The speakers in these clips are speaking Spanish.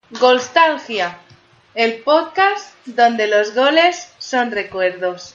Golstalgia, el podcast donde los goles son recuerdos.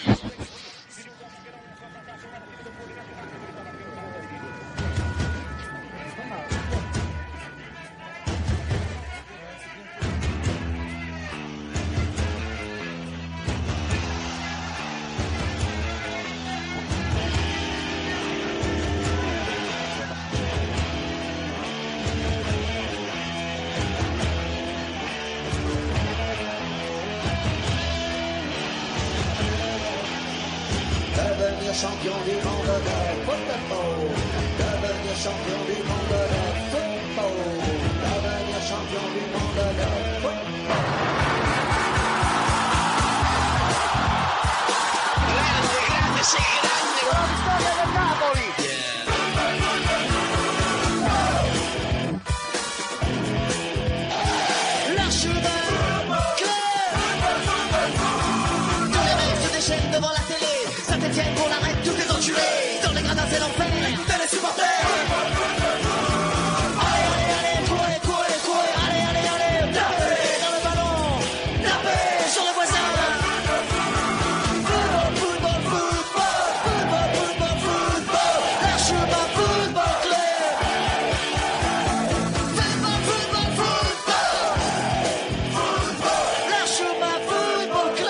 Champion du monde de football, devenir champion du monde de football, devenir champion du monde de football. Grande, grande, sei grande, la vittoria del Napoli. La Cheval Club. Tous les mecs se déchaînent devant la télé. Saint-Etienne pour l'arrêt, tous les enculés. Dans les gradins c'est l'enfer, écoutez les supporters. Allez, allez, allez, courez, courez, courez. Allez, allez, allez, tapez dans le ballon. Tapez sur le voisin. Football, football, football. Football, football, football. La Cheval Football Club. Football, football, football. La Cheval Football Club.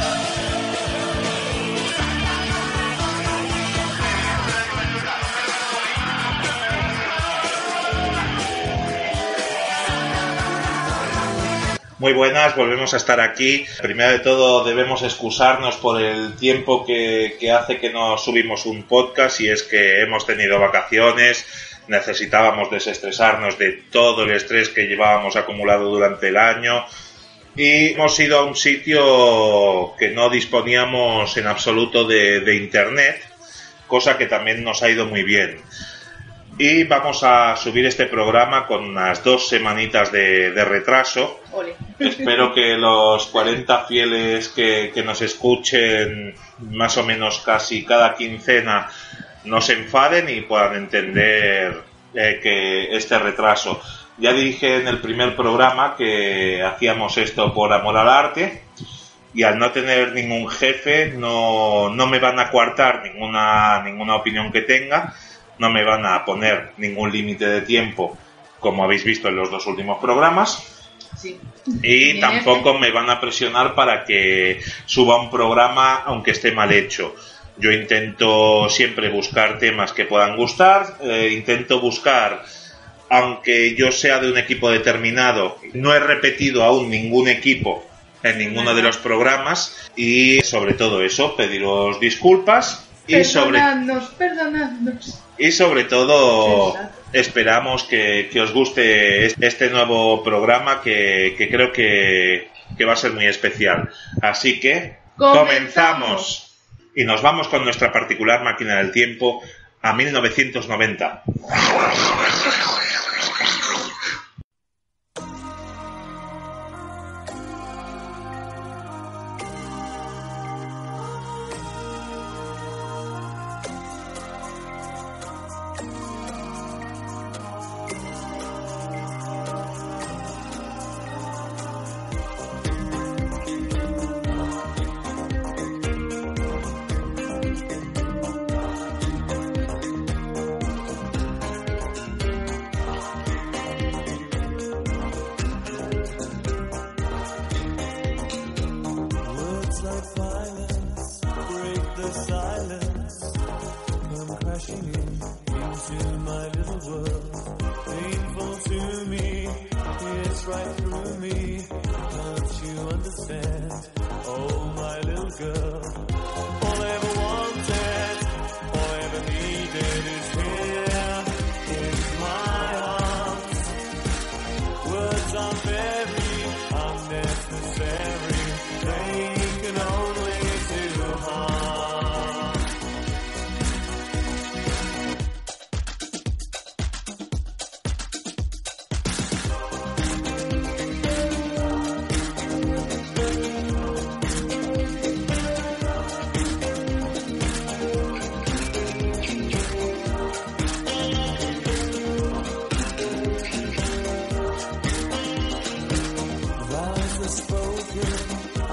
Muy buenas, volvemos a estar aquí. Primero de todo debemos excusarnos por el tiempo que hace que no subimos un podcast, y es que hemos tenido vacaciones, necesitábamos desestresarnos de todo el estrés que llevábamos acumulado durante el año, y hemos ido a un sitio que no disponíamos en absoluto de internet, cosa que también nos ha ido muy bien. Y vamos a subir este programa con unas 2 semanitas de retraso. Ole. Espero que los 40 fieles que nos escuchen más o menos casi cada quincena no se enfaden y puedan entender que este retraso. Ya dije en el primer programa que hacíamos esto por amor al arte, y al no tener ningún jefe no me van a coartar ninguna opinión que tenga. No me van a poner ningún límite de tiempo, como habéis visto en los 2 últimos programas. Sí. Y tampoco me van a presionar para que suba un programa aunque esté mal hecho. Yo intento siempre buscar temas que puedan gustar. Intento buscar, aunque yo sea de un equipo determinado, no he repetido aún ningún equipo en ninguno de los programas. Y sobre todo eso, pediros disculpas. Perdonadnos. Y sobre todo esperamos que os guste este nuevo programa que creo que va a ser muy especial. Así que comenzamos. Y nos vamos con nuestra particular máquina del tiempo a 1990.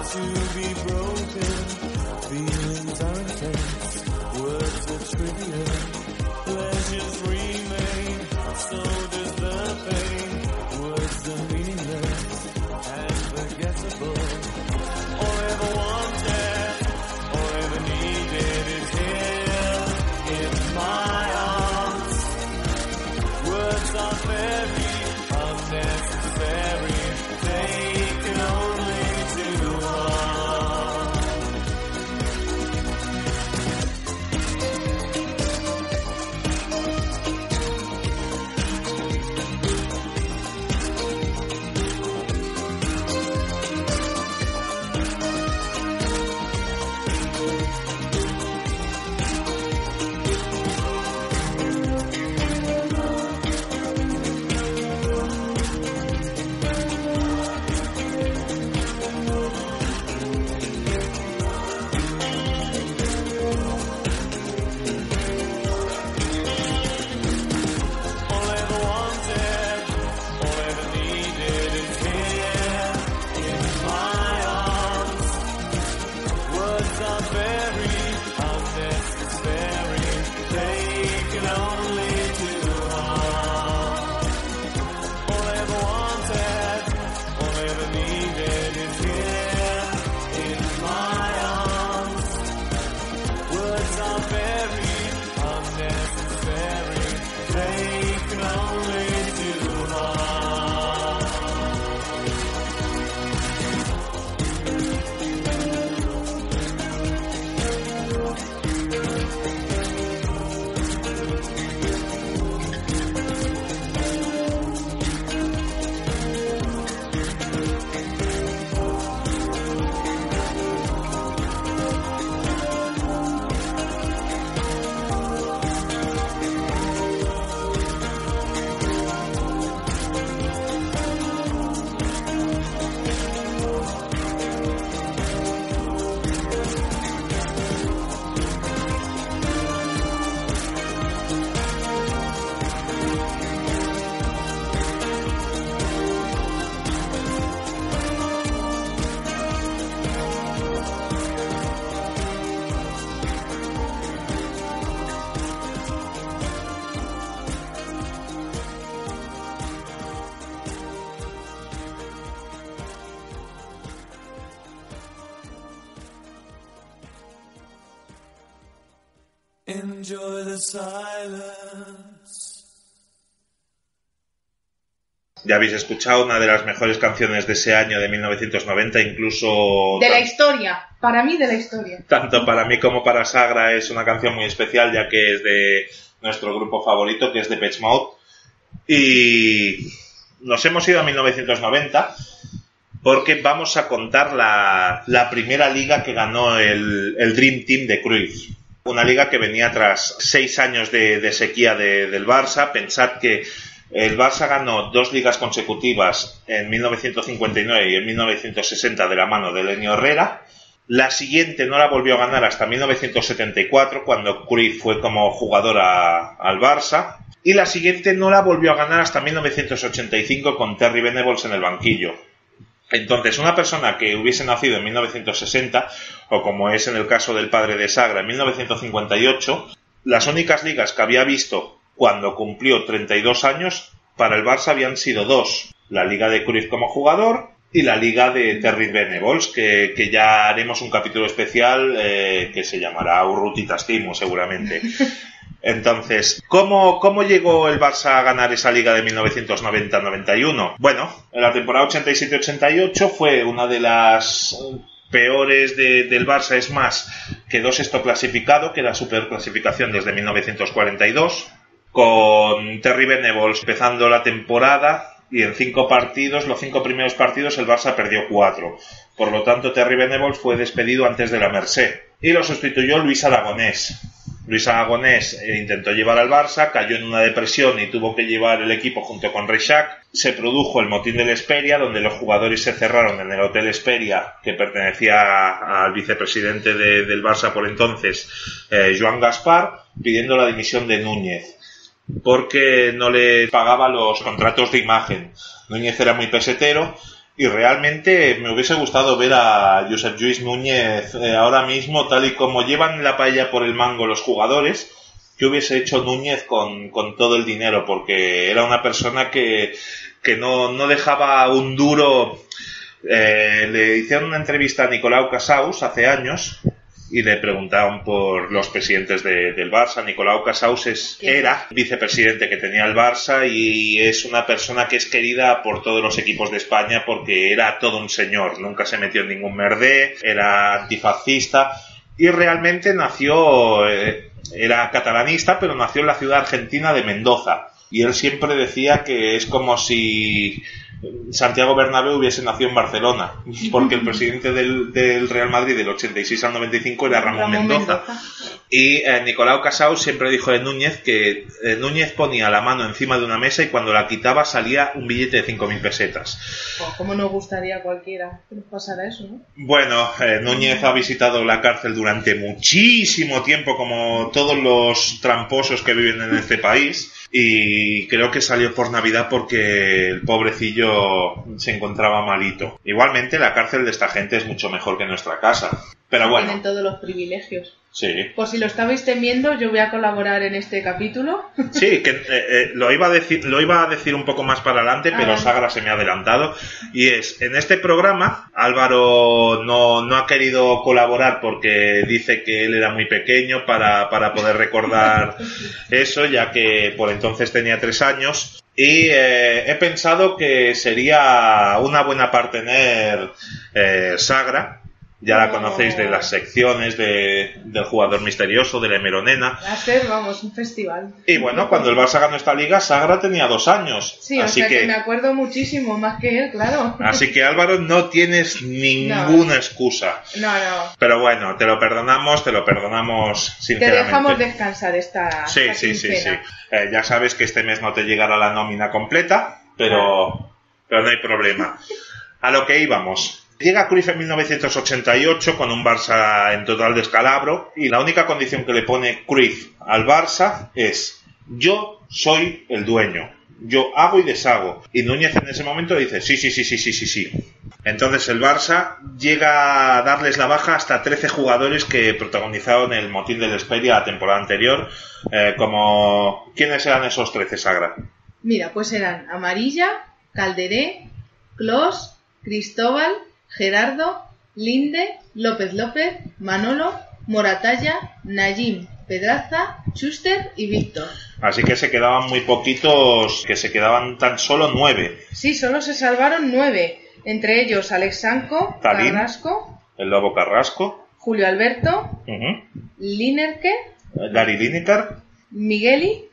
Enjoy the silence. Ya habéis escuchado una de las mejores canciones de ese año de 1990, incluso... De la historia, para mí de la historia. Tanto para mí como para Sagra es una canción muy especial, ya que es de nuestro grupo favorito, que es Depeche Mode. Y nos hemos ido a 1990 porque vamos a contar la primera liga que ganó el Dream Team de Cruyff. Una liga que venía tras 6 años de sequía del Barça. Pensad que el Barça ganó 2 ligas consecutivas en 1959 y en 1960 de la mano de Lenny Herrera. La siguiente no la volvió a ganar hasta 1974, cuando Cruyff fue como jugador al Barça. Y la siguiente no la volvió a ganar hasta 1985 con Terry Venables en el banquillo. Entonces, una persona que hubiese nacido en 1960, o como es en el caso del padre de Sagra, en 1958, las únicas ligas que había visto cuando cumplió 32 años, para el Barça habían sido 2. La liga de Cruyff como jugador y la liga de Terry Venables, que ya haremos un capítulo especial que se llamará Urrutitas Timo, seguramente. Entonces, ¿cómo llegó el Barça a ganar esa liga de 1990-91? Bueno, en la temporada 87-88 fue una de las peores del Barça, es más, quedó sexto clasificado, que era superclasificación desde 1942, con Terry Venables empezando la temporada, y en 5 partidos, los 5 primeros partidos, el Barça perdió 4. Por lo tanto, Terry Venables fue despedido antes de la Merced, y lo sustituyó Luis Aragonés. Luis Aragonés intentó llevar al Barça, cayó en una depresión y tuvo que llevar el equipo junto con Reixac. Se produjo el motín del Hesperia, donde los jugadores se cerraron en el Hotel Hesperia, que pertenecía al vicepresidente del Barça por entonces, Joan Gaspar, pidiendo la dimisión de Núñez, porque no le pagaba los contratos de imagen. Núñez era muy pesetero Y realmente me hubiese gustado ver a Josep Lluís Núñez ahora mismo, tal y como llevan la paella por el mango los jugadores, ¿qué hubiese hecho Núñez con todo el dinero? Porque era una persona que no dejaba un duro. Le hicieron una entrevista a Nicolau Casals hace años y le preguntaban por los presidentes del Barça. Nicolau Casals era vicepresidente que tenía el Barça y es una persona que es querida por todos los equipos de España porque era todo un señor, nunca se metió en ningún merdé, era antifascista y realmente nació, era catalanista, pero nació en la ciudad argentina de Mendoza y él siempre decía que es como si Santiago Bernabéu hubiese nacido en Barcelona, porque el presidente del Real Madrid del 86 al 95 era Ramón Mendoza. Y Nicolau Casals siempre dijo de Núñez que Núñez ponía la mano encima de una mesa y cuando la quitaba salía un billete de 5.000 pesetas. ¿Cómo nos gustaría a cualquiera que nos pasara eso, no? Bueno, Núñez ha visitado la cárcel durante muchísimo tiempo, como todos los tramposos que viven en este país, y creo que salió por Navidad porque el pobrecillo se encontraba malito. Igualmente la cárcel de esta gente es mucho mejor que nuestra casa, pero bueno. Tienen todos los privilegios. Sí. Por si lo estabais temiendo, yo voy a colaborar en este capítulo. Sí, que lo iba a decir un poco más para adelante, pero Sagra se me ha adelantado. Y es, en este programa, Álvaro no ha querido colaborar porque dice que él era muy pequeño para poder recordar eso, ya que por entonces tenía 3 años. Y he pensado que sería una buena partener Sagra. Ya la conocéis de las secciones del jugador misterioso, de la hemeronena. Va a ser, vamos, un festival. Y bueno, cuando el Barça ganó esta liga, Sagra tenía 2 años. Sí, así o sea que me acuerdo muchísimo, más que él, claro. Así que Álvaro, no tienes ninguna excusa. No. Pero bueno, te lo perdonamos sinceramente. Te dejamos descansar esta Sí. Ya sabes que este mes no te llegará la nómina completa, pero no hay problema. A lo que íbamos. Llega Cruyff en 1988 con un Barça en total descalabro y la única condición que le pone Cruyff al Barça es: yo soy el dueño, yo hago y deshago. Y Núñez en ese momento dice sí. Entonces el Barça llega a darles la baja hasta 13 jugadores que protagonizaron el motín del Hesperia la temporada anterior. ¿Quiénes eran esos 13, Sagra? Mira, pues eran Amarilla, Calderé, Clos, Cristóbal, Gerardo, Linde, López, Manolo, Moratalla, Nayim, Pedraza, Schuster y Víctor. Así que se quedaban muy poquitos, que se quedaban tan solo 9. Sí, solo se salvaron 9. Entre ellos Alex Sanco, Talín, Carrasco, el Lobo Carrasco, Julio Alberto, Lineker, Gary Lineker, Migueli,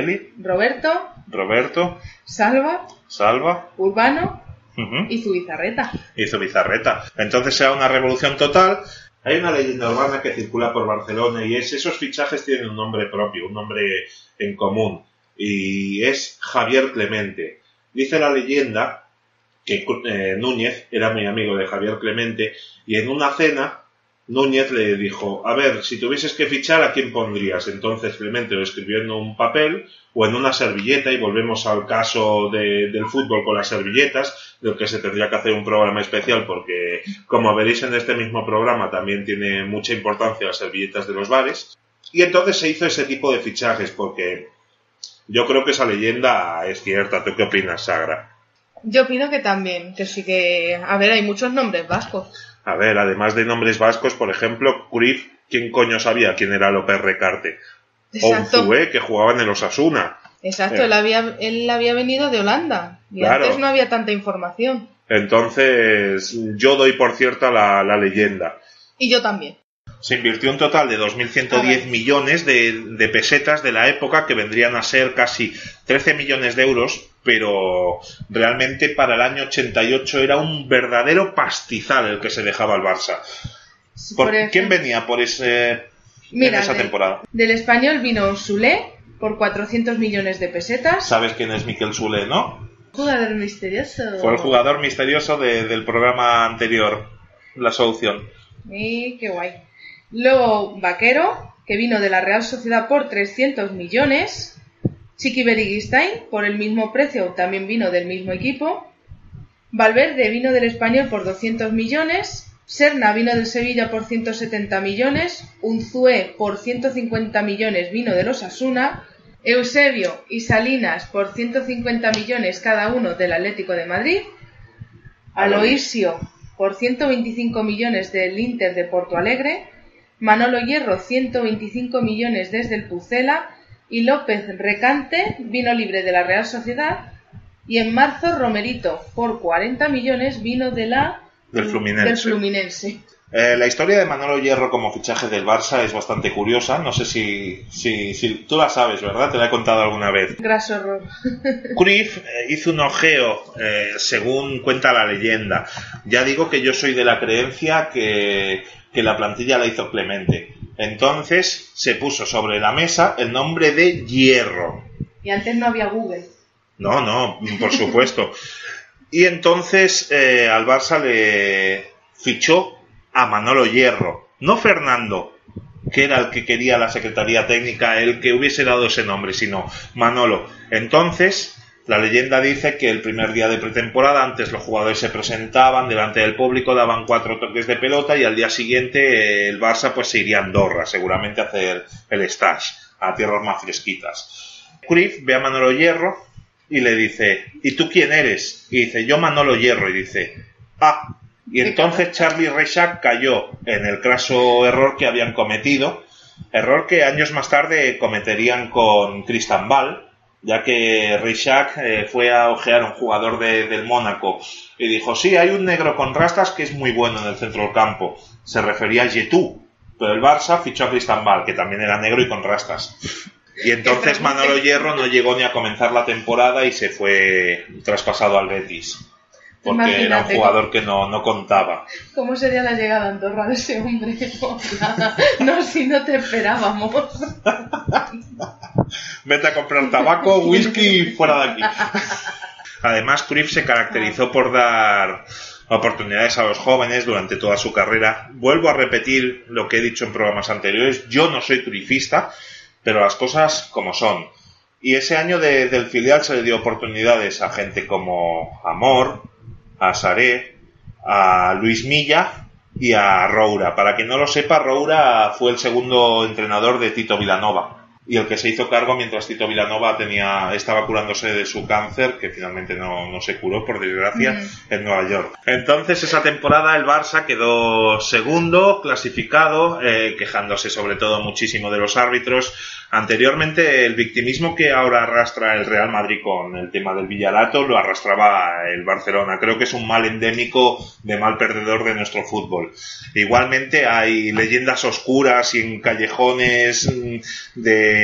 Roberto, Salva, Urbano y Zubizarreta. Entonces se da una revolución total. Hay una leyenda urbana que circula por Barcelona y es: esos fichajes tienen un nombre propio, un nombre en común, y es Javier Clemente. Dice la leyenda que Núñez era muy amigo de Javier Clemente y en una cena Núñez le dijo: a ver, si tuvieses que fichar, ¿a quién pondrías? Entonces Clemente lo escribió en un papel o en una servilleta, y volvemos al caso del fútbol con las servilletas, del que se tendría que hacer un programa especial porque, como veréis en este mismo programa, también tiene mucha importancia las servilletas de los bares. Y entonces se hizo ese tipo de fichajes porque yo creo que esa leyenda es cierta. ¿Tú qué opinas, Sagra? Yo opino que también, que sí que... A ver, hay muchos nombres vascos. A ver, además de nombres vascos, por ejemplo, Cruyff, ¿quién coño sabía quién era López Recarte? Exacto. O Unzué, que jugaba en el Osasuna. Exacto, él había venido de Holanda y claro. Antes no había tanta información. Entonces, yo doy por cierta la leyenda. Y yo también. Se invirtió un total de 2.110 millones de pesetas de la época, que vendrían a ser casi 13 millones de euros, pero realmente para el año 88 era un verdadero pastizal el que se dejaba el Barça. ¿Quién venía por en esa temporada? Del Español vino Soler por 400 millones de pesetas. ¿Sabes quién es Miquel Soler, no? Jugador misterioso. Fue el jugador misterioso del programa anterior, La Solución. Qué guay. Luego Vaquero, que vino de la Real Sociedad por 300 millones. Chiqui Beriguistain, por el mismo precio, también vino del mismo equipo. Valverde vino del Español por 200 millones, Serna vino del Sevilla por 170 millones, Unzué por 150 millones vino del Osasuna, Eusebio y Salinas por 150 millones cada uno del Atlético de Madrid, Aloisio por 125 millones del Inter de Porto Alegre, Manolo Hierro 125 millones desde el Pucela y López Recante vino libre de la Real Sociedad, y en marzo Romerito por 40 millones vino del Fluminense. La historia de Manolo Hierro como fichaje del Barça es bastante curiosa. No sé si tú la sabes, ¿verdad? Te la he contado alguna vez. Graso horror. Cruyff hizo un ojeo, según cuenta la leyenda. Ya digo que yo soy de la creencia que la plantilla la hizo Clemente. Entonces se puso sobre la mesa el nombre de Hierro. Y antes no había Google. No, por supuesto. Y entonces al Barça le fichó a Manolo Hierro, no Fernando, que era el que quería la Secretaría Técnica, el que hubiese dado ese nombre, sino Manolo. Entonces, la leyenda dice que el primer día de pretemporada, antes los jugadores se presentaban delante del público, daban 4 toques de pelota y al día siguiente el Barça pues se iría a Andorra, seguramente a hacer el stage, a tierras más fresquitas. Cruyff ve a Manolo Hierro y le dice, ¿y tú quién eres? Y dice, yo Manolo Hierro. Y dice, y entonces Charlie Reixac cayó en el craso error que habían cometido, error que años más tarde cometerían con Cristambal, ya que Reixac fue a ojear a un jugador del Mónaco y dijo, sí, hay un negro con rastas que es muy bueno en el centro del campo. Se refería a Getú, pero el Barça fichó a Cristambal, que también era negro y con rastas. Y entonces Manolo Hierro no llegó ni a comenzar la temporada y se fue traspasado al Betis. Porque imagínate, era un jugador que no contaba. ¿Cómo sería la llegada a Andorra de ese hombre? No, si no te esperábamos. Vete a comprar tabaco, whisky y fuera de aquí. Además, Cruyff se caracterizó por dar oportunidades a los jóvenes durante toda su carrera. Vuelvo a repetir lo que he dicho en programas anteriores. Yo no soy cruyffista, pero las cosas como son. Y ese año del filial se le dio oportunidades a gente como Amor, a Saré, a Luis Milla y a Roura. Para quien no lo sepa, Roura fue el segundo entrenador de Tito Vilanova y el que se hizo cargo mientras Tito Vilanova estaba curándose de su cáncer, que finalmente no se curó, por desgracia, en Nueva York. Entonces, esa temporada el Barça quedó segundo, clasificado, quejándose sobre todo muchísimo de los árbitros. Anteriormente, el victimismo que ahora arrastra el Real Madrid con el tema del Villalato lo arrastraba el Barcelona. Creo que es un mal endémico de mal perdedor de nuestro fútbol. Igualmente hay leyendas oscuras y en callejones de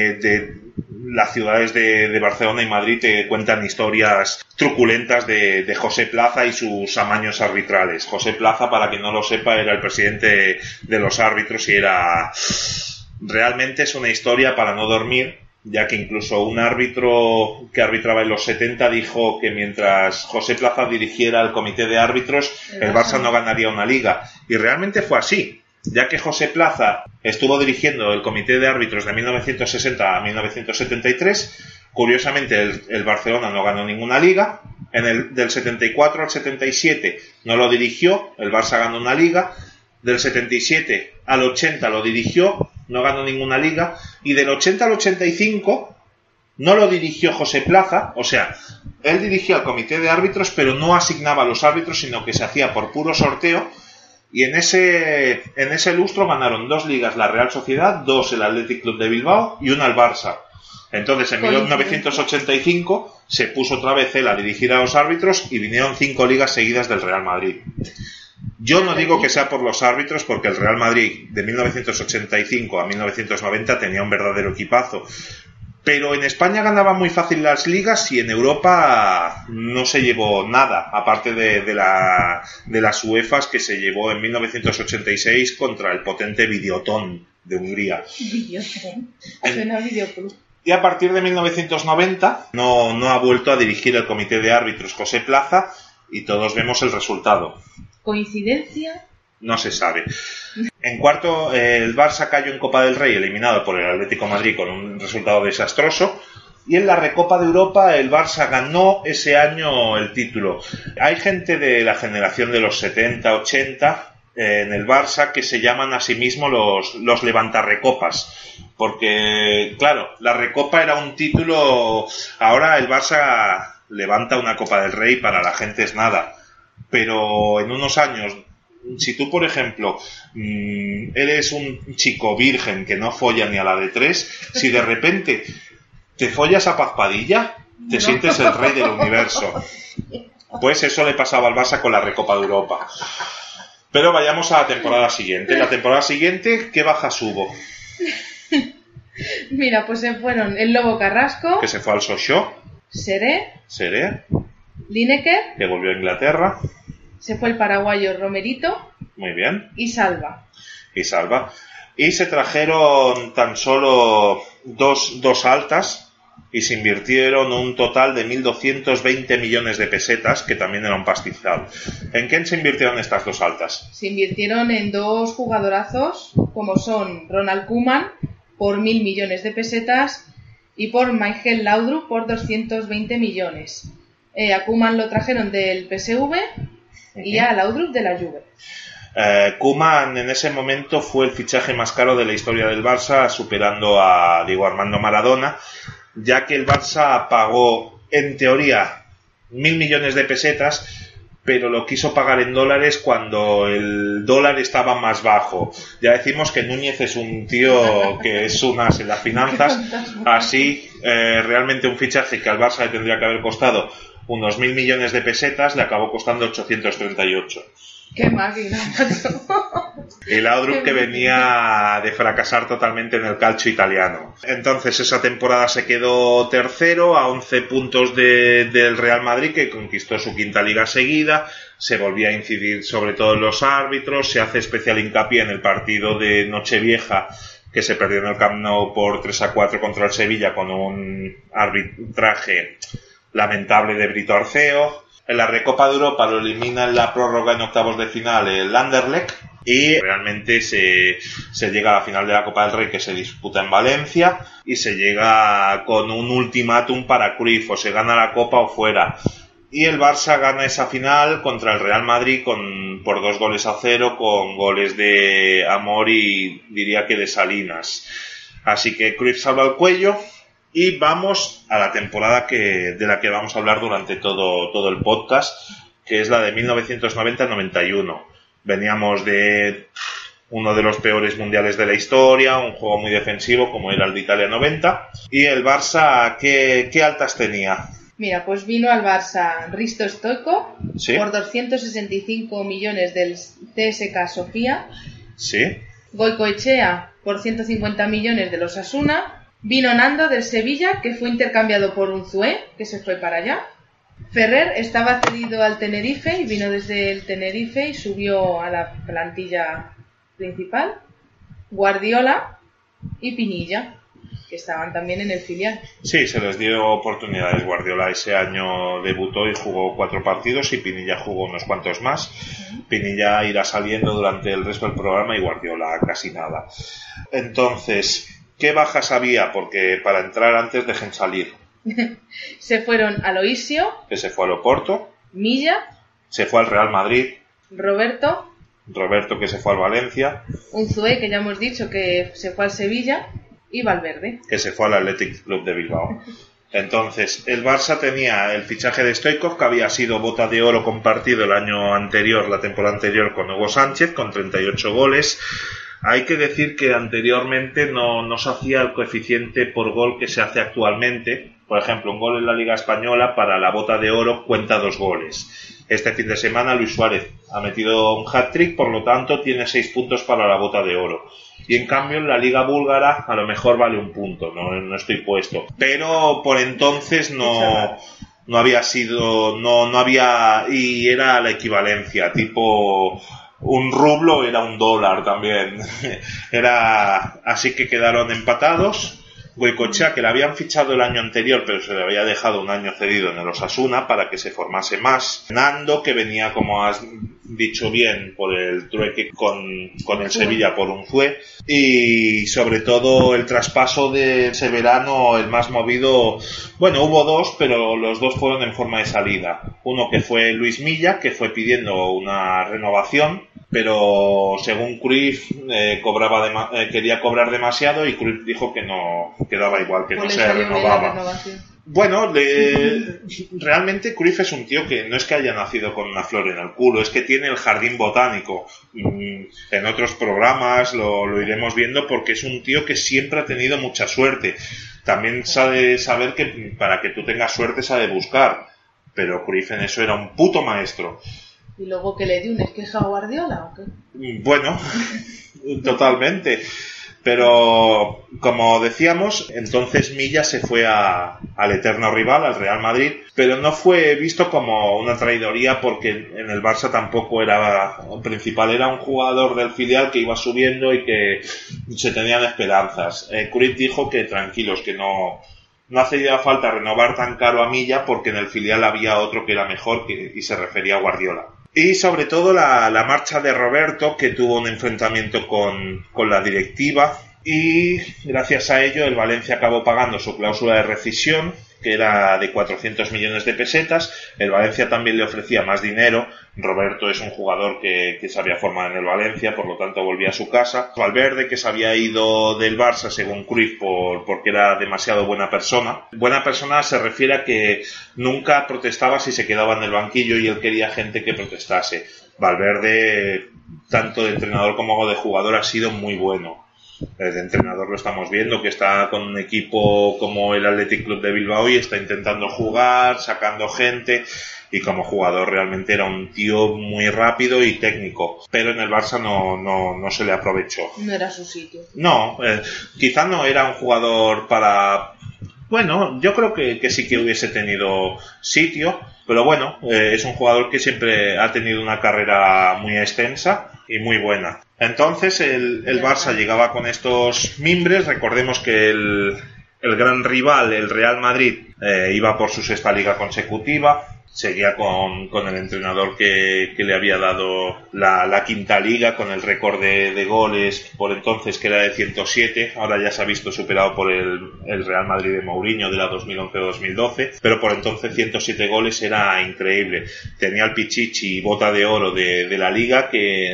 las ciudades de Barcelona y Madrid te cuentan historias truculentas de José Plaza y sus amaños arbitrales. José Plaza, para quien no lo sepa, era el presidente de los árbitros y era... Realmente es una historia para no dormir, ya que incluso un árbitro que arbitraba en los 70 dijo que mientras José Plaza dirigiera el comité de árbitros, el Barça no ganaría una liga. Y realmente fue así, ya que José Plaza estuvo dirigiendo el comité de árbitros de 1960 a 1973. Curiosamente, el Barcelona no ganó ninguna liga. Del 74 al 77 no lo dirigió, el Barça ganó una liga. Del 77 al 80 lo dirigió, no ganó ninguna liga, y del 80 al 85 no lo dirigió José Plaza, o sea, él dirigía el comité de árbitros, pero no asignaba a los árbitros, sino que se hacía por puro sorteo, y en ese lustro ganaron 2 ligas la Real Sociedad, 2 el Athletic Club de Bilbao y 1 el Barça. Entonces, en 1985 se puso otra vez él a dirigir a los árbitros y vinieron 5 ligas seguidas del Real Madrid. Yo no digo que sea por los árbitros, porque el Real Madrid de 1985 a 1990 tenía un verdadero equipazo. Pero en España ganaba muy fácil las ligas y en Europa no se llevó nada, aparte de las UEFAs que se llevó en 1986 contra el potente Videoton de Hungría. Videoton. Suena Videoclub. Y a partir de 1990 no ha vuelto a dirigir el comité de árbitros José Plaza y todos vemos el resultado. ¿Coincidencia? No se sabe. En cuarto, el Barça cayó en Copa del Rey, eliminado por el Atlético de Madrid con un resultado desastroso. Y en la Recopa de Europa el Barça ganó ese año el título. Hay gente de la generación de los 70, 80 en el Barça que se llaman a sí mismos los levantarrecopas. Porque, claro, la Recopa era un título... Ahora el Barça levanta una Copa del Rey, para la gente es nada. Pero en unos años, si tú, por ejemplo, eres un chico virgen que no folla ni a la de 3, si de repente te follas a Paz Padilla, te sientes el rey del universo. Pues eso le pasaba al Barça con la Recopa de Europa. Pero vayamos a la temporada siguiente. La temporada siguiente, ¿qué bajas hubo? Mira, pues se fueron el Lobo Carrasco, Que se fue al Sochaux, Seré, Lineker, que volvió a Inglaterra, se fue el paraguayo Romerito muy bien, y Salva. y se trajeron tan solo dos altas y se invirtieron un total de 1.220 millones de pesetas, que también era un pastizal. ¿En quién se invirtieron estas dos altas? Se invirtieron en dos jugadorazos, como son Ronald Koeman por 1.000 millones de pesetas y por Michael Laudrup por 220 millones. A Koeman lo trajeron del PSV y a Laudrup de la Juve. Koeman en ese momento fue el fichaje más caro de la historia del Barça, superando a Diego Armando Maradona, ya que el Barça pagó, en teoría, 1.000 millones de pesetas, pero lo quiso pagar en dólares cuando el dólar estaba más bajo. Ya decimos que Núñez es un tío que es un as en las finanzas, así realmente un fichaje que al Barça le tendría que haber costado unos 1.000 millones de pesetas le acabó costando 838. ¡Qué máquina, macho! Y Laudrup, que venía de fracasar totalmente en el calcio italiano. Entonces esa temporada se quedó tercero, a 11 puntos del Real Madrid, que conquistó su quinta liga seguida. Se volvía a incidir sobre todo en los árbitros, se hace especial hincapié en el partido de Nochevieja, que se perdió en el Camp Nou por 3-4 contra el Sevilla, con un arbitraje lamentable de Brito Arceo. En la Recopa de Europa lo elimina en la prórroga en octavos de final el Anderlecht, y realmente se llega a la final de la Copa del Rey, que se disputa en Valencia, y se llega con un ultimátum para Cruyff: o se gana la Copa o fuera. Y el Barça gana esa final contra el Real Madrid por 2-0, con goles de Amor y diría que de Salinas. Así que Cruyff salva el cuello. Y vamos a la temporada de la que vamos a hablar durante todo el podcast, que es la de 1990-91. Veníamos de uno de los peores mundiales de la historia, un juego muy defensivo como era el de Italia 90. ¿Y el Barça qué altas tenía? Mira, pues vino al Barça Risto Stoico, ¿Sí? por 265 millones del CSKA Sofía. Sí. Goicoechea por 150 millones de los Osasuna. Vino Nando del Sevilla, que fue intercambiado por Unzué, que se fue para allá. Ferrer estaba cedido al Tenerife y vino desde el Tenerife y subió a la plantilla principal. Guardiola y Pinilla, que estaban también en el filial. Sí, se les dio oportunidades. Guardiola ese año debutó y jugó 4 partidos, y Pinilla jugó unos cuantos más. Pinilla irá saliendo durante el resto del programa y Guardiola casi nada. Entonces, ¿qué bajas había? Porque para entrar antes dejen salir. Se fueron Aloisio, Que se fue al Oporto, Milla, se fue al Real Madrid, Roberto, que se fue al Valencia, Unzué, que ya hemos dicho que se fue al Sevilla, y Valverde. que se fue al Athletic Club de Bilbao. Entonces, el Barça tenía el fichaje de Stoichkov, que había sido bota de oro compartido el año anterior, la temporada anterior, con Hugo Sánchez, con 38 goles. Hay que decir que anteriormente no se hacía el coeficiente por gol que se hace actualmente. Por ejemplo, un gol en la Liga Española para la bota de oro cuenta 2 goles. Este fin de semana Luis Suárez ha metido un hat-trick, por lo tanto tiene 6 puntos para la bota de oro. Y en cambio en la Liga Búlgara a lo mejor vale 1 punto, no estoy puesto. Pero por entonces no había sido, no había, y era la equivalencia, tipo un rublo era $1 también. Era así, que quedaron empatados. Goicoechea, que le habían fichado el año anterior, pero se le había dejado un año cedido en el Osasuna para que se formase más. Nando, que venía, como has dicho bien, por el trueque con el Sevilla por un Zue, y sobre todo el traspaso de ese verano, el más movido. Bueno, hubo dos, pero los dos fueron en forma de salida. Uno que fue Luis Milla, que fue pidiendo una renovación, pero según Cruyff quería cobrar demasiado, y Cruyff dijo que no, que daba igual, que no se renovaba. Bueno, realmente Cruyff es un tío que no es que haya nacido con una flor en el culo, es que tiene el jardín botánico. En otros programas lo iremos viendo, porque es un tío que siempre ha tenido mucha suerte. También sabe saber que para que tú tengas suerte sabe buscar, pero Cruyff en eso era un puto maestro. ¿Y luego que le dio una esqueja a Guardiola o qué? Bueno, totalmente. Pero, como decíamos, entonces Milla se fue al eterno rival, al Real Madrid, pero no fue visto como una traidoría, porque en el Barça tampoco era principal, era un jugador del filial que iba subiendo y que se tenían esperanzas. Cruyff dijo que tranquilos, que no hacía falta renovar tan caro a Milla, porque en el filial había otro que era mejor, y se refería a Guardiola. Y sobre todo la marcha de Roberto, que tuvo un enfrentamiento con la directiva, y gracias a ello el Valencia acabó pagando su cláusula de rescisión, que era de 400 millones de pesetas. El Valencia también le ofrecía más dinero. Roberto es un jugador que se había formado en el Valencia, por lo tanto volvía a su casa. Valverde, que se había ido del Barça según Cruyff porque era demasiado buena persona. Buena persona se refiere a que nunca protestaba si se quedaba en el banquillo, y él quería gente que protestase. Valverde, tanto de entrenador como de jugador, ha sido muy bueno. De entrenador lo estamos viendo, que está con un equipo como el Athletic Club de Bilbao y está intentando jugar, sacando gente, y como jugador realmente era un tío muy rápido y técnico, pero en el Barça no se le aprovechó. No era su sitio. No, quizá no era un jugador para... Bueno, yo creo que sí que hubiese tenido sitio, pero bueno, es un jugador que siempre ha tenido una carrera muy extensa y muy buena. Entonces el Barça llegaba con estos mimbres. Recordemos que el gran rival, el Real Madrid, iba por su sexta liga consecutiva. Seguía con el entrenador que le había dado la quinta liga, con el récord de goles por entonces, que era de 107. Ahora ya se ha visto superado por el Real Madrid de Mourinho de la 2011-2012, pero por entonces 107 goles era increíble. Tenía el Pichichi y bota de oro de la liga,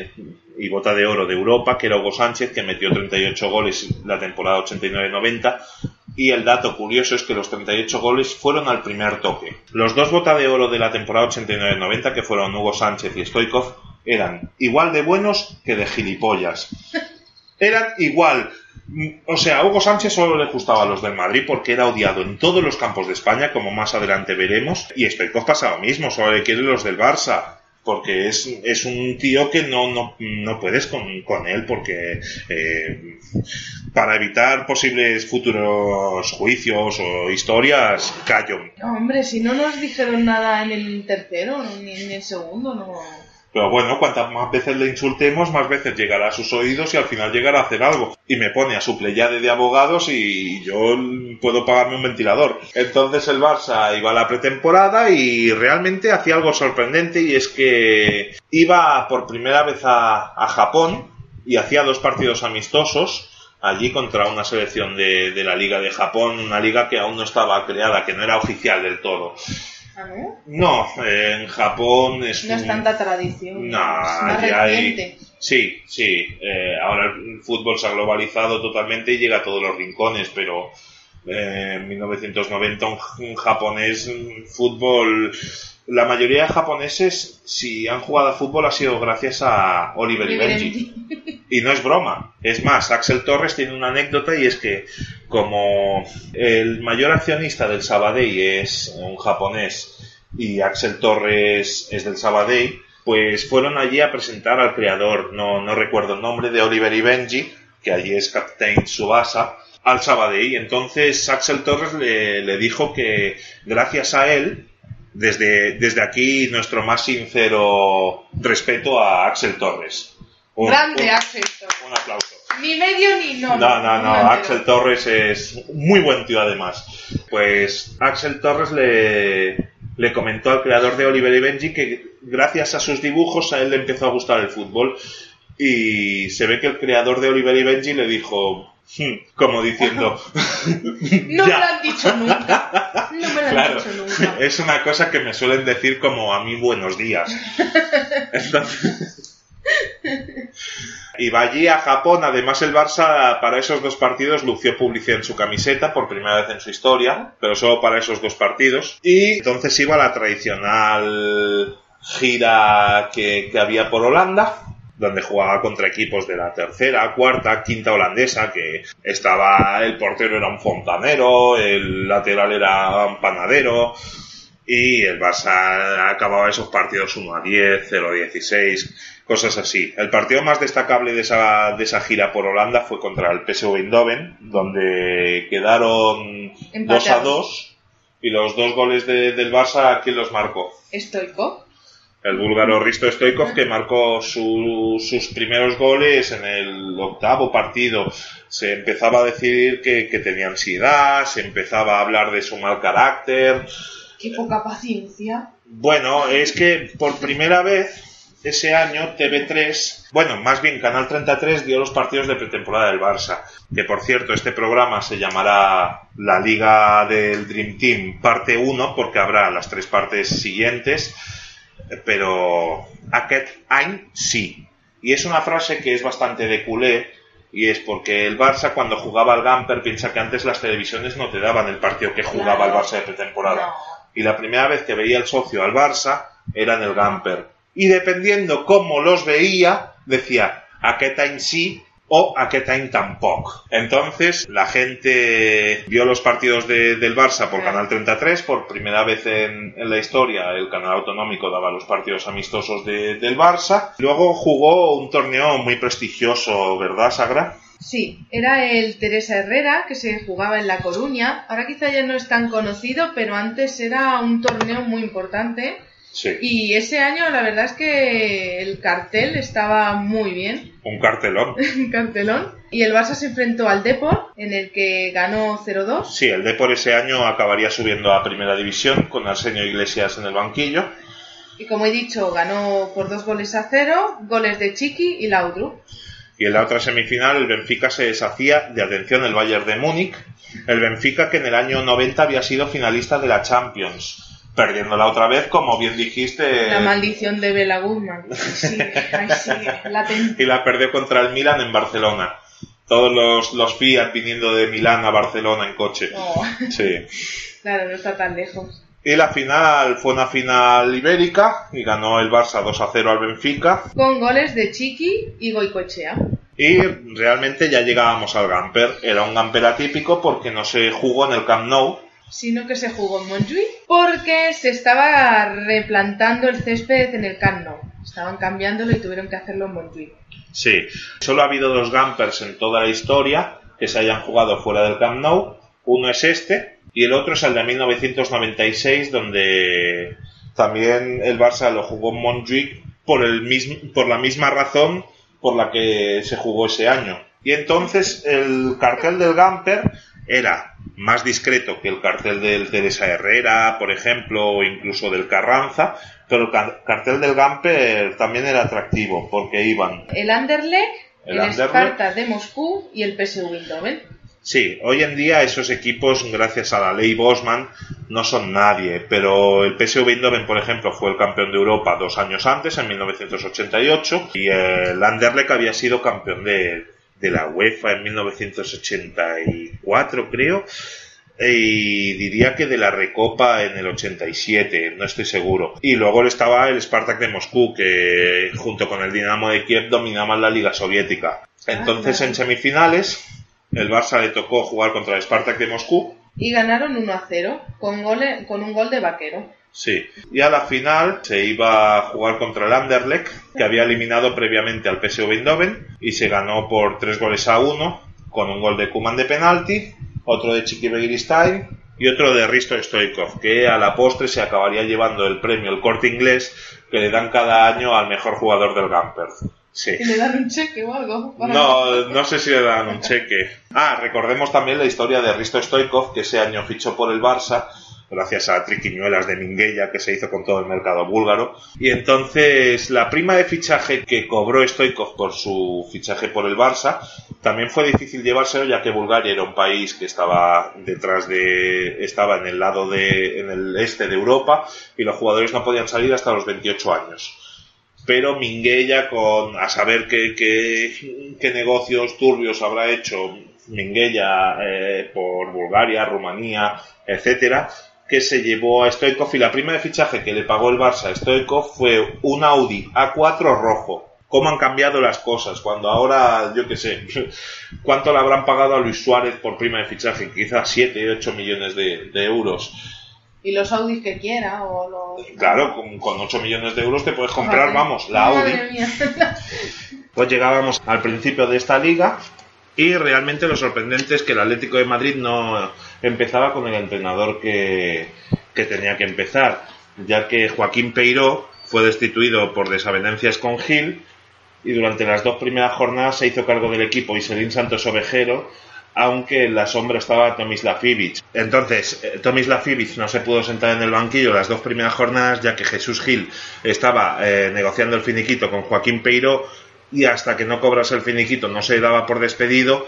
y bota de oro de Europa, que era Hugo Sánchez, que metió 38 goles la temporada 89-90. Y el dato curioso es que los 38 goles fueron al primer toque. Los dos bota de oro de la temporada 89-90, que fueron Hugo Sánchez y Stoichkov, eran igual de buenos que de gilipollas. Eran igual. O sea, a Hugo Sánchez solo le gustaba a los del Madrid porque era odiado en todos los campos de España, como más adelante veremos. Y Stoichkov pasa lo mismo, solo le quieren los del Barça, porque es un tío que no puedes con él, porque para evitar posibles futuros juicios o historias, callo. No, hombre, si no nos dijeron nada en el tercero ni en el segundo, no. Pero bueno, cuantas más veces le insultemos, más veces llegará a sus oídos y al final llegará a hacer algo. Y me pone a su pleyade de abogados y yo puedo pagarme un ventilador. Entonces el Barça iba a la pretemporada y realmente hacía algo sorprendente, y es que iba por primera vez a Japón y hacía 2 partidos amistosos allí contra una selección de la Liga de Japón, una liga que aún no estaba creada, que no era oficial del todo. ¿Ah, no? No, en Japón no es tanta tradición. No, es más reciente. Sí. Ahora el fútbol se ha globalizado totalmente y llega a todos los rincones, pero en 1990 un japonés, fútbol... La mayoría de japoneses, si han jugado a fútbol, ha sido gracias a Oliver y Benji. Y no es broma. Es más, Axel Torres tiene una anécdota, y es que como el mayor accionista del Sabadell es un japonés y Axel Torres es del Sabadell, pues fueron allí a presentar al creador, no recuerdo el nombre, de Oliver y Benji, que allí es Captain Tsubasa, al Sabadell. Entonces Axel Torres le dijo que gracias a él, desde aquí nuestro más sincero respeto a Axel Torres. Grande Axel Torres. Un aplauso. Ni medio ni no. No. Axel Torres es muy buen tío además. Pues Axel Torres le le comentó al creador de Oliver y Benji que gracias a sus dibujos a él le empezó a gustar el fútbol. Y se ve que el creador de Oliver y Benji le dijo, como diciendo... No me lo han dicho nunca. No me lo han dicho nunca. Es una cosa que me suelen decir como a mí buenos días. Entonces... Iba allí a Japón. Además el Barça para esos 2 partidos lució publicidad en su camiseta por primera vez en su historia, pero solo para esos 2 partidos. Y entonces iba a la tradicional gira que había por Holanda, donde jugaba contra equipos de la tercera, cuarta, quinta holandesa, que estaba, el portero era un fontanero, el lateral era un panadero, y el Barça acababa esos partidos 1-10, 0-16, cosas así. El partido más destacable de esa gira por Holanda fue contra el PSV Eindhoven, donde quedaron Empatados. 2-2, y los 2 goles del Barça, ¿quién los marcó? Stoico. El búlgaro Risto Stoichkov, que marcó sus primeros goles en el 8º partido. Se empezaba a decir que tenía ansiedad, se empezaba a hablar de su mal carácter. Qué poca paciencia. Bueno, es que por primera vez ese año TV3, bueno, más bien Canal 33 dio los partidos de pretemporada del Barça. Que por cierto, este programa se llamará La Liga del Dream Team parte 1, porque habrá las 3 partes siguientes. Pero aquest any sí. Y es una frase que es bastante de culé, y es porque el Barça cuando jugaba al Gamper, piensa que antes las televisiones no te daban el partido que jugaba el Barça de pretemporada. No. Y la primera vez que veía el socio al Barça era en el Gamper. Y dependiendo cómo los veía, decía aquest any sí o aquest any tampoc. Entonces la gente vio los partidos del Barça por Canal 33, por primera vez en la historia el canal autonómico daba los partidos amistosos del Barça. Luego jugó un torneo muy prestigioso, ¿verdad, Sagra? Sí, era el Teresa Herrera, que se jugaba en La Coruña. Ahora quizá ya no es tan conocido, pero antes era un torneo muy importante. Sí. Y ese año la verdad es que el cartel estaba muy bien. Un cartelón. Un cartelón. Y el Barça se enfrentó al Depor, en el que ganó 0-2. Sí, el Depor ese año acabaría subiendo a Primera División con Arsenio Iglesias en el banquillo. Y como he dicho, ganó por 2-0, goles de Chiqui y Laudrup. Y en la otra semifinal el Benfica se deshacía de, atención, el Bayern de Múnich. El Benfica que en el año 90 había sido finalista de la Champions, perdiéndola otra vez, como bien dijiste. La maldición de Bela Guzmán. Sí, latente. Y la perdió contra el Milan en Barcelona. Todos los Fiat viniendo de Milán a Barcelona en coche. Oh. Sí. Claro, no está tan lejos. Y la final fue una final ibérica y ganó el Barça 2-0 al Benfica. Con goles de Chiqui y Goicoechea. Y realmente ya llegábamos al Gamper. Era un Gamper atípico porque no se jugó en el Camp Nou, sino que se jugó en Montjuïc porque se estaba replantando el césped en el Camp Nou. Estaban cambiándolo y tuvieron que hacerlo en Montjuïc. Sí, solo ha habido 2 Gampers en toda la historia que se hayan jugado fuera del Camp Nou. Uno es este y el otro es el de 1996, donde también el Barça lo jugó en Montjuïc por la misma razón por la que se jugó ese año. Y entonces el cartel del Gamper era más discreto que el cartel del Teresa Herrera, por ejemplo, o incluso del Carranza, pero el cartel del Gamper también era atractivo, porque iban el Anderlecht, el Sparta de Moscú y el PSV Eindhoven. Sí, hoy en día esos equipos, gracias a la ley Bosman, no son nadie, pero el PSV Eindhoven, por ejemplo, fue el campeón de Europa 2 años antes, en 1988, y el Anderlecht había sido campeón de la UEFA en 1984, creo, y diría que de la Recopa en el 87, no estoy seguro. Y luego estaba el Spartak de Moscú, que junto con el Dinamo de Kiev dominaban la Liga Soviética. Entonces, en semifinales, el Barça le tocó jugar contra el Spartak de Moscú. Y ganaron 1-0, con un gol de Vaquero. Sí, y a la final se iba a jugar contra el Anderlecht, que había eliminado previamente al PSV Eindhoven, y se ganó por 3-1, con un gol de Koeman de penalti, otro de Chiqui Begiristain y otro de Risto Stoichkov, que a la postre se acabaría llevando el premio El Corte Inglés, que le dan cada año al mejor jugador del Gamper. Sí. ¿Y le dan un cheque o algo? No sé si le dan un cheque. Recordemos también la historia de Risto Stoichkov, que ese año fichó por el Barça gracias a triquiñuelas de Minguella que se hizo con todo el mercado búlgaro. Y entonces la prima de fichaje que cobró Stoichkov por su fichaje por el Barça también fue difícil llevárselo, ya que Bulgaria era un país que estaba estaba en el este de Europa, y los jugadores no podían salir hasta los 28 años. Pero Minguella, a saber qué negocios turbios habrá hecho Minguella por Bulgaria, Rumanía, etcétera, que se llevó a Stoichkov, y la prima de fichaje que le pagó el Barça a Stoichkov fue un Audi A4 rojo. ¿Cómo han cambiado las cosas? Cuando ahora, yo qué sé, ¿cuánto le habrán pagado a Luis Suárez por prima de fichaje? Quizás 7 o 8 millones de euros. Y los Audis que quiera, Claro, con 8 millones de euros te puedes comprar, la Audi. Madre mía. Pues llegábamos al principio de esta liga, y realmente lo sorprendente es que el Atlético de Madrid no empezaba con el entrenador que tenía que empezar, ya que Joaquín Peiró fue destituido por desavenencias con Gil, y durante las 2 primeras jornadas se hizo cargo del equipo Iselín Santos Ovejero, aunque en la sombra estaba Tomislav Ivic. Entonces, Tomislav Ivic no se pudo sentar en el banquillo las 2 primeras jornadas, ya que Jesús Gil estaba negociando el finiquito con Joaquín Peiró, y hasta que no cobras el finiquito no se daba por despedido,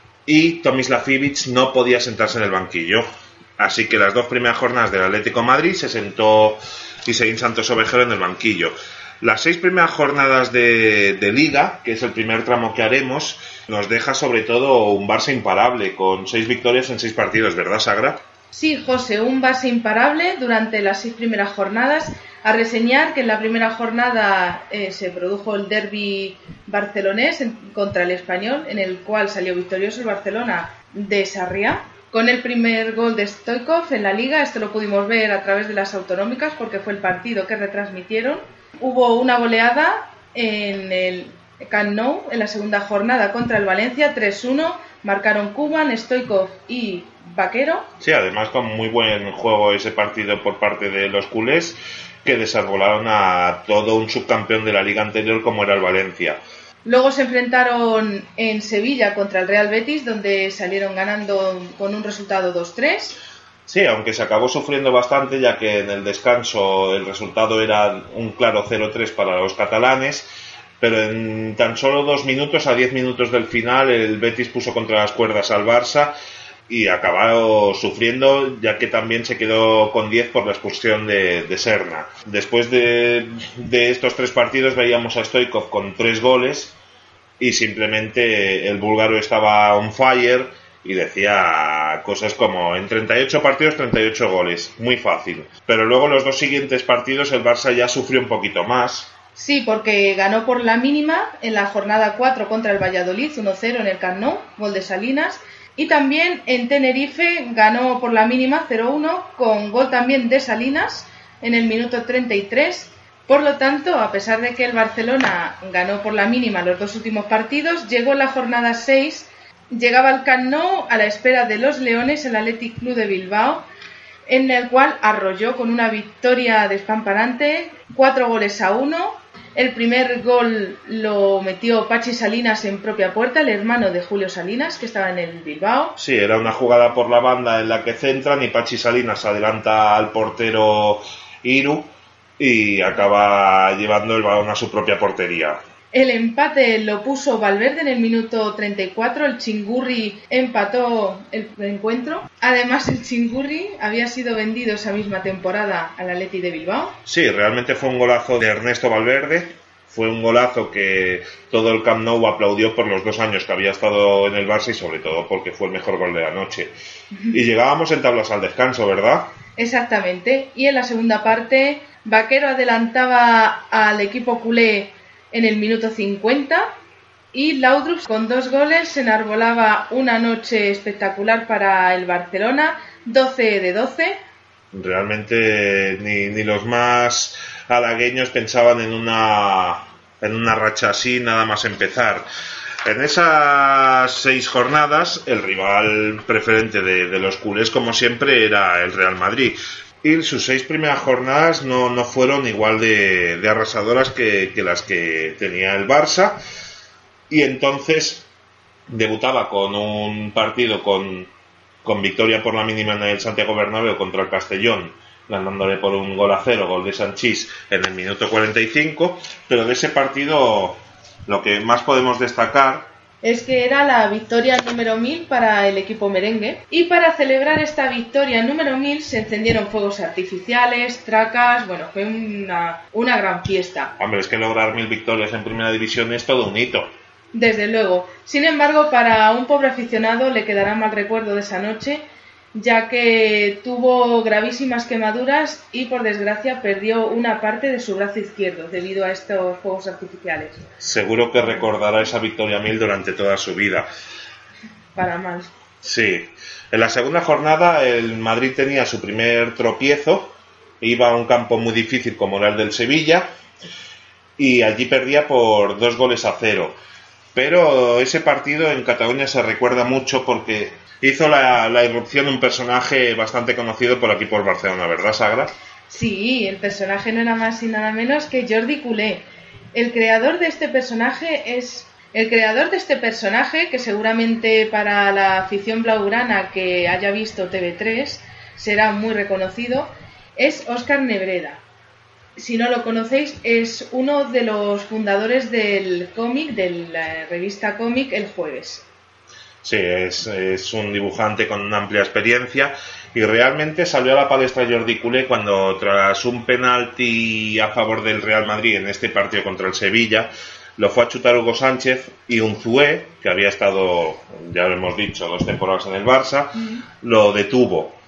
y Tomislav Ivic no podía sentarse en el banquillo. Así que las 2 primeras jornadas del Atlético de Madrid se sentó Iselín Santos Ovejero en el banquillo. Las 6 primeras jornadas de Liga, que es el primer tramo que haremos, nos deja sobre todo un Barça imparable, con 6 victorias en 6 partidos, ¿verdad, Sagra? Sí, José, un Barça imparable durante las 6 primeras jornadas. A reseñar que en la primera jornada se produjo el derbi barcelonés contra el Español, en el cual salió victorioso el Barcelona de Sarriá, con el primer gol de Stoichkov en la Liga. Esto lo pudimos ver a través de las autonómicas porque fue el partido que retransmitieron. Hubo una goleada en el Camp Nou en la segunda jornada contra el Valencia, 3-1. Marcaron Kuban, Stoichkov y Vaquero. Sí, además con muy buen juego ese partido por parte de los culés, que desarbolaron a todo un subcampeón de la liga anterior como era el Valencia. Luego se enfrentaron en Sevilla contra el Real Betis, donde salieron ganando con un resultado 2-3. Sí, aunque se acabó sufriendo bastante, ya que en el descanso el resultado era un claro 0-3 para los catalanes, pero en tan solo 2 minutos, a 10 minutos del final, el Betis puso contra las cuerdas al Barça y acabó sufriendo, ya que también se quedó con 10 por la expulsión de Serna. Después de estos 3 partidos veíamos a Stoichkov con 3 goles, y simplemente el búlgaro estaba on fire y decía cosas como: en 38 partidos 38 goles, muy fácil. Pero luego los 2 siguientes partidos el Barça ya sufrió un poquito más. Sí, porque ganó por la mínima en la jornada 4 contra el Valladolid, 1-0 en el Camp Nou, gol de Salinas. Y también en Tenerife ganó por la mínima 0-1 con gol también de Salinas en el minuto 33. Por lo tanto, a pesar de que el Barcelona ganó por la mínima los 2 últimos partidos, llegó la jornada 6, llegaba al Camp Nou a la espera de los Leones, el Athletic Club de Bilbao, en el cual arrolló con una victoria despampanante, 4-1. El primer gol lo metió Pachi Salinas en propia puerta, el hermano de Julio Salinas, que estaba en el Bilbao. Sí, era una jugada por la banda en la que centran y Pachi Salinas adelanta al portero Iru y acaba llevando el balón a su propia portería. El empate lo puso Valverde en el minuto 34, el Chingurri empató el encuentro. Además, el Chingurri había sido vendido esa misma temporada al Athletic de Bilbao. Sí, realmente fue un golazo de Ernesto Valverde. Fue un golazo que todo el Camp Nou aplaudió por los 2 años que había estado en el Barça, y sobre todo porque fue el mejor gol de la noche. Y llegábamos en tablas al descanso, ¿verdad? Exactamente. Y en la segunda parte, Vaquero adelantaba al equipo culé en el minuto 50 y Laudrup con 2 goles se enarbolaba una noche espectacular para el Barcelona, 12-12. Realmente ni los más halagueños pensaban en una racha así nada más empezar. En esas 6 jornadas el rival preferente de los culés, como siempre, era el Real Madrid. Y sus 6 primeras jornadas no fueron igual de arrasadoras que las que tenía el Barça. Y entonces debutaba con un partido con con victoria por la mínima en el Santiago Bernabéu contra el Castellón, ganándole por 1-0, gol de Sanchís en el minuto 45, pero de ese partido lo que más podemos destacar es que era la victoria número 1000 para el equipo merengue, y para celebrar esta victoria número 1000 se encendieron fuegos artificiales, tracas, bueno, fue una gran fiesta. Hombre, es que lograr 1000 victorias en primera división es todo un hito. Desde luego. Sin embargo, para un pobre aficionado le quedará mal recuerdo de esa noche, ya que tuvo gravísimas quemaduras y por desgracia perdió una parte de su brazo izquierdo debido a estos fuegos artificiales. Seguro que recordará esa victoria 1000 durante toda su vida. Para mal. Sí. En la segunda jornada el Madrid tenía su primer tropiezo, iba a un campo muy difícil como era el del Sevilla y allí perdía por 2-0. Pero ese partido en Cataluña se recuerda mucho porque hizo la irrupción un personaje bastante conocido por aquí por Barcelona, ¿verdad, Sagra? Sí, el personaje no era más y nada menos que Jordi Culé. El creador de este personaje, que seguramente para la afición blaugrana que haya visto TV3 será muy reconocido, es Óscar Nebreda. Si no lo conocéis, es uno de los fundadores del cómic, de la revista Cómic El Jueves. Sí, es un dibujante con una amplia experiencia y realmente salió a la palestra Jordi Culé cuando, tras un penalti a favor del Real Madrid en este partido contra el Sevilla, lo fue a chutar Hugo Sánchez y Unzué, que había estado, ya lo hemos dicho, 2 temporadas en el Barça, lo detuvo.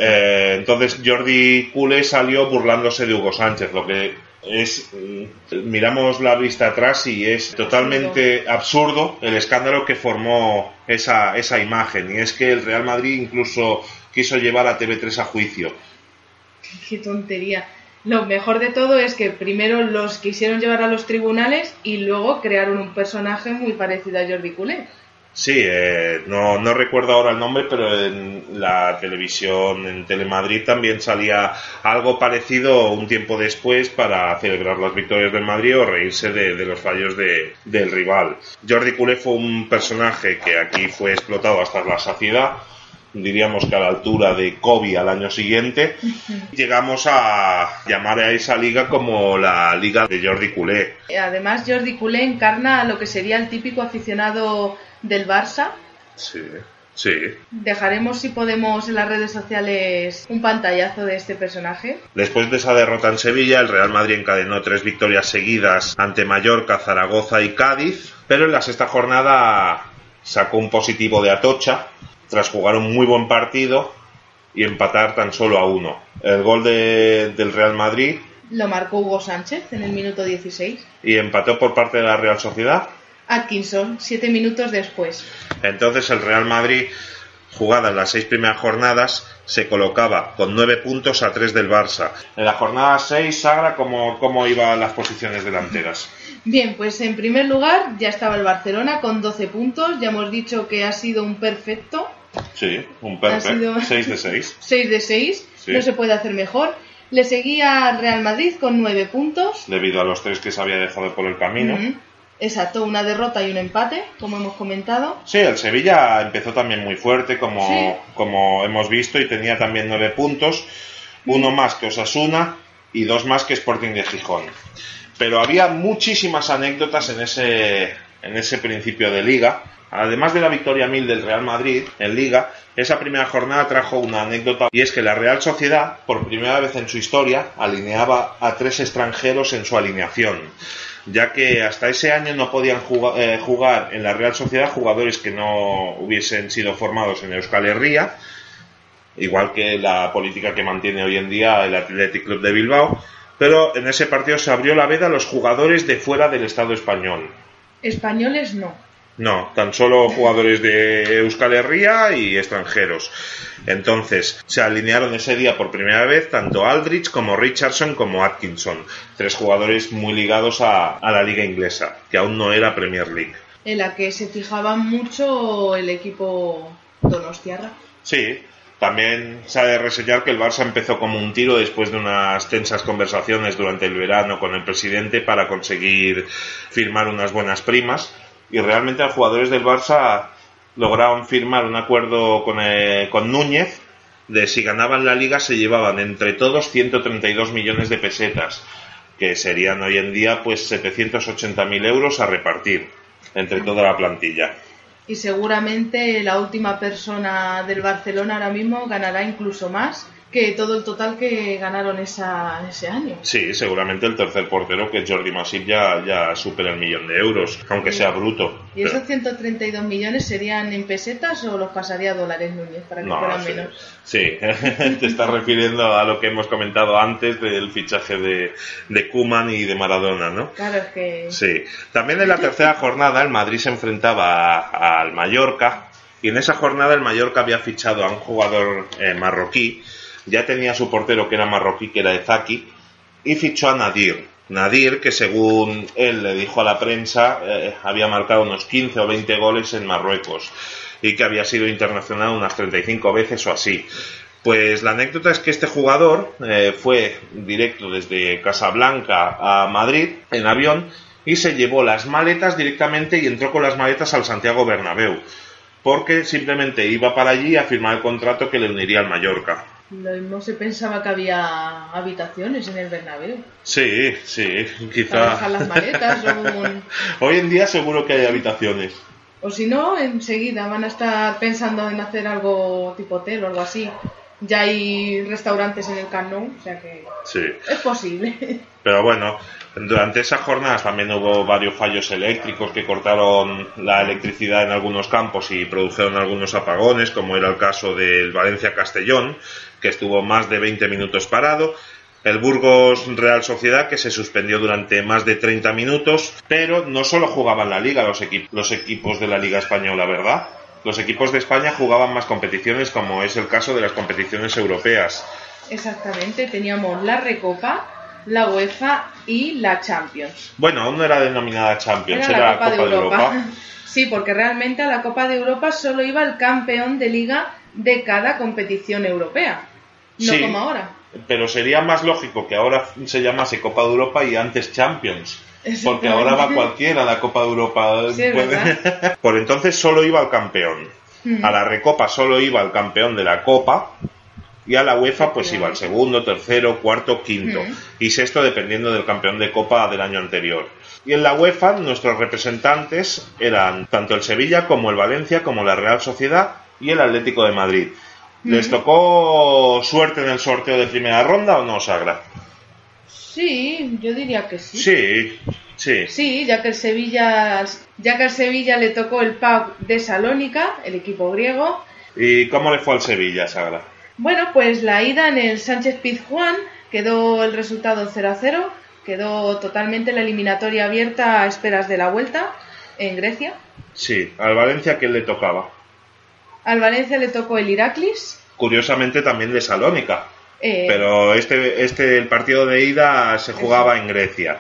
Entonces Jordi Culé salió burlándose de Hugo Sánchez, lo que es, miramos la vista atrás y es totalmente absurdo el escándalo que formó esa imagen, y es que el Real Madrid incluso quiso llevar a TV3 a juicio. Qué tontería. Lo mejor de todo es que primero los quisieron llevar a los tribunales y luego crearon un personaje muy parecido a Jordi Culé. Sí, no recuerdo ahora el nombre, pero en la televisión, en Telemadrid, también salía algo parecido un tiempo después para celebrar las victorias del Madrid o reírse de los fallos del rival. Jordi Culé fue un personaje que aquí fue explotado hasta la saciedad, diríamos que a la altura de Kobe al año siguiente. Llegamos a llamar a esa liga como la liga de Jordi Culé. Además, Jordi Culé encarna lo que sería el típico aficionado del Barça. Sí. Dejaremos, si podemos, en las redes sociales un pantallazo de este personaje. Después de esa derrota en Sevilla, el Real Madrid encadenó 3 victorias seguidas ante Mallorca, Zaragoza y Cádiz, pero en la sexta jornada sacó un positivo de Atocha tras jugar un muy buen partido y empatar tan solo a 1. El gol del Real Madrid lo marcó Hugo Sánchez en el minuto 16. Y empató por parte de la Real Sociedad Atkinson, 7 minutos después. Entonces el Real Madrid, jugadas las 6 primeras jornadas, se colocaba con 9 puntos a 3 del Barça. En la jornada 6, Sagra, ¿cómo iban las posiciones delanteras? Bien, pues en primer lugar ya estaba el Barcelona con 12 puntos. Ya hemos dicho que ha sido un perfecto. Sí, un perfecto. 6 de 6. 6 de 6, sí. No se puede hacer mejor. Le seguía Real Madrid con 9 puntos. Debido a los 3 que se había dejado por el camino. Exacto, una derrota y un empate, como hemos comentado. Sí, el Sevilla empezó también muy fuerte, como hemos visto, y tenía también 9 puntos, uno más que Osasuna y 2 más que Sporting de Gijón. Pero había muchísimas anécdotas en ese principio de liga. Además de la victoria 1000 del Real Madrid en liga, esa primera jornada trajo una anécdota, y es que la Real Sociedad, por primera vez en su historia, alineaba a 3 extranjeros en su alineación, ya que hasta ese año no podían jugar en la Real Sociedad jugadores que no hubiesen sido formados en Euskal Herria, igual que la política que mantiene hoy en día el Athletic Club de Bilbao, pero en ese partido se abrió la veda a los jugadores de fuera del Estado español. Españoles no. No, tan solo jugadores de Euskal Herria y extranjeros. Entonces, se alinearon ese día por primera vez tanto Aldrich como Richardson como Atkinson, 3 jugadores muy ligados a la liga inglesa, que aún no era Premier League. En la que se fijaba mucho el equipo donostiarra. Sí, también se ha de reseñar que el Barça empezó como un tiro después de unas tensas conversaciones durante el verano con el presidente para conseguir firmar unas buenas primas. Y realmente a jugadores del Barça lograron firmar un acuerdo con Núñez de si ganaban la liga se llevaban entre todos 132 millones de pesetas, que serían hoy en día pues 780.000 euros a repartir entre toda la plantilla. Y seguramente la última persona del Barcelona ahora mismo ganará incluso más que todo el total que ganaron ese año. Sí, seguramente el tercer portero, que es Jordi Masip, ya supera el 1.000.000 de euros, aunque sea bruto. ¿Y esos 132 millones serían en pesetas o los pasaría a dólares Núñez para que fueran menos? Sí, te estás refiriendo a lo que hemos comentado antes del fichaje de Koeman y de Maradona, ¿no? Claro, es que... Sí. También en la tercera jornada el Madrid se enfrentaba al Mallorca, y en esa jornada el Mallorca había fichado a un jugador marroquí. Ya tenía su portero que era marroquí, que era Ezaki, y fichó a Nadir, que según él le dijo a la prensa, había marcado unos 15 o 20 goles en Marruecos y que había sido internacional unas 35 veces o así. Pues la anécdota es que este jugador fue directo desde Casablanca a Madrid en avión y se llevó las maletas directamente y entró con las maletas al Santiago Bernabéu, porque simplemente iba para allí a firmar el contrato que le uniría al Mallorca. Lo mismo se pensaba que había habitaciones en el Bernabéu. Sí, quizá. Para dejar las maletas Hoy en día seguro que hay habitaciones. O si no, enseguida van a estar pensando en hacer algo tipo hotel o algo así. Ya hay restaurantes en el Camp Nou, o sea que sí. Es posible. Pero bueno, durante esas jornadas también hubo varios fallos eléctricos que cortaron la electricidad en algunos campos y produjeron algunos apagones, como era el caso del Valencia-Castellón, que estuvo más de 20 minutos parado, el Burgos Real Sociedad, que se suspendió durante más de 30 minutos, pero no solo jugaban la Liga los equipos de la Liga Española, ¿verdad? Los equipos de España jugaban más competiciones, como es el caso de las competiciones europeas. Exactamente, teníamos la Recopa, la UEFA y la Champions. Bueno, aún no era denominada Champions, era la Copa de Europa. Sí, porque realmente a la Copa de Europa solo iba el campeón de liga de cada competición europea, no como ahora. Pero sería más lógico que ahora se llamase Copa de Europa y antes Champions. Porque ahora va cualquiera a la Copa de Europa. Sí, ¿verdad? Por entonces solo iba el campeón. A la Recopa solo iba el campeón de la Copa. Y a la UEFA pues iba el segundo, tercero, cuarto, quinto y sexto, dependiendo del campeón de Copa del año anterior. Y en la UEFA nuestros representantes eran tanto el Sevilla como el Valencia, como la Real Sociedad y el Atlético de Madrid. ¿Les tocó suerte en el sorteo de primera ronda o no, Sagra? Sí, yo diría que sí. Sí. Sí, ya que el Sevilla le tocó el PAOK de Salónica, el equipo griego. ¿Y cómo le fue al Sevilla, Sagra? Bueno, pues la ida en el Sánchez Pizjuán quedó el resultado 0-0, quedó totalmente la eliminatoria abierta a esperas de la vuelta en Grecia. Sí, al Valencia, ¿quién le tocaba? Al Valencia le tocó el Iraklis. Curiosamente también de Salónica. Pero el partido de ida se jugaba en Grecia.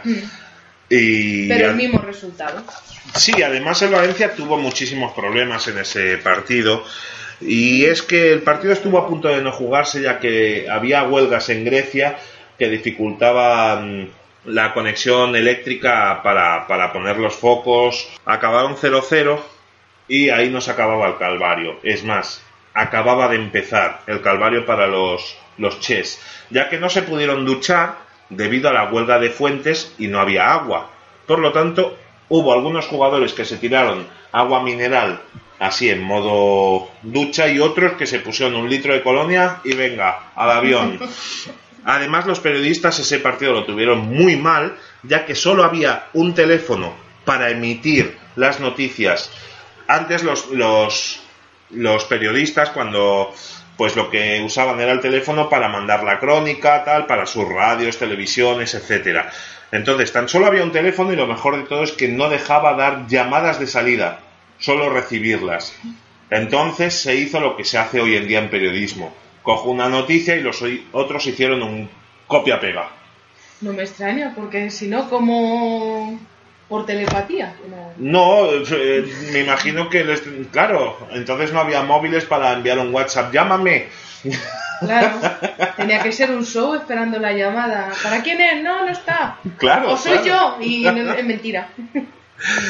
Pero el mismo resultado. Sí, además el Valencia tuvo muchísimos problemas en ese partido. Y es que el partido estuvo a punto de no jugarse, ya que había huelgas en Grecia que dificultaban la conexión eléctrica para poner los focos. Acabaron 0-0 y ahí no se acababa el calvario. Es más, acababa de empezar el calvario para los Ches, ya que no se pudieron duchar debido a la huelga de fuentes y no había agua. Por lo tanto, hubo algunos jugadores que se tiraron agua mineral así en modo ducha y otros que se pusieron 1 litro de colonia y venga, al avión. Además, los periodistas ese partido lo tuvieron muy mal, ya que solo había un teléfono para emitir las noticias. Antes los periodistas, cuando pues lo que usaban era el teléfono para mandar la crónica, tal, para sus radios, televisiones, etcétera. Entonces, tan solo había un teléfono y lo mejor de todo es que no dejaba dar llamadas de salida, solo recibirlas. Entonces se hizo lo que se hace hoy en día en periodismo. Cojo una noticia y los otros hicieron un copia-pega. No me extraña, porque si no, ¿cómo...? ¿Por telepatía? No, me imagino que claro, entonces no había móviles para enviar un WhatsApp, llámame. Claro, tenía que ser un show esperando la llamada. ¿Para quién es? No está. Claro. O soy yo, y es mentira.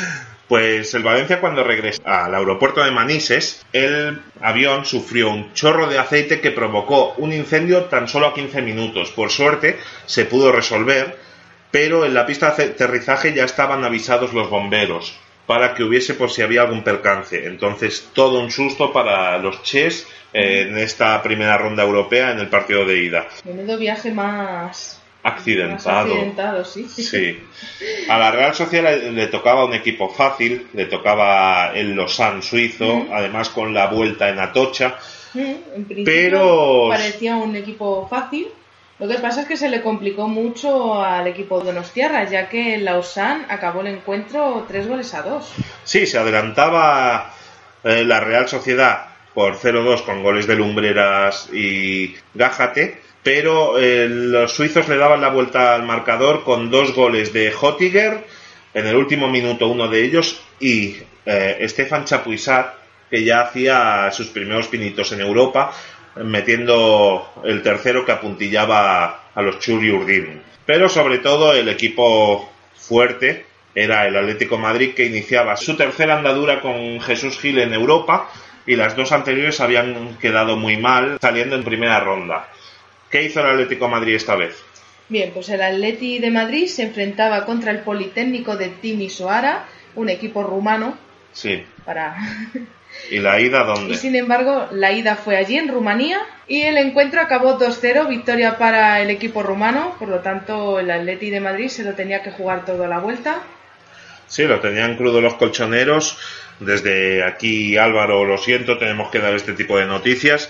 Pues el Valencia, cuando regresó al aeropuerto de Manises, el avión sufrió un chorro de aceite que provocó un incendio tan solo a 15 minutos. Por suerte se pudo resolver, pero en la pista de aterrizaje ya estaban avisados los bomberos para que hubiese por si había algún percance. Entonces, todo un susto para los Ches en esta primera ronda europea en el partido de ida. Menudo viaje más Accidentado, sí. Sí. A la Real Sociedad le tocaba un equipo fácil, le tocaba el Lausanne suizo, además con la vuelta en Atocha. En principio pero parecía un equipo fácil. Lo que pasa es que se le complicó mucho al equipo donostiarra, ya que el Lausanne acabó el encuentro 3-2. Sí, se adelantaba la Real Sociedad por 0-2 con goles de Lumbreras y Gájate, pero los suizos le daban la vuelta al marcador con 2 goles de Hottiger, en el último minuto uno de ellos, y Stefan Chapuisat, que ya hacía sus primeros pinitos en Europa, metiendo el tercero que apuntillaba a los Churi Urdin. Pero sobre todo el equipo fuerte era el Atlético de Madrid, que iniciaba su tercera andadura con Jesús Gil en Europa, y las 2 anteriores habían quedado muy mal, saliendo en primera ronda. ¿Qué hizo el Atlético de Madrid esta vez? Bien, pues el Atleti de Madrid se enfrentaba contra el Politécnico de Timișoara, un equipo rumano. Sí. Para... ¿Y la ida dónde? Y sin embargo, la ida fue allí, en Rumanía, y el encuentro acabó 2-0, victoria para el equipo rumano. Por lo tanto, el Atleti de Madrid se lo tenía que jugar todo a la vuelta. Sí, lo tenían crudo los colchoneros. Desde aquí, Álvaro, lo siento, tenemos que dar este tipo de noticias.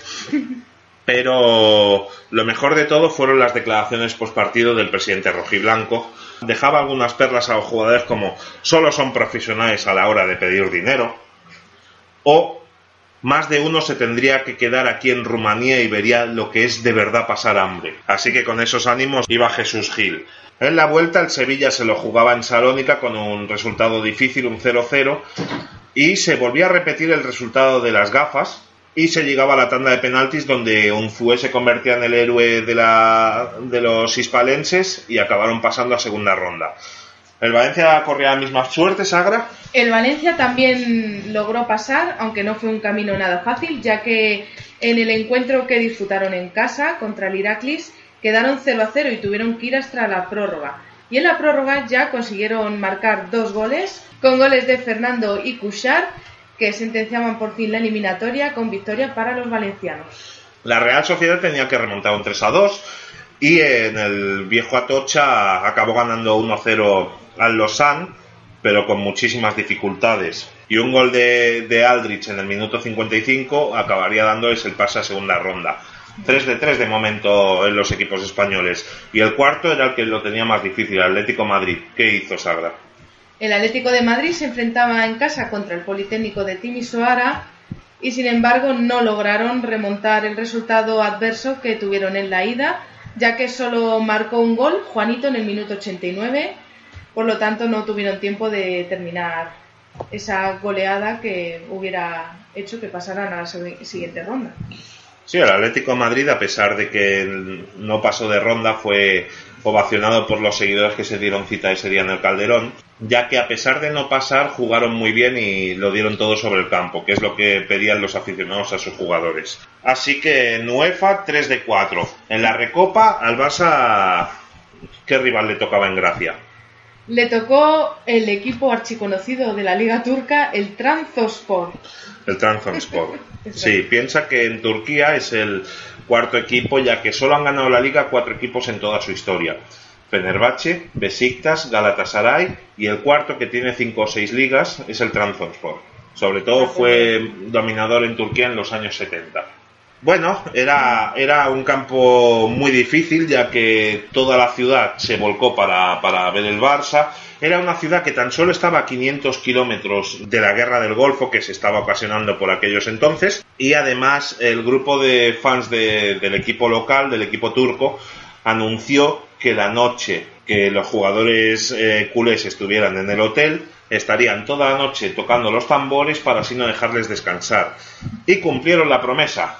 Pero lo mejor de todo fueron las declaraciones postpartido del presidente rojiblanco. Dejaba algunas perlas a los jugadores como: solo son profesionales a la hora de pedir dinero, o más de uno se tendría que quedar aquí en Rumanía y vería lo que es de verdad pasar hambre. Así que con esos ánimos iba Jesús Gil. En la vuelta el Sevilla se lo jugaba en Salónica con un resultado difícil, un 0-0, y se volvía a repetir el resultado de las gafas, y se llegaba a la tanda de penaltis, donde Unzué se convertía en el héroe de los hispalenses y acabaron pasando a segunda ronda. ¿El Valencia corría la misma suerte, Sagra? El Valencia también logró pasar, aunque no fue un camino nada fácil, ya que en el encuentro que disputaron en casa contra el Heracles quedaron 0-0 y tuvieron que ir hasta la prórroga. Y en la prórroga ya consiguieron marcar 2 goles, con goles de Fernando y Cuixart, que sentenciaban por fin la eliminatoria con victoria para los valencianos. La Real Sociedad tenía que remontar un 3-2 y en el viejo Atocha acabó ganando 1-0 al Lausanne, pero con muchísimas dificultades. Y un gol de Aldrich en el minuto 55 acabaría dándoles el pase a segunda ronda. 3-3 de momento en los equipos españoles. Y el cuarto era el que lo tenía más difícil, el Atlético de Madrid. ¿Qué hizo, Sagra? El Atlético de Madrid se enfrentaba en casa contra el Politécnico de Timișoara y sin embargo no lograron remontar el resultado adverso que tuvieron en la ida, ya que solo marcó un gol, Juanito, en el minuto 89, por lo tanto no tuvieron tiempo de terminar esa goleada que hubiera hecho que pasaran a la siguiente ronda. Sí, el Atlético de Madrid, a pesar de que no pasó de ronda, fue ovacionado por los seguidores que se dieron cita ese día en el Calderón, ya que a pesar de no pasar, jugaron muy bien y lo dieron todo sobre el campo, que es lo que pedían los aficionados a sus jugadores. Así que en UEFA 3-4. En la Recopa, al Barça, ¿qué rival le tocaba en gracia? Le tocó el equipo archiconocido de la Liga Turca, el Trabzonspor. El Trabzonspor. Sí, piensa que en Turquía es el cuarto equipo, ya que solo han ganado la Liga 4 equipos en toda su historia. Fenerbahce, Besiktas, Galatasaray, y el cuarto, que tiene 5 o 6 ligas, es el Trabzonspor. Sobre todo fue dominador en Turquía en los años 70. Bueno, era un campo muy difícil, ya que toda la ciudad se volcó para ver el Barça. Era una ciudad que tan solo estaba a 500 kilómetros de la guerra del Golfo que se estaba ocasionando por aquellos entonces, y además el grupo de fans del equipo local, del equipo turco, anunció que la noche que los jugadores culés estuvieran en el hotel, estarían toda la noche tocando los tambores para así no dejarles descansar. Y cumplieron la promesa.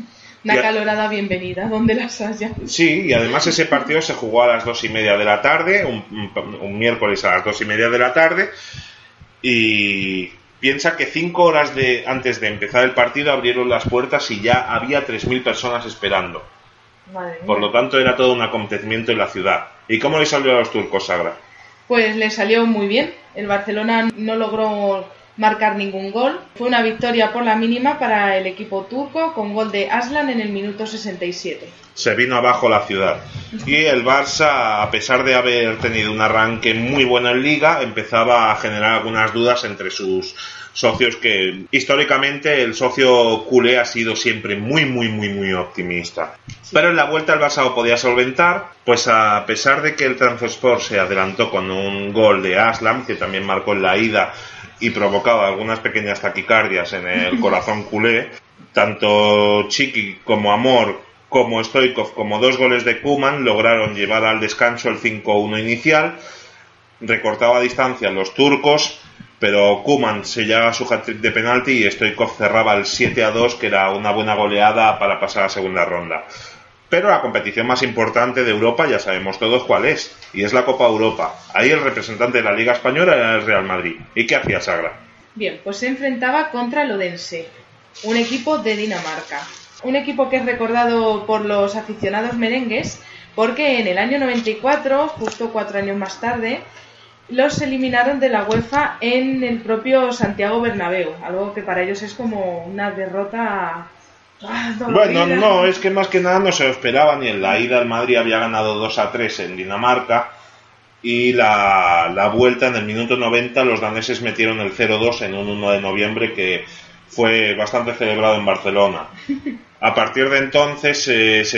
Una calorada bienvenida, donde las haya. Sí, y además ese partido se jugó a las 2:30 de la tarde, un miércoles a las 2:30 de la tarde, y piensa que 5 horas antes de empezar el partido abrieron las puertas y ya había 3.000 personas esperando. Madre mía. Por lo tanto, era todo un acontecimiento en la ciudad. ¿Y cómo le salió a los turcos, Sagra? Pues le salió muy bien. El Barcelona no logró marcar ningún gol. Fue una victoria por la mínima para el equipo turco con gol de Aslan en el minuto 67. Se vino abajo la ciudad. Y el Barça, a pesar de haber tenido un arranque muy bueno en Liga, empezaba a generar algunas dudas entre sus socios, que históricamente el socio culé ha sido siempre muy optimista. Pero en la vuelta el Barça lo podía solventar, pues a pesar de que el Trabzonspor se adelantó con un gol de Aslan, que también marcó en la ida y provocaba algunas pequeñas taquicardias en el corazón culé, tanto Chiqui como Amor como Stoichkov como 2 goles de Koeman lograron llevar al descanso el 5-1 inicial. Recortaba distancia los turcos, pero Koeman sellaba su hat-trick de penalti y Stoichkov cerraba el 7-2, que era una buena goleada para pasar a la segunda ronda. Pero la competición más importante de Europa ya sabemos todos cuál es, y es la Copa Europa. Ahí el representante de la Liga Española era el Real Madrid. ¿Y qué hacía Sagra? Bien, pues se enfrentaba contra el Odense, un equipo de Dinamarca. Un equipo que es recordado por los aficionados merengues porque en el año 94, justo 4 años más tarde, los eliminaron de la UEFA en el propio Santiago Bernabéu, algo que para ellos es como una derrota dolorida. Bueno, no, es que más que nada no se lo esperaban, y en la ida el Madrid había ganado 2-3 en Dinamarca, y la vuelta en el minuto 90 los daneses metieron el 0-2 en un 1 de noviembre que fue bastante celebrado en Barcelona. A partir de entonces se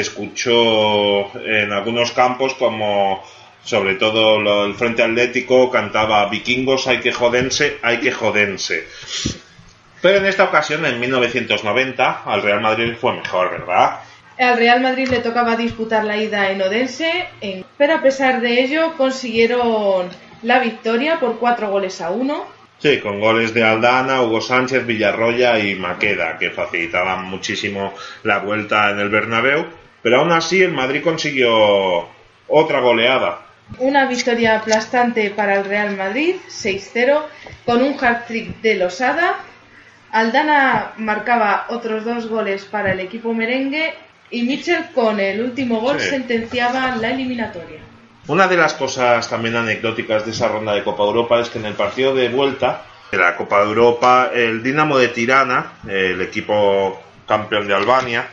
escuchó en algunos campos, como sobre todo el Frente Atlético cantaba vikingos, hay que jodense, hay que jodense. Pero en esta ocasión, en 1990, al Real Madrid fue mejor, ¿verdad? Al Real Madrid le tocaba disputar la ida en Odense, pero a pesar de ello consiguieron la victoria por 4-1. Sí, con goles de Aldana, Hugo Sánchez, Villarroya y Maqueda, que facilitaban muchísimo la vuelta en el Bernabéu. Pero aún así el Madrid consiguió otra goleada. Una victoria aplastante para el Real Madrid, 6-0, con un hat-trick de Losada. Aldana marcaba otros 2 goles para el equipo merengue y Mitchell con el último gol sentenciaba la eliminatoria. Una de las cosas también anecdóticas de esa ronda de Copa Europa es que en el partido de vuelta de la Copa Europa, el Dinamo de Tirana, el equipo campeón de Albania,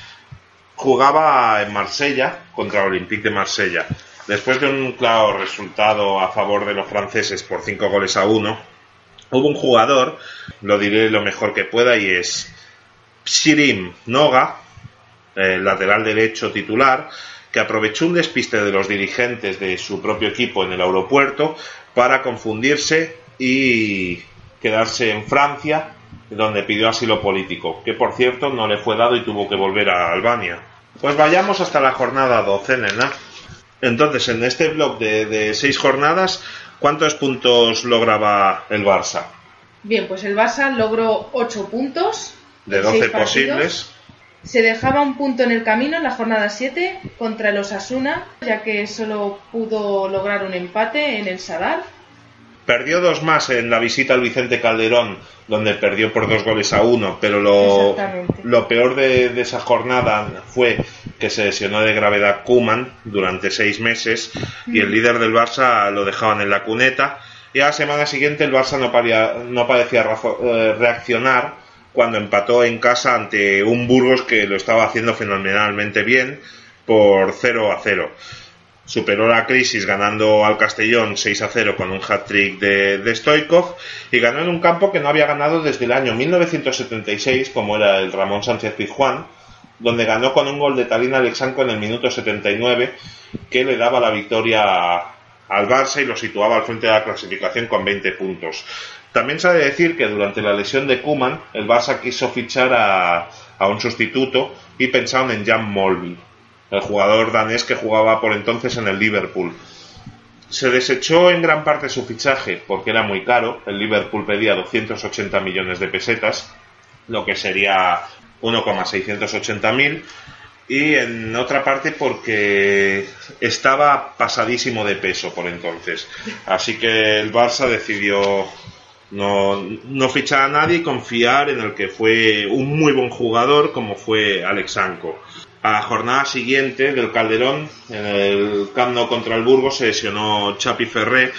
jugaba en Marsella contra el Olympique de Marsella. Después de un claro resultado a favor de los franceses por 5-1, hubo un jugador, lo diré lo mejor que pueda, y es Psirim Noga, el lateral derecho titular, que aprovechó un despiste de los dirigentes de su propio equipo en el aeropuerto para confundirse y quedarse en Francia, donde pidió asilo político, que por cierto no le fue dado y tuvo que volver a Albania. Pues vayamos hasta la jornada 12, nena. Entonces, en este bloc de 6 jornadas, ¿cuántos puntos lograba el Barça? Bien, pues el Barça logró 8 puntos. De 12 posibles. Se dejaba un punto en el camino en la jornada 7 contra el Osasuna, ya que solo pudo lograr un empate en el Sadar. Perdió 2 más en la visita al Vicente Calderón, donde perdió por 2-1, pero lo peor de esa jornada fue que se lesionó de gravedad Koeman durante 6 meses y el líder del Barça lo dejaban en la cuneta, y a la semana siguiente el Barça no parecía reaccionar cuando empató en casa ante un Burgos que lo estaba haciendo fenomenalmente bien por 0-0. Superó la crisis ganando al Castellón 6-0 con un hat-trick de Stoichkov, y ganó en un campo que no había ganado desde el año 1976, como era el Ramón Sánchez Pizjuán, donde ganó con un gol de Talín Alexanco en el minuto 79, que le daba la victoria al Barça y lo situaba al frente de la clasificación con 20 puntos. También se ha de decir que durante la lesión de Koeman, el Barça quiso fichar a un sustituto y pensaron en Jan Molby, el jugador danés que jugaba por entonces en el Liverpool. Se desechó en gran parte su fichaje porque era muy caro. El Liverpool pedía 280 millones de pesetas, lo que sería 1,680.000, y en otra parte porque estaba pasadísimo de peso por entonces. Así que el Barça decidió no fichar a nadie y confiar en el que fue un muy buen jugador como fue Alex Sanko. A la jornada siguiente del Calderón, en el Camp Nou contra el Burgos, se lesionó Chapi Ferrer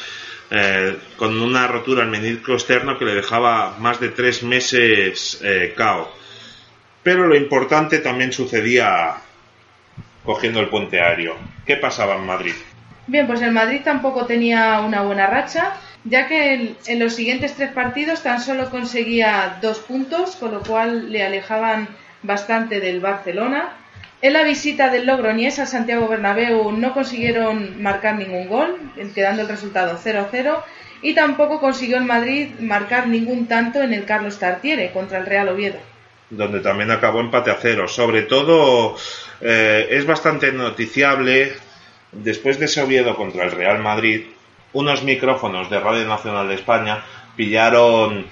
con una rotura al menisco externo que le dejaba más de 3 meses KO. Pero lo importante también sucedía cogiendo el puente aéreo. ¿Qué pasaba en Madrid? Bien, pues el Madrid tampoco tenía una buena racha, ya que en los siguientes 3 partidos tan solo conseguía 2 puntos, con lo cual le alejaban bastante del Barcelona. En la visita del Logroñés al Santiago Bernabéu no consiguieron marcar ningún gol, quedando el resultado 0-0, y tampoco consiguió el Madrid marcar ningún tanto en el Carlos Tartiere contra el Real Oviedo, donde también acabó empate a 0. Sobre todo es bastante noticiable, después de ese Oviedo contra el Real Madrid, unos micrófonos de Radio Nacional de España pillaron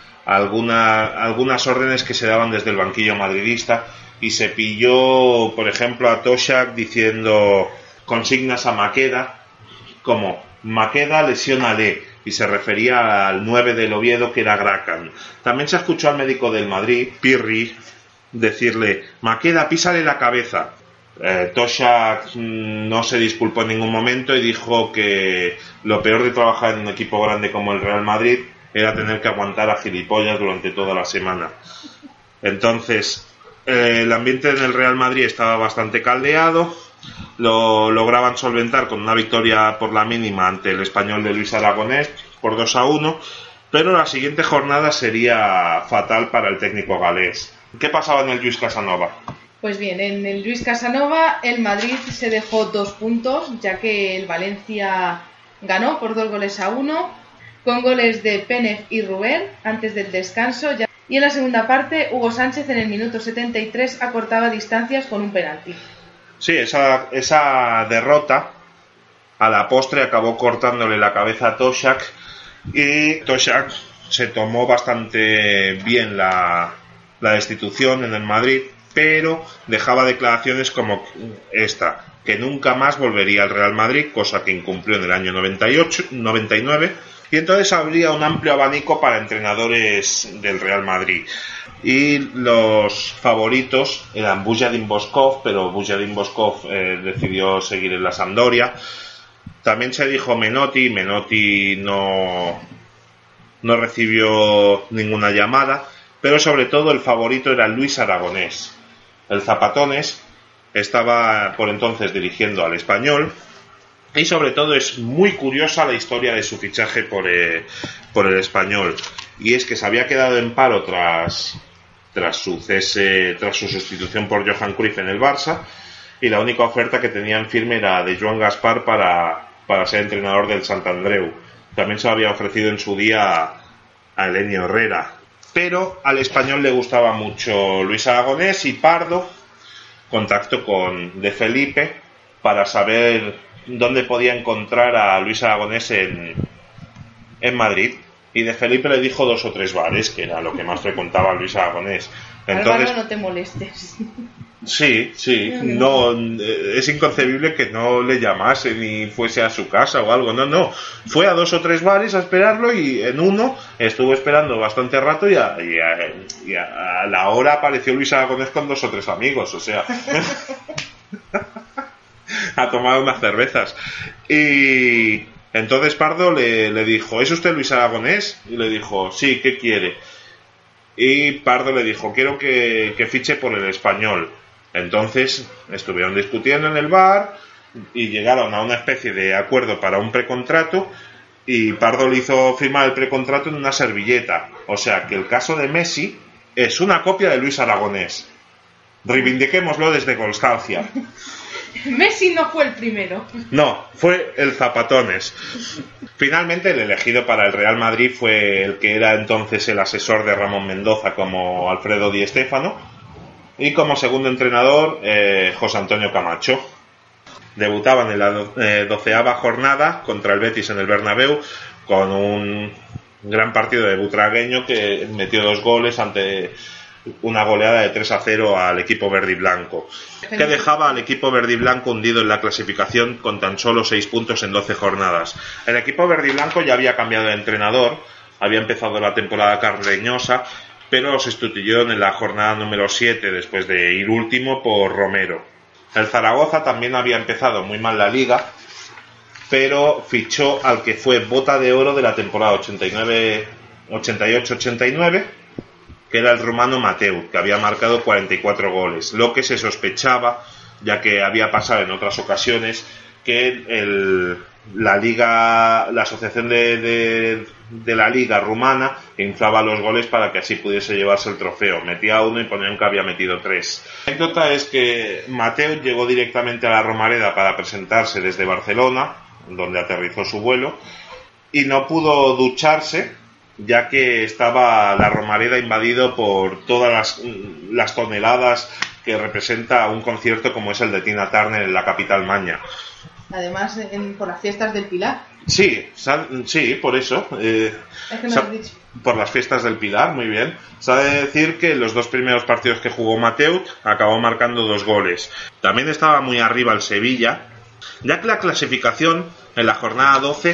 algunas órdenes que se daban desde el banquillo madridista, y se pilló, por ejemplo, a Toshak diciendo consignas a Maqueda como Maqueda lesiónale, y se refería al 9 del Oviedo, que era Gracan. También se escuchó al médico del Madrid, Pirri, decirle Maqueda, písale la cabeza. Toshak no se disculpó en ningún momento y dijo que lo peor de trabajar en un equipo grande como el Real Madrid era tener que aguantar a gilipollas durante toda la semana. Entonces, el ambiente en el Real Madrid estaba bastante caldeado. Lo lograban solventar con una victoria por la mínima ante el Español de Luis Aragonés por 2-1, pero la siguiente jornada sería fatal para el técnico galés. ¿Qué pasaba en el Lluís Casanova? Pues bien, en el Lluís Casanova el Madrid se dejó 2 puntos, ya que el Valencia ganó por 2-1, con goles de Pénez y Rubén antes del descanso. Y en la segunda parte, Hugo Sánchez en el minuto 73 acortaba distancias con un penalti. Sí, esa derrota a la postre acabó cortándole la cabeza a Toshak, y Toshak se tomó bastante bien la destitución en el Madrid, pero dejaba declaraciones como esta, que nunca más volvería al Real Madrid, cosa que incumplió en el año 99, y entonces habría un amplio abanico para entrenadores del Real Madrid. Y los favoritos eran Bujadin Boskov, pero Bujadin Boskov decidió seguir en la Sampdoria. También se dijo Menotti no recibió ninguna llamada, pero sobre todo el favorito era Luis Aragonés. El Zapatones estaba por entonces dirigiendo al Español, y sobre todo es muy curiosa la historia de su fichaje por el Español, y es que se había quedado en paro tras su sustitución por Johan Cruyff en el Barça, y la única oferta que tenían firme era de Joan Gaspar para ser entrenador del Sant Andreu. También se había ofrecido en su día a Elenio Herrera, pero al Español le gustaba mucho Luis Aragonés, y Pardo contactó con De Felipe para saber dónde podía encontrar a Luis Aragonés en Madrid, y De Felipe le dijo 2 o 3 bares, que era lo que más frecuentaba Luis Aragonés. Entonces, Álvaro, no te molestes. Sí, no, es inconcebible que no le llamase ni fuese a su casa o algo. No, fue a 2 o 3 bares a esperarlo, y en uno estuvo esperando bastante rato, y a la hora apareció Luis Aragonés con 2 o 3 amigos, o sea, a tomar unas cervezas. Y entonces Pardo le dijo, ¿es usted Luis Aragonés? Y le dijo, sí, ¿qué quiere? Y Pardo le dijo, quiero que fiche por el Español. Entonces estuvieron discutiendo en el bar y llegaron a una especie de acuerdo para un precontrato, y Pardo le hizo firmar el precontrato en una servilleta. O sea que el caso de Messi es una copia de Luis Aragonés. Reivindiquémoslo desde Golstalgia. Messi no fue el primero. No, fue el Zapatones. Finalmente el elegido para el Real Madrid fue el que era entonces el asesor de Ramón Mendoza, como Alfredo Di Stéfano, y como segundo entrenador José Antonio Camacho. Debutaban en la 12ª jornada contra el Betis en el Bernabéu, con un gran partido de butragueño que metió 2 goles ante una goleada de 3-0 al equipo verde y blanco, que dejaba al equipo verde y blanco hundido en la clasificación con tan solo 6 puntos en 12 jornadas. El equipo verde y blanco ya había cambiado de entrenador, había empezado la temporada cardeñosa, pero se sustituyeron en la jornada número 7, después de ir último, por Romero. El Zaragoza también había empezado muy mal la liga, pero fichó al que fue bota de oro de la temporada 88-89, que era el rumano Mateu, que había marcado 44 goles. Lo que se sospechaba, ya que había pasado en otras ocasiones, que la asociación de la liga rumana inflaba los goles para que así pudiese llevarse el trofeo. Metía uno y ponían que había metido 3. La anécdota es que Mateu llegó directamente a la Romareda para presentarse desde Barcelona, donde aterrizó su vuelo, y no pudo ducharse, ya que estaba la Romareda invadido por todas las toneladas que representa un concierto como es el de Tina Turner en la capital maña. Además, por las fiestas del Pilar. Sí, por eso. Es que no lo has dicho. Por las fiestas del Pilar, muy bien. Sabe decir que los 2 primeros partidos que jugó Mateu acabó marcando 2 goles. También estaba muy arriba el Sevilla, ya que la clasificación en la jornada 12,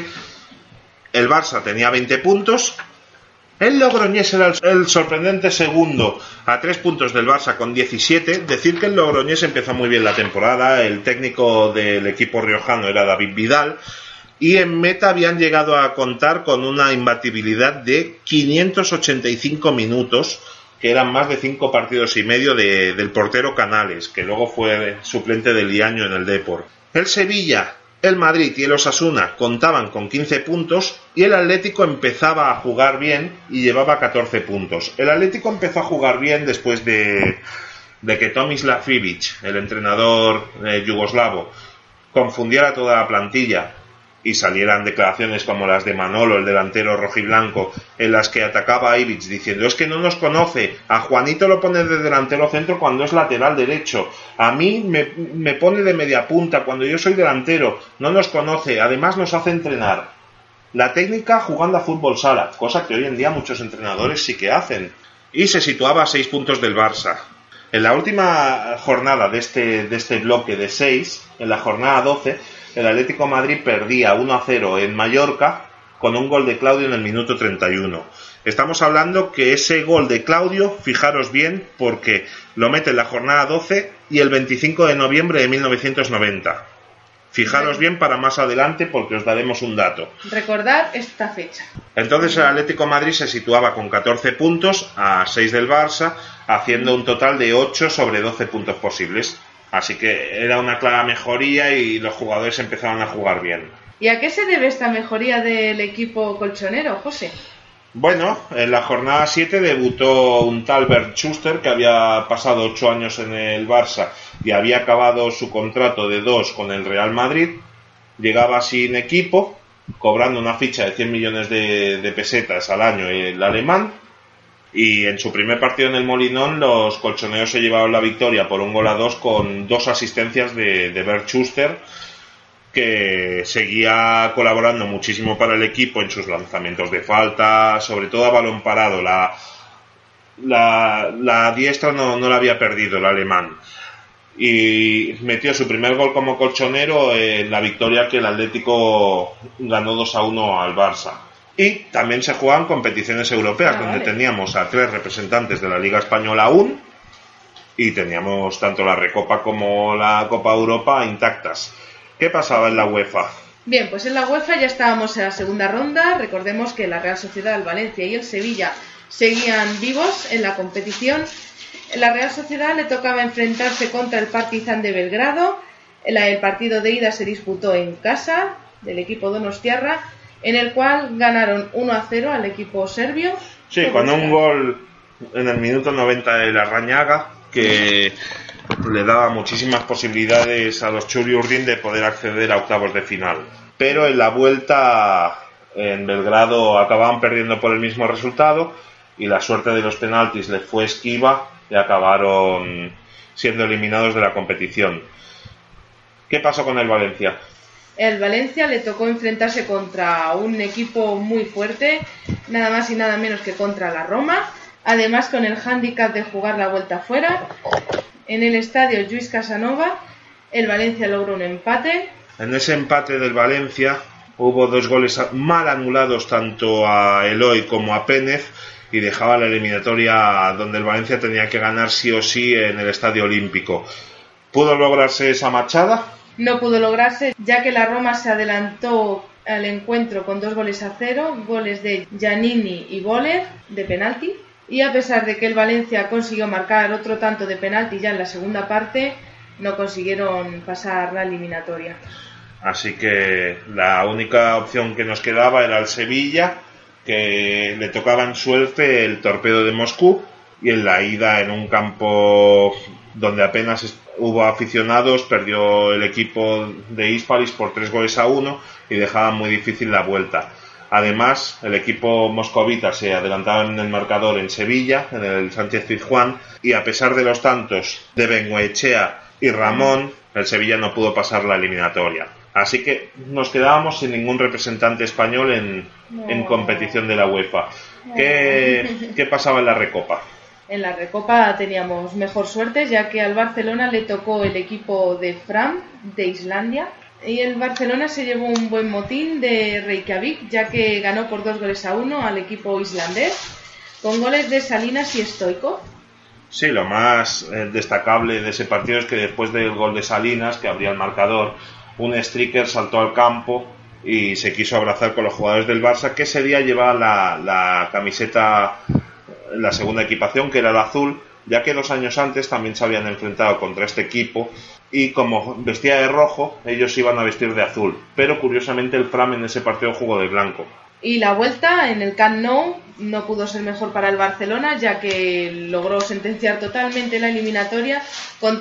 el Barça tenía 20 puntos, el Logroñés era el sorprendente segundo a 3 puntos del Barça con 17. Decir que el Logroñés empezó muy bien la temporada, el técnico del equipo riojano era David Vidal, y en meta habían llegado a contar con una imbatibilidad de 585 minutos, que eran más de 5 partidos y medio del portero Canales, que luego fue suplente de Liaño en el Depor. El Sevilla, el Madrid y el Osasuna contaban con 15 puntos y el Atlético empezaba a jugar bien y llevaba 14 puntos. El Atlético empezó a jugar bien después de que Tomislav Ivic, el entrenador yugoslavo, confundiera toda la plantilla y salieran declaraciones como las de Manolo, el delantero rojiblanco, en las que atacaba a Ivic diciendo: es que no nos conoce, a Juanito lo pone de delantero centro cuando es lateral derecho, a mí me pone de media punta cuando yo soy delantero, no nos conoce, además nos hace entrenar la técnica jugando a fútbol sala, cosa que hoy en día muchos entrenadores sí que hacen. Y se situaba a 6 puntos del Barça. En la última jornada de este bloque de 6, en la jornada 12, el Atlético de Madrid perdía 1-0 en Mallorca con un gol de Claudio en el minuto 31. Estamos hablando que ese gol de Claudio, fijaros bien, porque lo mete en la jornada 12 y el 25 de noviembre de 1990. Fijaros bien para más adelante porque os daremos un dato. Recordad esta fecha. Entonces el Atlético de Madrid se situaba con 14 puntos a 6 del Barça, haciendo un total de 8 sobre 12 puntos posibles. Así que era una clara mejoría y los jugadores empezaron a jugar bien. ¿Y a qué se debe esta mejoría del equipo colchonero, José? Bueno, en la jornada 7 debutó un tal Bernd Schuster, que había pasado 8 años en el Barça y había acabado su contrato de 2 con el Real Madrid. Llegaba sin equipo, cobrando una ficha de 100 millones de pesetas al año el alemán. Y en su primer partido en el Molinón, los colchoneros se llevaron la victoria por 1-2 con 2 asistencias de Bernd Schuster, que seguía colaborando muchísimo para el equipo en sus lanzamientos de falta, sobre todo a balón parado. La diestra no la había perdido el alemán. Y metió su primer gol como colchonero en la victoria que el Atlético ganó 2-1 al Barça. Y también se juegan competiciones europeas, donde teníamos a 3 representantes de la Liga Española aún, y teníamos tanto la Recopa como la Copa Europa intactas. ¿Qué pasaba en la UEFA? Bien, pues en la UEFA ya estábamos en la segunda ronda. Recordemos que la Real Sociedad, el Valencia y el Sevilla seguían vivos en la competición. En la Real Sociedad le tocaba enfrentarse contra el Partizan de Belgrado. El partido de ida se disputó en casa del equipo donostiarra, en el cual ganaron 1-0 al equipo serbio. Sí, con un gol en el minuto 90 de Larrañaga, que le daba muchísimas posibilidades a los Txuri-Urdin de poder acceder a octavos de final. Pero en la vuelta en Belgrado acababan perdiendo por el mismo resultado y la suerte de los penaltis les fue esquiva y acabaron siendo eliminados de la competición. ¿Qué pasó con el Valencia? El Valencia le tocó enfrentarse contra un equipo muy fuerte, nada más y nada menos que contra la Roma, además con el hándicap de jugar la vuelta fuera. En el estadio Lluís Casanova, el Valencia logró un empate. En ese empate del Valencia, hubo 2 goles mal anulados tanto a Eloy como a Pénez y dejaba la eliminatoria donde el Valencia tenía que ganar sí o sí en el Estadio Olímpico. ¿Pudo lograrse esa marchada? No pudo lograrse, ya que la Roma se adelantó al encuentro con 2-0, goles de Giannini y Boller de penalti, y a pesar de que el Valencia consiguió marcar otro tanto de penalti ya en la segunda parte, no consiguieron pasar la eliminatoria. Así que la única opción que nos quedaba era el Sevilla, que le tocaba en suerte el Torpedo de Moscú, y en la ida en un campo donde apenas hubo aficionados perdió el equipo de Hispalis por 3-1 y dejaba muy difícil la vuelta. Además, el equipo moscovita se adelantaba en el marcador en Sevilla, en el Sánchez-Pizjuán, y a pesar de los tantos de Bengoechea y Ramón, el Sevilla no pudo pasar la eliminatoria. Así que nos quedábamos sin ningún representante español en competición de la UEFA. ¿Qué pasaba en la Recopa? En la Recopa teníamos mejor suerte, ya que al Barcelona le tocó el equipo de Fram, de Islandia, y el Barcelona se llevó un buen motín de Reykjavik, ya que ganó por 2-1 al equipo islandés, con goles de Salinas y Stoichkov. Sí, lo más destacable de ese partido es que después del gol de Salinas, que abría el marcador, un striker saltó al campo y se quiso abrazar con los jugadores del Barça, que ese día llevaba la camiseta, la segunda equipación, que era el azul, ya que 2 años antes también se habían enfrentado contra este equipo y como vestía de rojo, ellos iban a vestir de azul, pero curiosamente el Fram en ese partido jugó de blanco. Y la vuelta en el Camp Nou no pudo ser mejor para el Barcelona, ya que logró sentenciar totalmente la eliminatoria con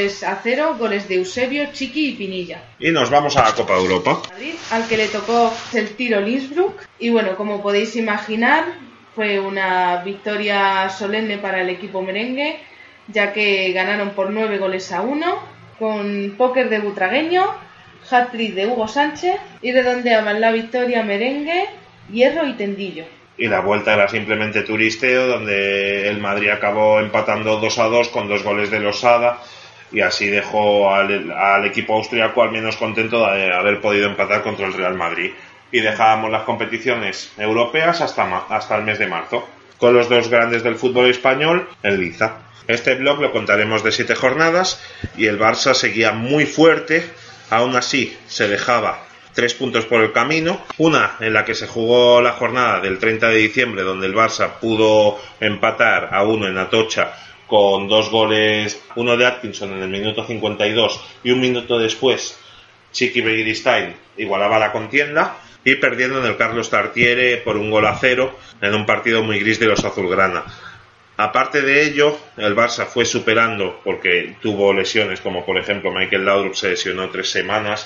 3-0, goles de Eusebio, Chiqui y Pinilla. Y nos vamos a la Copa Europa. Madrid, al que le tocó el Tirol Innsbruck, y bueno, como podéis imaginar, fue una victoria solemne para el equipo merengue, ya que ganaron por 9-1, con póker de butragueño, hat-trick de Hugo Sánchez, y redondeaban la victoria merengue, hierro y tendillo. Y la vuelta era simplemente turisteo, donde el Madrid acabó empatando 2-2 con 2 goles de Losada, y así dejó al equipo austriaco al menos contento de haber podido empatar contra el Real Madrid. Y dejábamos las competiciones europeas hasta el mes de marzo, con los 2 grandes del fútbol español en liza. Este blog lo contaremos de 7 jornadas y el Barça seguía muy fuerte. Aún así se dejaba 3 puntos por el camino, una en la que se jugó la jornada del 30 de diciembre, donde el Barça pudo empatar a 1 en Atocha con 2 goles, uno de Atkinson en el minuto 52 y un minuto después Chiqui Begiristain igualaba la contienda, y perdiendo en el Carlos Tartiere por 1-0 en un partido muy gris de los azulgrana. Aparte de ello, el Barça fue superando porque tuvo lesiones, como por ejemplo Michael Laudrup se lesionó 3 semanas,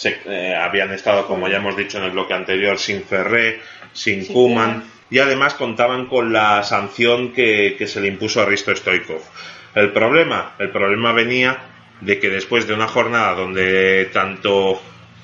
habían estado, como ya hemos dicho en el bloque anterior, sin Ferré, sin Koeman, y además contaban con la sanción que se le impuso a Risto Stoichkov. El problema venía de que después de una jornada donde tanto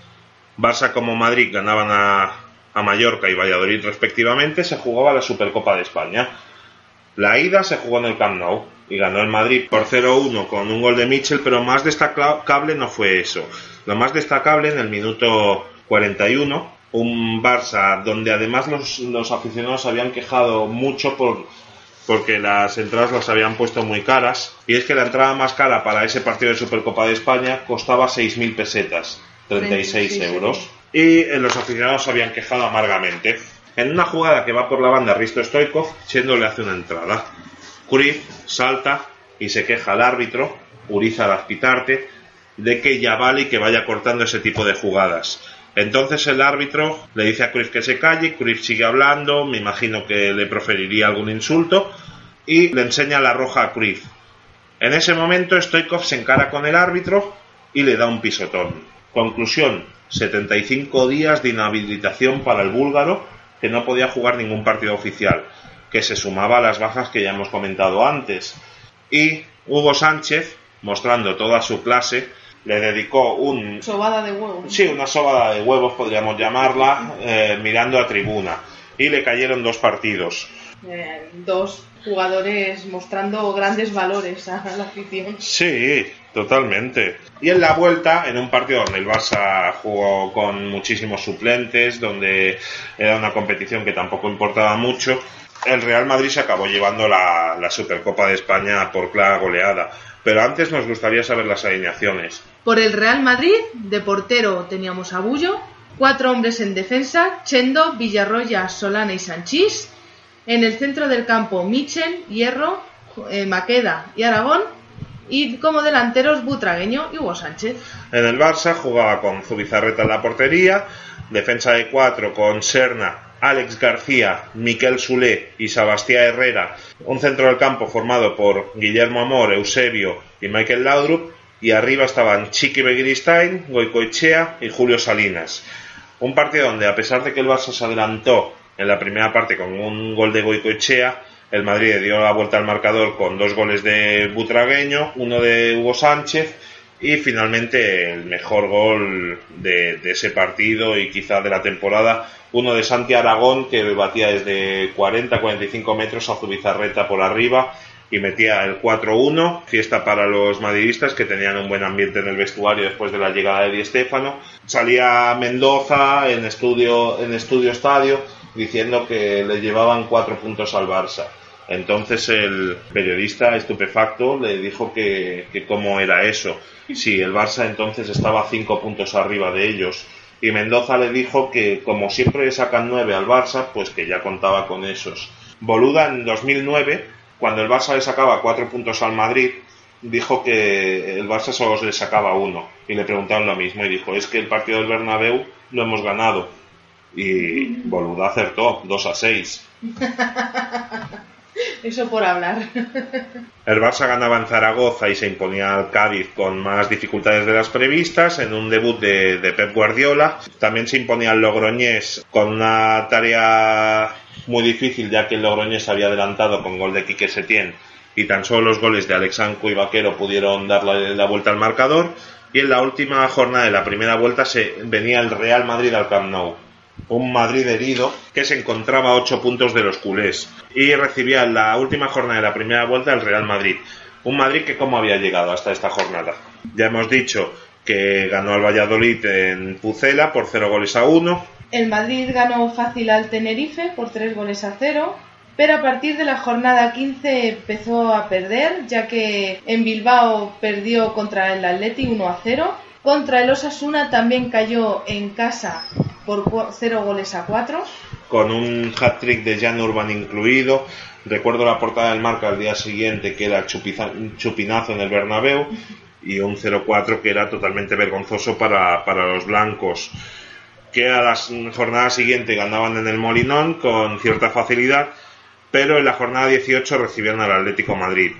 Barça como Madrid ganaban a Mallorca y Valladolid respectivamente, se jugaba la Supercopa de España. La ida se jugó en el Camp Nou y ganó el Madrid por 0-1 con un gol de Mitchell, pero más destacable no fue eso. Lo más destacable, en el minuto 41, un Barça donde además los aficionados se habían quejado mucho porque las entradas las habían puesto muy caras, y es que la entrada más cara para ese partido de Supercopa de España costaba 6.000 pesetas, 36 euros, y los aficionados se habían quejado amargamente. En una jugada que va por la banda Risto Stoichkov, Chendo le hace una entrada. Cruyff salta y se queja al árbitro, Urizar Azpitarte, de que ya vale que vaya cortando ese tipo de jugadas. Entonces el árbitro le dice a Cruyff que se calle, Cruyff sigue hablando, me imagino que le proferiría algún insulto, y le enseña la roja a Cruyff. En ese momento Stoichkov se encara con el árbitro y le da un pisotón. Conclusión, 75 días de inhabilitación para el búlgaro, que no podía jugar ningún partido oficial, que se sumaba a las bajas que ya hemos comentado antes. Y Hugo Sánchez, mostrando toda su clase, le dedicó sobada de huevos. Sí, una sobada de huevos podríamos llamarla, mirando a tribuna. y le cayeron 2 partidos. Dos jugadores mostrando grandes valores a la afición. Sí, totalmente. Y en la vuelta, en un partido donde el Barça jugó con muchísimos suplentes, donde era una competición que tampoco importaba mucho, el Real Madrid se acabó llevando la Supercopa de España por clara goleada. Pero antes nos gustaría saber las alineaciones. Por el Real Madrid, de portero teníamos a Bullo, 4 hombres en defensa, Chendo, Villarroya, Solana y Sanchís. En el centro del campo, Michel, Hierro, Maqueda y Aragón. Y como delanteros, Butragueño y Hugo Sánchez. En el Barça jugaba con Zubizarreta en la portería, defensa de 4 con Serna, Alex García, Miquel Soler y Sebastián Herrera. Un centro del campo formado por Guillermo Amor, Eusebio y Michael Laudrup. Y arriba estaban Chiqui Begiristain, Goicoechea y Julio Salinas. Un partido donde, a pesar de que el Barça se adelantó en la primera parte con un gol de Goicoechea, el Madrid dio la vuelta al marcador con 2 goles de Butragueño, uno de Hugo Sánchez y finalmente el mejor gol de ese partido y quizá de la temporada, uno de Santi Aragón, que batía desde 40-45 metros a Zubizarreta por arriba y metía el 4-1, fiesta para los madridistas que tenían un buen ambiente en el vestuario después de la llegada de Di Stéfano. Salía Mendoza en Estudio Estadio diciendo que le llevaban 4 puntos al Barça. Entonces el periodista estupefacto le dijo que cómo era eso, si el Barça entonces estaba 5 puntos arriba de ellos. Y Mendoza le dijo que como siempre sacan 9 al Barça, pues que ya contaba con esos. Boluda en 2009, cuando el Barça le sacaba 4 puntos al Madrid, dijo que el Barça solo le sacaba 1. Y le preguntaron lo mismo y dijo, es que el partido del Bernabéu lo hemos ganado. Y Boluda acertó, 2-6. Eso por hablar. El Barça ganaba en Zaragoza y se imponía al Cádiz con más dificultades de las previstas en un debut de Pep Guardiola. También se imponía al Logroñés con una tarea muy difícil, ya que el Logroñés había adelantado con gol de Quique Setién y tan solo los goles de Alexanco y Vaquero pudieron darle la vuelta al marcador. Y en la última jornada de la primera vuelta venía el Real Madrid al Camp Nou. Un Madrid herido que se encontraba a 8 puntos de los culés y recibía en la última jornada de la primera vuelta el Real Madrid. Un Madrid que cómo había llegado hasta esta jornada. Ya hemos dicho que ganó al Valladolid en Pucela por 0-1. El Madrid ganó fácil al Tenerife por 3-0, pero a partir de la jornada 15 empezó a perder, ya que en Bilbao perdió contra el Atleti 1-0. Contra el Osasuna también cayó en casa por 0-4. Con un hat-trick de Jan Urban incluido. Recuerdo la portada del Marca al día siguiente, que era chupinazo en el Bernabéu, y un 0-4 que era totalmente vergonzoso para los blancos, que a la jornada siguiente ganaban en el Molinón con cierta facilidad, pero en la jornada 18 recibieron al Atlético Madrid.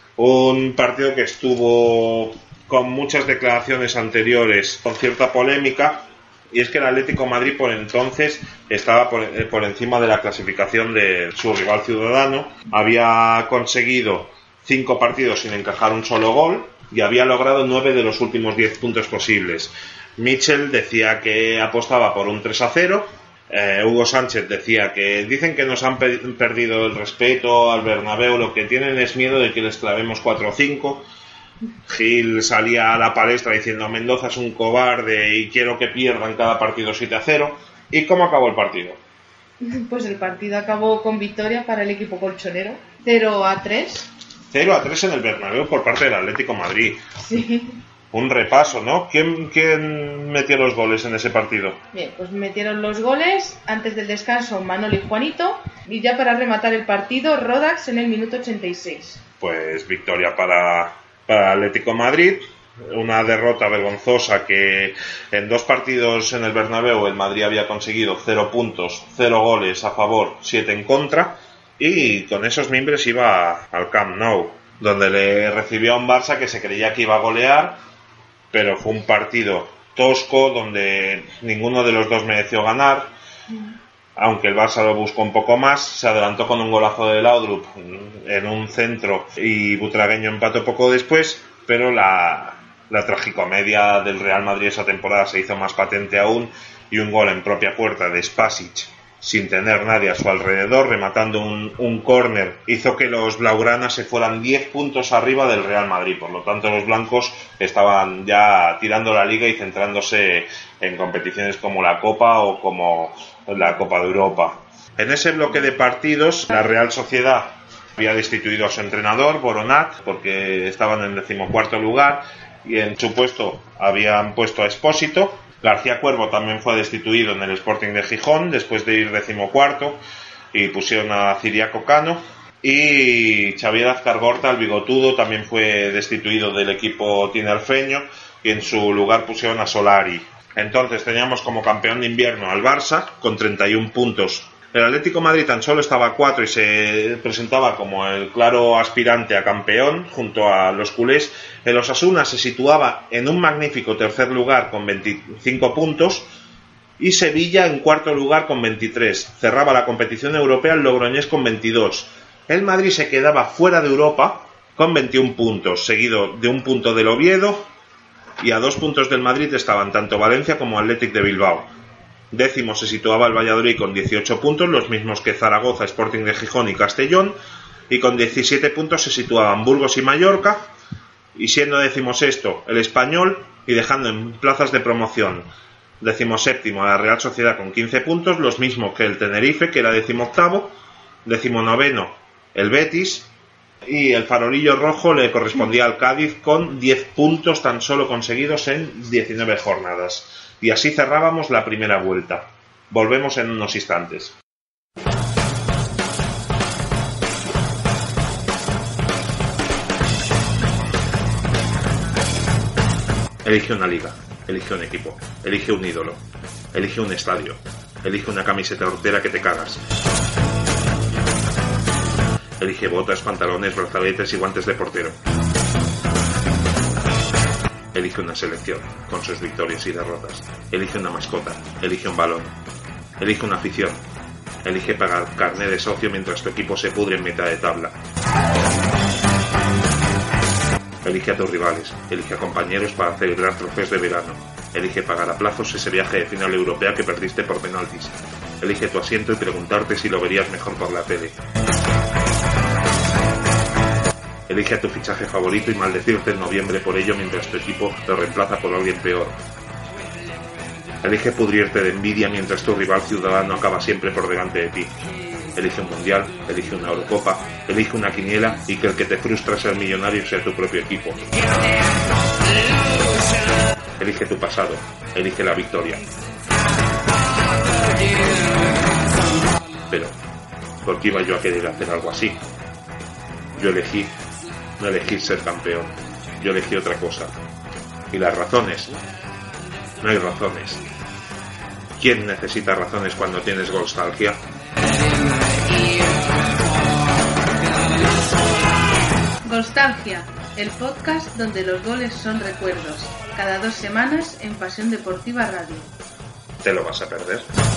Un partido que estuvo con muchas declaraciones anteriores, con cierta polémica, y es que el Atlético Madrid por entonces estaba por encima de la clasificación de su rival Ciudadano. Había conseguido 5 partidos sin encajar un solo gol y había logrado 9 de los últimos 10 puntos posibles. Michel decía que apostaba por un 3-0. Hugo Sánchez decía que dicen que nos han perdido el respeto al Bernabéu, lo que tienen es miedo de que les clavemos 4-5. Gil salía a la palestra diciendo Mendoza es un cobarde y quiero que pierdan cada partido 7-0. ¿Y cómo acabó el partido? Pues el partido acabó con victoria para el equipo colchonero, 0-3. 0-3 en el Bernabéu por parte del Atlético Madrid. Sí. Un repaso, ¿no? ¿Quién metió los goles en ese partido? Bien, pues metieron los goles antes del descanso Manolo y Juanito, y ya para rematar el partido Rodax en el minuto 86. Pues victoria para Atlético Madrid, una derrota vergonzosa que en 2 partidos en el Bernabéu el Madrid había conseguido 0 puntos, 0 goles a favor, 7 en contra, y con esos mimbres iba al Camp Nou, donde le recibió a un Barça que se creía que iba a golear, pero fue un partido tosco donde ninguno de los dos mereció ganar. Aunque el Barça lo buscó un poco más, se adelantó con un golazo de Laudrup en un centro y Butragueño empató poco después, pero la tragicomedia del Real Madrid esa temporada se hizo más patente aún, y un gol en propia puerta de Spasic sin tener nadie a su alrededor, rematando un córner, hizo que los blaugranas se fueran 10 puntos arriba del Real Madrid. Por lo tanto, los blancos estaban ya tirando la liga y centrándose en competiciones como la Copa o como la Copa de Europa. En ese bloque de partidos, la Real Sociedad había destituido a su entrenador, Boronat, porque estaban en 14º lugar, y en su puesto habían puesto a Expósito. García Cuervo también fue destituido en el Sporting de Gijón después de ir 14º, y pusieron a Ciriaco Cano. Y Xavier Azcargorta, el bigotudo, también fue destituido del equipo tinerfeño, y en su lugar pusieron a Solari. Entonces teníamos como campeón de invierno al Barça con 31 puntos. El Atlético de Madrid tan solo estaba a 4 y se presentaba como el claro aspirante a campeón junto a los culés. El Osasuna se situaba en un magnífico tercer lugar con 25 puntos y Sevilla en cuarto lugar con 23. Cerraba la competición europea el Logroñés con 22. El Madrid se quedaba fuera de Europa con 21 puntos, seguido de un punto del Oviedo, y a 2 puntos del Madrid estaban tanto Valencia como Athletic de Bilbao. Décimo se situaba el Valladolid con 18 puntos, los mismos que Zaragoza, Sporting de Gijón y Castellón, y con 17 puntos se situaban Burgos y Mallorca, y siendo 16º el Español, y dejando en plazas de promoción 17º a la Real Sociedad con 15 puntos, los mismos que el Tenerife, que era 18º, 19º el Betis, y el farolillo rojo le correspondía al Cádiz con 10 puntos tan solo conseguidos en 19 jornadas. Y así cerrábamos la primera vuelta. Volvemos en unos instantes. Elige una liga, elige un equipo, elige un ídolo, elige un estadio, elige una camiseta hortera que te cagas. Elige botas, pantalones, brazaletes y guantes de portero. Elige una selección, con sus victorias y derrotas. Elige una mascota, elige un balón. Elige una afición. Elige pagar carné de socio mientras tu equipo se pudre en mitad de tabla. Elige a tus rivales, elige a compañeros para celebrar trofeos de verano. Elige pagar a plazos ese viaje de final europea que perdiste por penaltis. Elige tu asiento y preguntarte si lo verías mejor por la tele. Elige a tu fichaje favorito y maldecirte en noviembre por ello mientras tu equipo lo reemplaza por alguien peor. Elige pudrirte de envidia mientras tu rival ciudadano acaba siempre por delante de ti. Elige un mundial, elige una Eurocopa, elige una quiniela y que el que te frustra ser millonario sea tu propio equipo. Elige tu pasado, elige la victoria. Pero, ¿por qué iba yo a querer hacer algo así? Yo elegí no elegí ser campeón, yo elegí otra cosa. ¿Y las razones? No hay razones. ¿Quién necesita razones cuando tienes nostalgia? Nostalgia, el podcast donde los goles son recuerdos. Cada 2 semanas en Pasión Deportiva Radio. ¿Te lo vas a perder?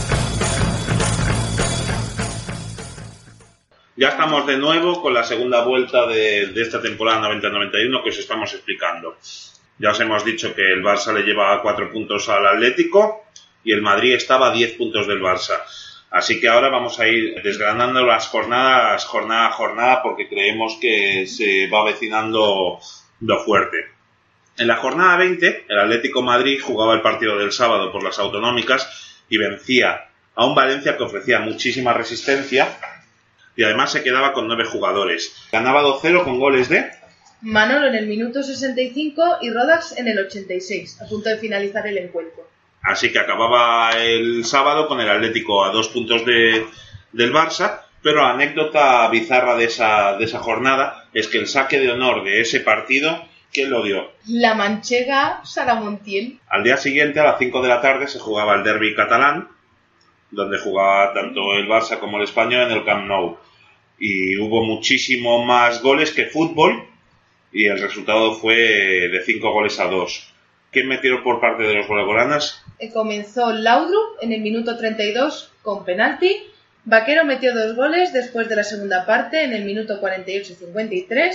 Ya estamos de nuevo con la segunda vuelta de esta temporada 90-91 que os estamos explicando. Ya os hemos dicho que el Barça le lleva 4 puntos al Atlético y el Madrid estaba a 10 puntos del Barça. Así que ahora vamos a ir desgranando las jornadas jornada a jornada porque creemos que se va avecinando lo fuerte. En la jornada 20, el Atlético de Madrid jugaba el partido del sábado por las autonómicas y vencía a un Valencia que ofrecía muchísima resistencia y además se quedaba con 9 jugadores. Ganaba 2-0 con goles de Manolo en el minuto 65 y Rodas en el 86, a punto de finalizar el encuentro. Así que acababa el sábado con el Atlético a 2 puntos del Barça, pero la anécdota bizarra de esa jornada es que el saque de honor de ese partido, ¿quién lo dio? La manchega Sara Montiel. Al día siguiente, a las 5 de la tarde, se jugaba el derbi catalán, donde jugaba tanto el Barça como el Español en el Camp Nou. Y hubo muchísimo más goles que fútbol, y el resultado fue de 5-2. ¿Quién metió por parte de los blaugranas? Comenzó Laudrup en el minuto 32 con penalti. Vaquero metió 2 goles después de la segunda parte en el minuto 48 y 53.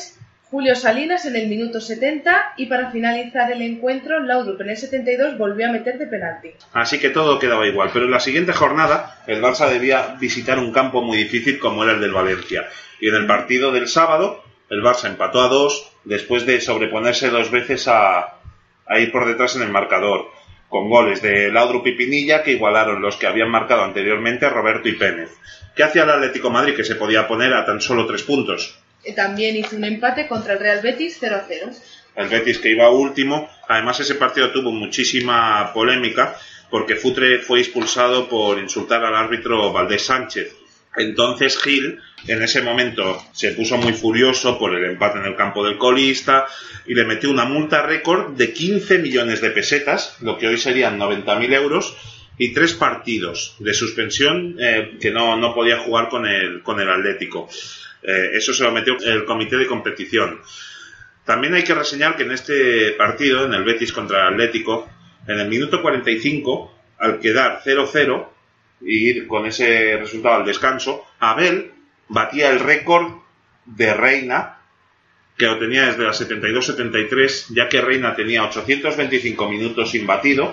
Julio Salinas en el minuto 70 y para finalizar el encuentro, Laudrup en el 72 volvió a meter de penalti. Así que todo quedaba igual, pero en la siguiente jornada el Barça debía visitar un campo muy difícil como era el del Valencia. Y en el partido del sábado, el Barça empató a 2 después de sobreponerse 2 veces a ir por detrás en el marcador, con goles de Laudrup y Pinilla que igualaron los que habían marcado anteriormente Roberto y Pénez. ¿Qué hacía el Atlético de Madrid, que se podía poner a tan solo 3 puntos? También hizo un empate contra el Real Betis 0-0. El Betis, que iba último. Además, ese partido tuvo muchísima polémica porque Futre fue expulsado por insultar al árbitro Valdés Sánchez. Entonces Gil en ese momento se puso muy furioso por el empate en el campo del colista y le metió una multa récord de 15 millones de pesetas, lo que hoy serían 90.000 euros, y 3 partidos de suspensión que no podía jugar con el Atlético. Eso se lo metió el comité de competición. También hay que reseñar que en este partido, en el Betis contra el Atlético, en el minuto 45, al quedar 0-0 y ir con ese resultado al descanso, Abel batía el récord de Reina, que lo tenía desde la 72-73, ya que Reina tenía 825 minutos sin batido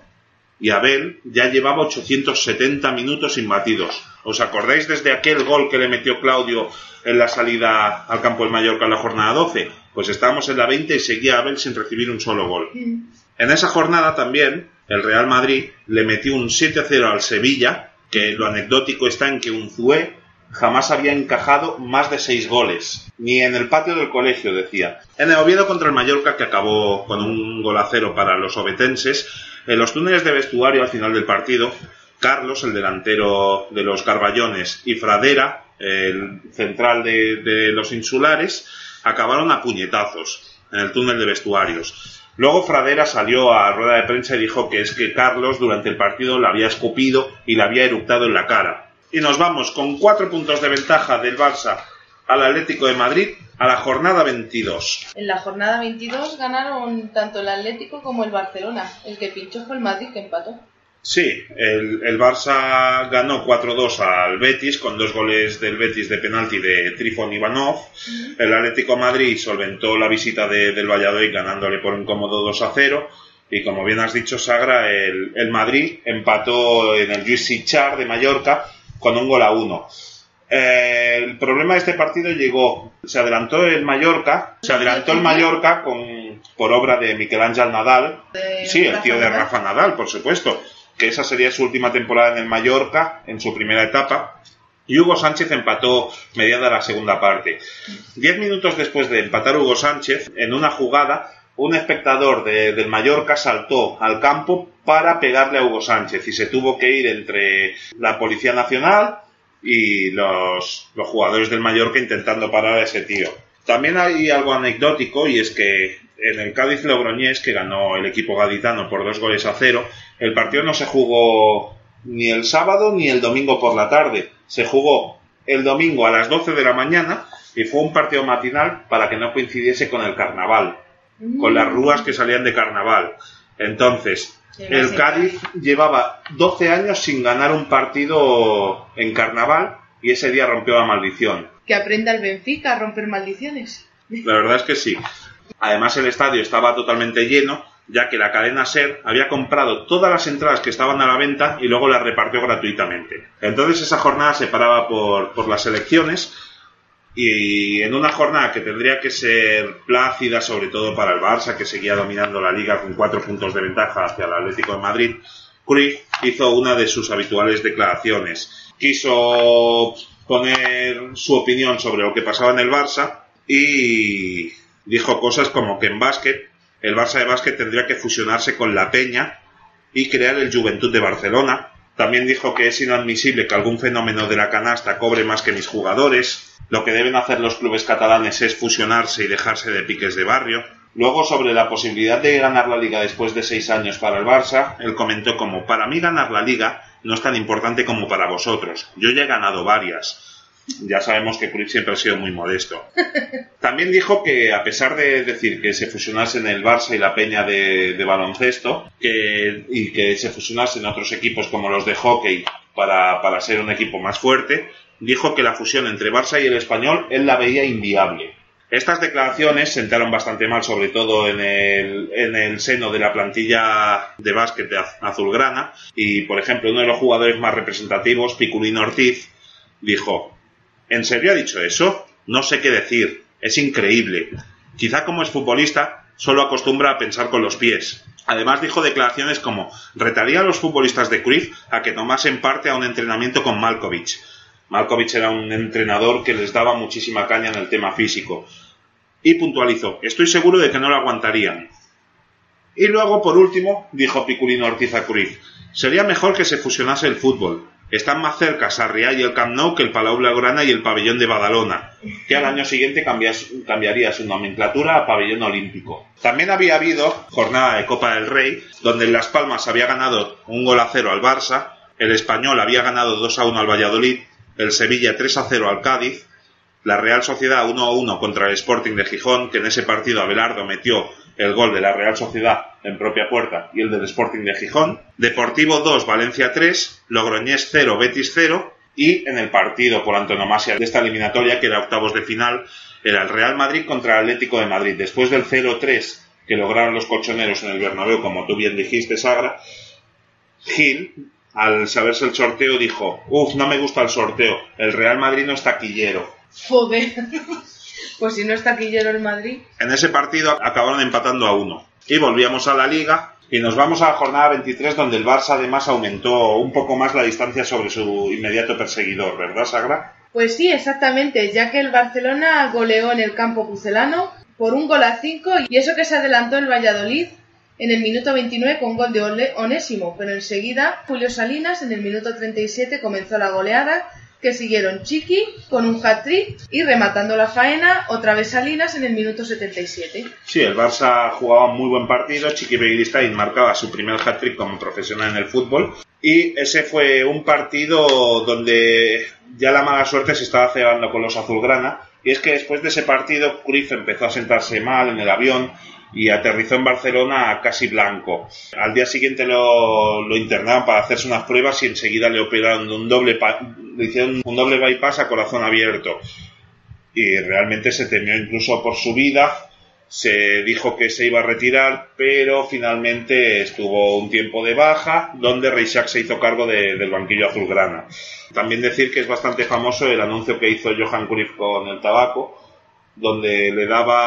y Abel ya llevaba 870 minutos sin batidos. ¿Os acordáis desde aquel gol que le metió Claudio en la salida al campo del Mallorca en la jornada 12? Pues estábamos en la 20 y seguía Abel sin recibir un solo gol. En esa jornada también el Real Madrid le metió un 7-0 al Sevilla, que lo anecdótico está en que Unzué jamás había encajado más de 6 goles, ni en el patio del colegio, decía. En el Oviedo contra el Mallorca, que acabó con un 1-0 para los ovetenses, en los túneles de vestuario al final del partido, Carlos, el delantero de los Carballones, y Fradera, el central de los insulares, acabaron a puñetazos en el túnel de vestuarios. Luego Fradera salió a rueda de prensa y dijo que es que Carlos durante el partido le había escupido y le había eructado en la cara. Y nos vamos con 4 puntos de ventaja del Barça al Atlético de Madrid a la jornada 22. En la jornada 22 ganaron tanto el Atlético como el Barcelona. El que pinchó fue el Madrid, que empató. Sí, el Barça ganó 4-2 al Betis con 2 goles del Betis de penalti de Trifon Ivanov. El Atlético de Madrid solventó la visita del Valladolid ganándole por un cómodo 2-0. Y como bien has dicho, Sagra, el Madrid empató en el Lluís Sitjar de Mallorca con un 1-1. El problema de este partido se adelantó el Mallorca por obra de Miquel Ángel Nadal, sí, el tío de Rafa Nadal, por supuesto, que esa sería su última temporada en el Mallorca, en su primera etapa, y Hugo Sánchez empató mediada la segunda parte. 10 minutos después de empatar Hugo Sánchez, en una jugada, un espectador del Mallorca saltó al campo para pegarle a Hugo Sánchez y se tuvo que ir entre la Policía Nacional y los jugadores del Mallorca intentando parar a ese tío. También hay algo anecdótico, y es que en el Cádiz Logroñés, que ganó el equipo gaditano por 2-0, el partido no se jugó ni el sábado ni el domingo por la tarde. Se jugó el domingo a las 12 de la mañana y fue un partido matinal para que no coincidiese con el carnaval, con las rúas que salían de carnaval. Entonces, el Cádiz llevaba 12 años sin ganar un partido en carnaval y ese día rompió la maldición. Que aprenda el Benfica a romper maldiciones. La verdad es que sí. Además, el estadio estaba totalmente lleno, ya que la cadena SER había comprado todas las entradas que estaban a la venta y luego las repartió gratuitamente. Entonces esa jornada se paraba por las elecciones, y en una jornada que tendría que ser plácida, sobre todo para el Barça, que seguía dominando la liga con 4 puntos de ventaja hacia el Atlético de Madrid, Cruyff hizo una de sus habituales declaraciones. Quiso poner su opinión sobre lo que pasaba en el Barça y dijo cosas como que en básquet, el Barça de básquet tendría que fusionarse con la Peña y crear el Joventut de Barcelona. También dijo que es inadmisible que algún fenómeno de la canasta cobre más que mis jugadores. Lo que deben hacer los clubes catalanes es fusionarse y dejarse de piques de barrio. Luego, sobre la posibilidad de ganar la Liga después de 6 años para el Barça, él comentó como: para mí ganar la Liga no es tan importante como para vosotros. Yo ya he ganado varias. Ya sabemos que Cruyff siempre ha sido muy modesto. También dijo que, a pesar de decir que se fusionasen el Barça y la Peña de baloncesto, y que se fusionasen otros equipos como los de hockey para ser un equipo más fuerte, dijo que la fusión entre Barça y el Español él la veía inviable. Estas declaraciones sentaron bastante mal, sobre todo en el seno de la plantilla de básquet de azulgrana, y por ejemplo uno de los jugadores más representativos, Piculín Ortiz, dijo: ¿en serio ha dicho eso? No sé qué decir, es increíble. Quizá como es futbolista solo acostumbra a pensar con los pies. Además dijo declaraciones como: retaría a los futbolistas de Cruyff a que tomasen parte a un entrenamiento con Malkovich. Malkovich era un entrenador que les daba muchísima caña en el tema físico. Y puntualizó: estoy seguro de que no lo aguantarían. Y luego, por último, dijo Piculín Ortiz a Cruyff: sería mejor que se fusionase el fútbol. Están más cerca Sarriá y el Camp Nou que el Palau Blaugrana y el Pabellón de Badalona, que al año siguiente cambiaría su nomenclatura a Pabellón Olímpico. También había habido jornada de Copa del Rey, donde en Las Palmas había ganado 1-0 al Barça, el Español había ganado 2-1 al Valladolid, el Sevilla 3-0 al Cádiz, la Real Sociedad 1-1 contra el Sporting de Gijón, que en ese partido Abelardo metió el gol de la Real Sociedad en propia puerta y el del Sporting de Gijón, Deportivo 2, Valencia 3, Logroñés 0, Betis 0, y en el partido por antonomasia de esta eliminatoria, que era octavos de final, era el Real Madrid contra el Atlético de Madrid. Después del 0-3 que lograron los colchoneros en el Bernabéu, como tú bien dijiste, Sagra, Gil, al saberse el sorteo, dijo: no me gusta el sorteo, el Real Madrid no es taquillero. Joder. Pues si no es taquillero el Madrid. En ese partido acabaron empatando a 1. Y volvíamos a la Liga y nos vamos a la jornada 23, donde el Barça además aumentó un poco más la distancia sobre su inmediato perseguidor, ¿verdad, Sagra? Pues sí, exactamente, ya que el Barcelona goleó en el campo pucelano por 1-5, y eso que se adelantó el Valladolid en el minuto 29 con gol de Onésimo, pero enseguida Julio Salinas en el minuto 37 comenzó la goleada, que siguieron Chiqui con un hat-trick y rematando la faena otra vez Salinas en el minuto 77. Sí, el Barça jugaba un muy buen partido, Chiqui Begiristain marcaba su primer hat-trick como profesional en el fútbol, y ese fue un partido donde ya la mala suerte se estaba cebando con los azulgrana, y es que después de ese partido Cruyff empezó a sentarse mal en el avión y aterrizó en Barcelona casi blanco. Al día siguiente lo internaron para hacerse unas pruebas y enseguida le operaron le hicieron un doble bypass a corazón abierto. Y realmente se temió incluso por su vida. Se dijo que se iba a retirar, pero finalmente estuvo un tiempo de baja, donde Reixac se hizo cargo del banquillo azulgrana. También decir que es bastante famoso el anuncio que hizo Johan Cruyff con el tabaco, donde le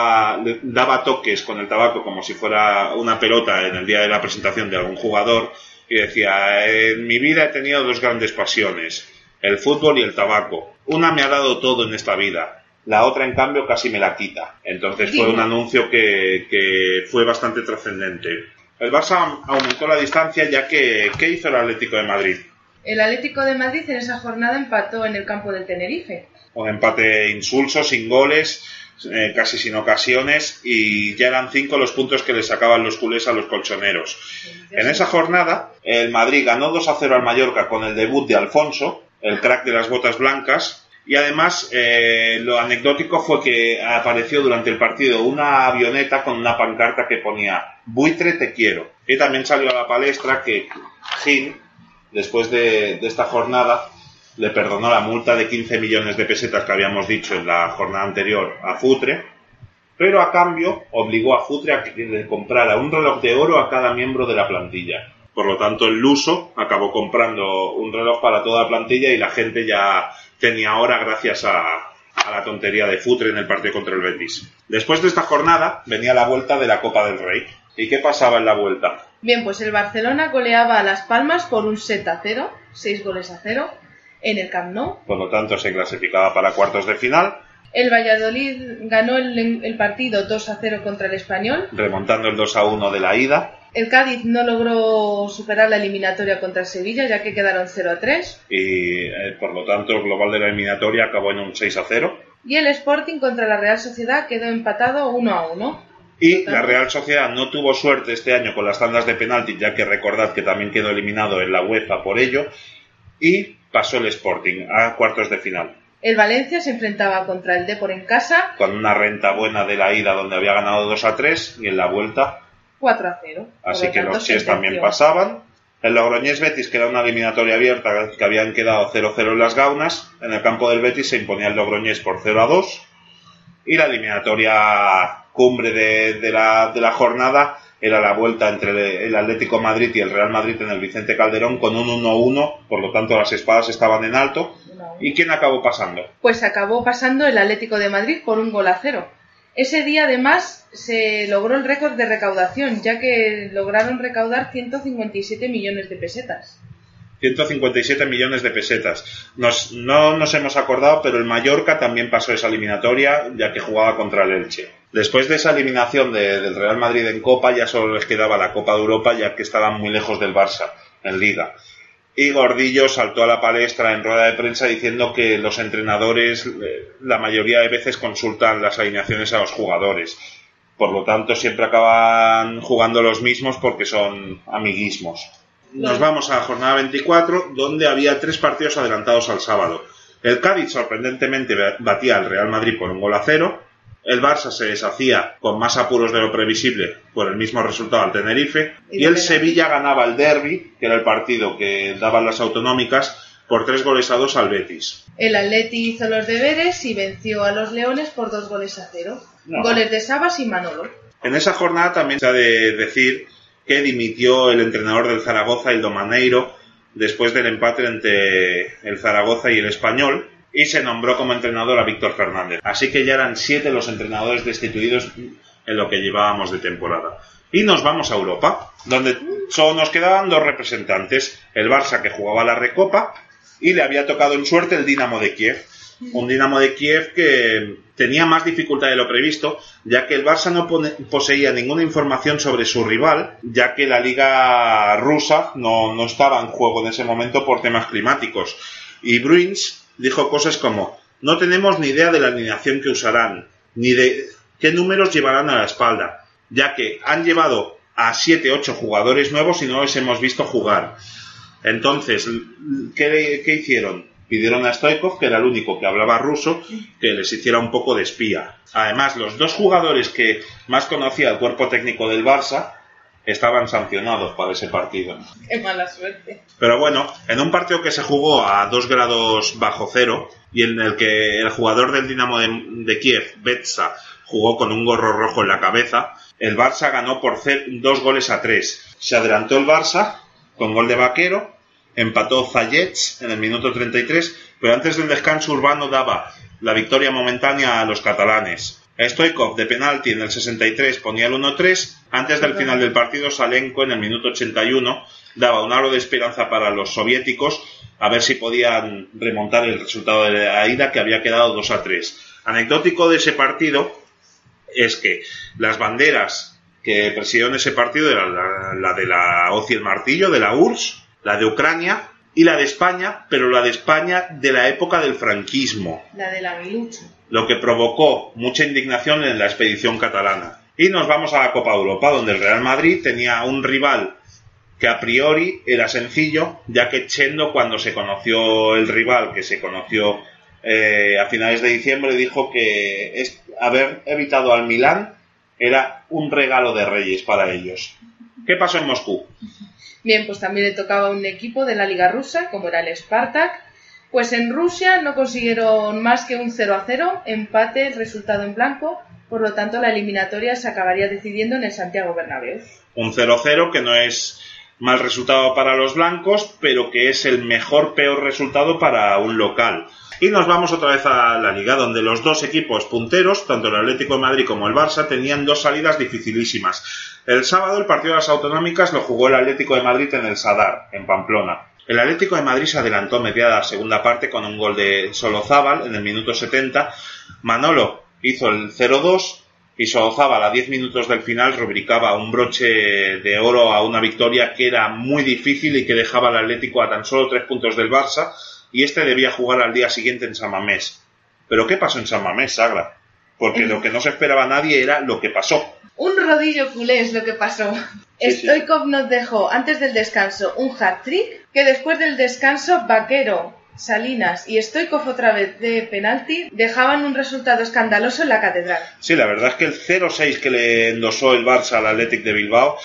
daba toques con el tabaco como si fuera una pelota en el día de la presentación de algún jugador, y decía: en mi vida he tenido dos grandes pasiones, el fútbol y el tabaco. Una me ha dado todo en esta vida, la otra en cambio casi me la quita. Entonces fue un anuncio que fue bastante trascendente. El Barça aumentó la distancia, ya que ¿qué hizo el Atlético de Madrid? El Atlético de Madrid en esa jornada empató en el campo del Tenerife. Un empate insulso, sin goles, casi sin ocasiones, y ya eran 5 los puntos que le sacaban los culés a los colchoneros. En esa jornada, el Madrid ganó 2-0 al Mallorca con el debut de Alfonso, el crack de las botas blancas, y además lo anecdótico fue que apareció durante el partido una avioneta con una pancarta que ponía: buitre te quiero. Y también salió a la palestra que Gil, después de esta jornada, le perdonó la multa de 15 millones de pesetas que habíamos dicho en la jornada anterior a Futre, pero a cambio obligó a Futre a que le comprara un reloj de oro a cada miembro de la plantilla. Por lo tanto, el luso acabó comprando un reloj para toda la plantilla y la gente ya tenía hora gracias a la tontería de Futre en el partido contra el Betis. Después de esta jornada venía la vuelta de la Copa del Rey. ¿Y qué pasaba en la vuelta? Bien, pues el Barcelona goleaba a Las Palmas por un 7-0, 6-0, en el Camp Nou. Por lo tanto, se clasificaba para cuartos de final. El Valladolid ganó el partido 2-0 contra el Español, remontando el 2-1 de la ida. El Cádiz no logró superar la eliminatoria contra el Sevilla, ya que quedaron 0-3. Y por lo tanto, el global de la eliminatoria acabó en un 6-0. Y el Sporting contra la Real Sociedad quedó empatado 1-1. Y la Real Sociedad no tuvo suerte este año con las tandas de penalti, ya que recordad que también quedó eliminado en la UEFA por ello. Y pasó el Sporting a cuartos de final. El Valencia se enfrentaba contra el Depor en casa, con una renta buena de la ida, donde había ganado 2-3, y en la vuelta 4-0. Así que los Chies también pasaban. El Logroñés Betis, que era una eliminatoria abierta, que habían quedado 0-0 en las Gaunas. En el campo del Betis se imponía el Logroñés por 0-2. Y la eliminatoria cumbre de la jornada era la vuelta entre el Atlético de Madrid y el Real Madrid en el Vicente Calderón con un 1-1, por lo tanto las espadas estaban en alto. ¿Y quién acabó pasando? Pues acabó pasando el Atlético de Madrid por 1-0. Ese día además se logró el récord de recaudación, ya que lograron recaudar 157 millones de pesetas. 157 millones de pesetas. No nos hemos acordado, pero el Mallorca también pasó esa eliminatoria, ya que jugaba contra el Elche. Después de esa eliminación del Real Madrid en Copa, ya solo les quedaba la Copa de Europa, ya que estaban muy lejos del Barça en Liga. Y Gordillo saltó a la palestra en rueda de prensa diciendo que los entrenadores la mayoría de veces consultan las alineaciones a los jugadores. Por lo tanto, siempre acaban jugando los mismos porque son amiguismos. Nos vamos a la jornada 24, donde había 3 partidos adelantados al sábado. El Cádiz sorprendentemente batía al Real Madrid por 1-0. El Barça se deshacía con más apuros de lo previsible por el mismo resultado al Tenerife. Y el Sevilla ganaba el derbi, que era el partido que daban las autonómicas, por 3-2 al Betis. El Atleti hizo los deberes y venció a los Leones por 2-0. No. Goles de Sabas y Manolo. En esa jornada también se ha de decir que dimitió el entrenador del Zaragoza, Ildo Maneiro, después del empate entre el Zaragoza y el Español, y se nombró como entrenador a Víctor Fernández. Así que ya eran 7 los entrenadores destituidos en lo que llevábamos de temporada. Y nos vamos a Europa, donde solo nos quedaban 2 representantes, el Barça, que jugaba la Recopa, y le había tocado en suerte el Dinamo de Kiev. Un Dinamo de Kiev que tenía más dificultad de lo previsto, ya que el Barça no poseía ninguna información sobre su rival, ya que la liga rusa no estaba en juego en ese momento por temas climáticos. Y Bruins dijo cosas como: no tenemos ni idea de la alineación que usarán, ni de qué números llevarán a la espalda, ya que han llevado a 7-8 jugadores nuevos y no los hemos visto jugar. Entonces, ¿qué hicieron? Pidieron a Stoichkov, que era el único que hablaba ruso, que les hiciera un poco de espía. Además, los 2 jugadores que más conocía el cuerpo técnico del Barça estaban sancionados para ese partido. ¡Qué mala suerte! Pero bueno, en un partido que se jugó a 2 grados bajo cero y en el que el jugador del Dinamo de Kiev, Betsa, jugó con un gorro rojo en la cabeza, el Barça ganó por 2-3. Se adelantó el Barça con gol de Vaquero, empató Zayets en el minuto 33, pero antes del descanso Urbano daba la victoria momentánea a los catalanes. Stoichkov de penalti en el 63 ponía el 1-3. Antes del final del partido, Salenko en el minuto 81 daba un halo de esperanza para los soviéticos, a ver si podían remontar el resultado de la ida, que había quedado 2-3. Anecdótico de ese partido es que las banderas que presidieron ese partido eran la de la hoz y el martillo, de la URSS, la de Ucrania y la de España, pero la de España de la época del franquismo. La del aguilucho. Lo que provocó mucha indignación en la expedición catalana. Y nos vamos a la Copa de Europa, donde el Real Madrid tenía un rival que a priori era sencillo, ya que Chendo, cuando se conoció el rival, que se conoció a finales de diciembre, dijo que haber evitado al Milán era un regalo de Reyes para ellos. ¿Qué pasó en Moscú? Bien, pues también le tocaba a un equipo de la Liga Rusa, como era el Spartak. Pues en Rusia no consiguieron más que un 0-0, empate, el resultado en blanco, por lo tanto la eliminatoria se acabaría decidiendo en el Santiago Bernabéu. Un 0-0 que no es mal resultado para los blancos, pero que es el peor resultado para un local. Y nos vamos otra vez a la Liga, donde los 2 equipos punteros, tanto el Atlético de Madrid como el Barça, tenían 2 salidas dificilísimas. El sábado el partido de las autonómicas lo jugó el Atlético de Madrid en el Sadar, en Pamplona. El Atlético de Madrid se adelantó media de la segunda parte con un gol de Solozábal en el minuto 70. Manolo hizo el 0-2 y Solozábal a 10 minutos del final rubricaba un broche de oro a una victoria que era muy difícil y que dejaba al Atlético a tan solo 3 puntos del Barça, y este debía jugar al día siguiente en San Mamés. ¿Pero qué pasó en San Mamés, Sagra? Porque lo que no se esperaba nadie era lo que pasó. Un rodillo culé es lo que pasó. Sí, Stoichkov nos dejó antes del descanso un hat-trick, que después del descanso Vaquero, Salinas y Stoichkov otra vez de penalti dejaban un resultado escandaloso en la catedral. Sí, la verdad es que el 0-6 que le endosó el Barça al Athletic de Bilbao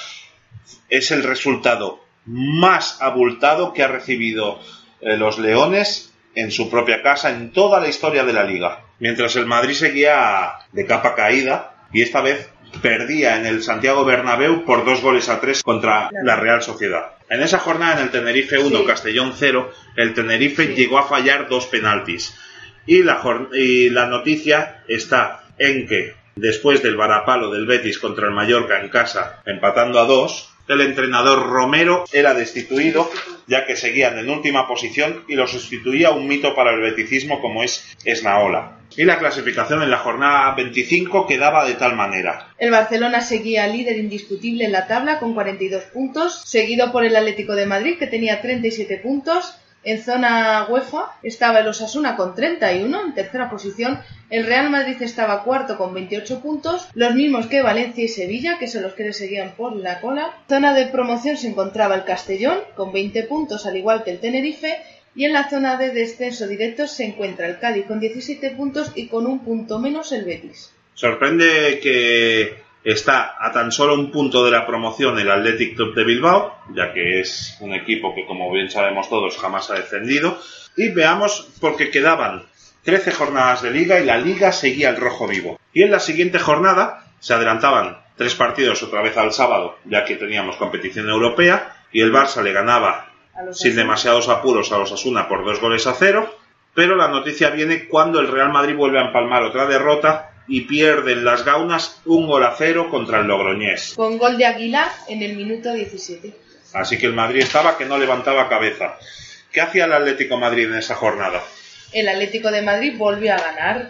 es el resultado más abultado que ha recibido los Leones en su propia casa en toda la historia de la Liga. mientras el Madrid seguía de capa caída y esta vez perdía en el Santiago Bernabéu por 2-3 contra la Real Sociedad. En esa jornada, en el Tenerife 1, sí. Castellón 0, el Tenerife llegó a fallar 2 penaltis. Y la noticia está en que, después del varapalo del Betis contra el Mallorca en casa, empatando a 2, el entrenador Romero era destituido, ya que seguían en última posición y lo sustituía un mito para el beticismo como es Esnaola. Y la clasificación en la jornada 25 quedaba de tal manera. El Barcelona seguía líder indiscutible en la tabla con 42 puntos, seguido por el Atlético de Madrid, que tenía 37 puntos. En zona UEFA estaba el Osasuna con 31, en tercera posición. El Real Madrid estaba cuarto con 28 puntos, los mismos que Valencia y Sevilla, que son los que le seguían por la cola. En zona de promoción se encontraba el Castellón con 20 puntos, al igual que el Tenerife. Y en la zona de descenso directo se encuentra el Cádiz con 17 puntos y con un punto menos el Betis. Sorprende que está a tan solo un punto de la promoción el Athletic Club de Bilbao, ya que es un equipo que, como bien sabemos todos, jamás ha descendido. Y veamos, porque quedaban 13 jornadas de Liga y la Liga seguía el rojo vivo. Y en la siguiente jornada se adelantaban 3 partidos otra vez al sábado, ya que teníamos competición europea, y el Barça le ganaba sin demasiados apuros a los Osasuna por 2-0, pero la noticia viene cuando el Real Madrid vuelve a empalmar otra derrota y pierden las Gaunas 1-0 contra el Logroñés. Con gol de Aguilar en el minuto 17. Así que el Madrid estaba que no levantaba cabeza. ¿Qué hacía el Atlético de Madrid en esa jornada? El Atlético de Madrid volvió a ganar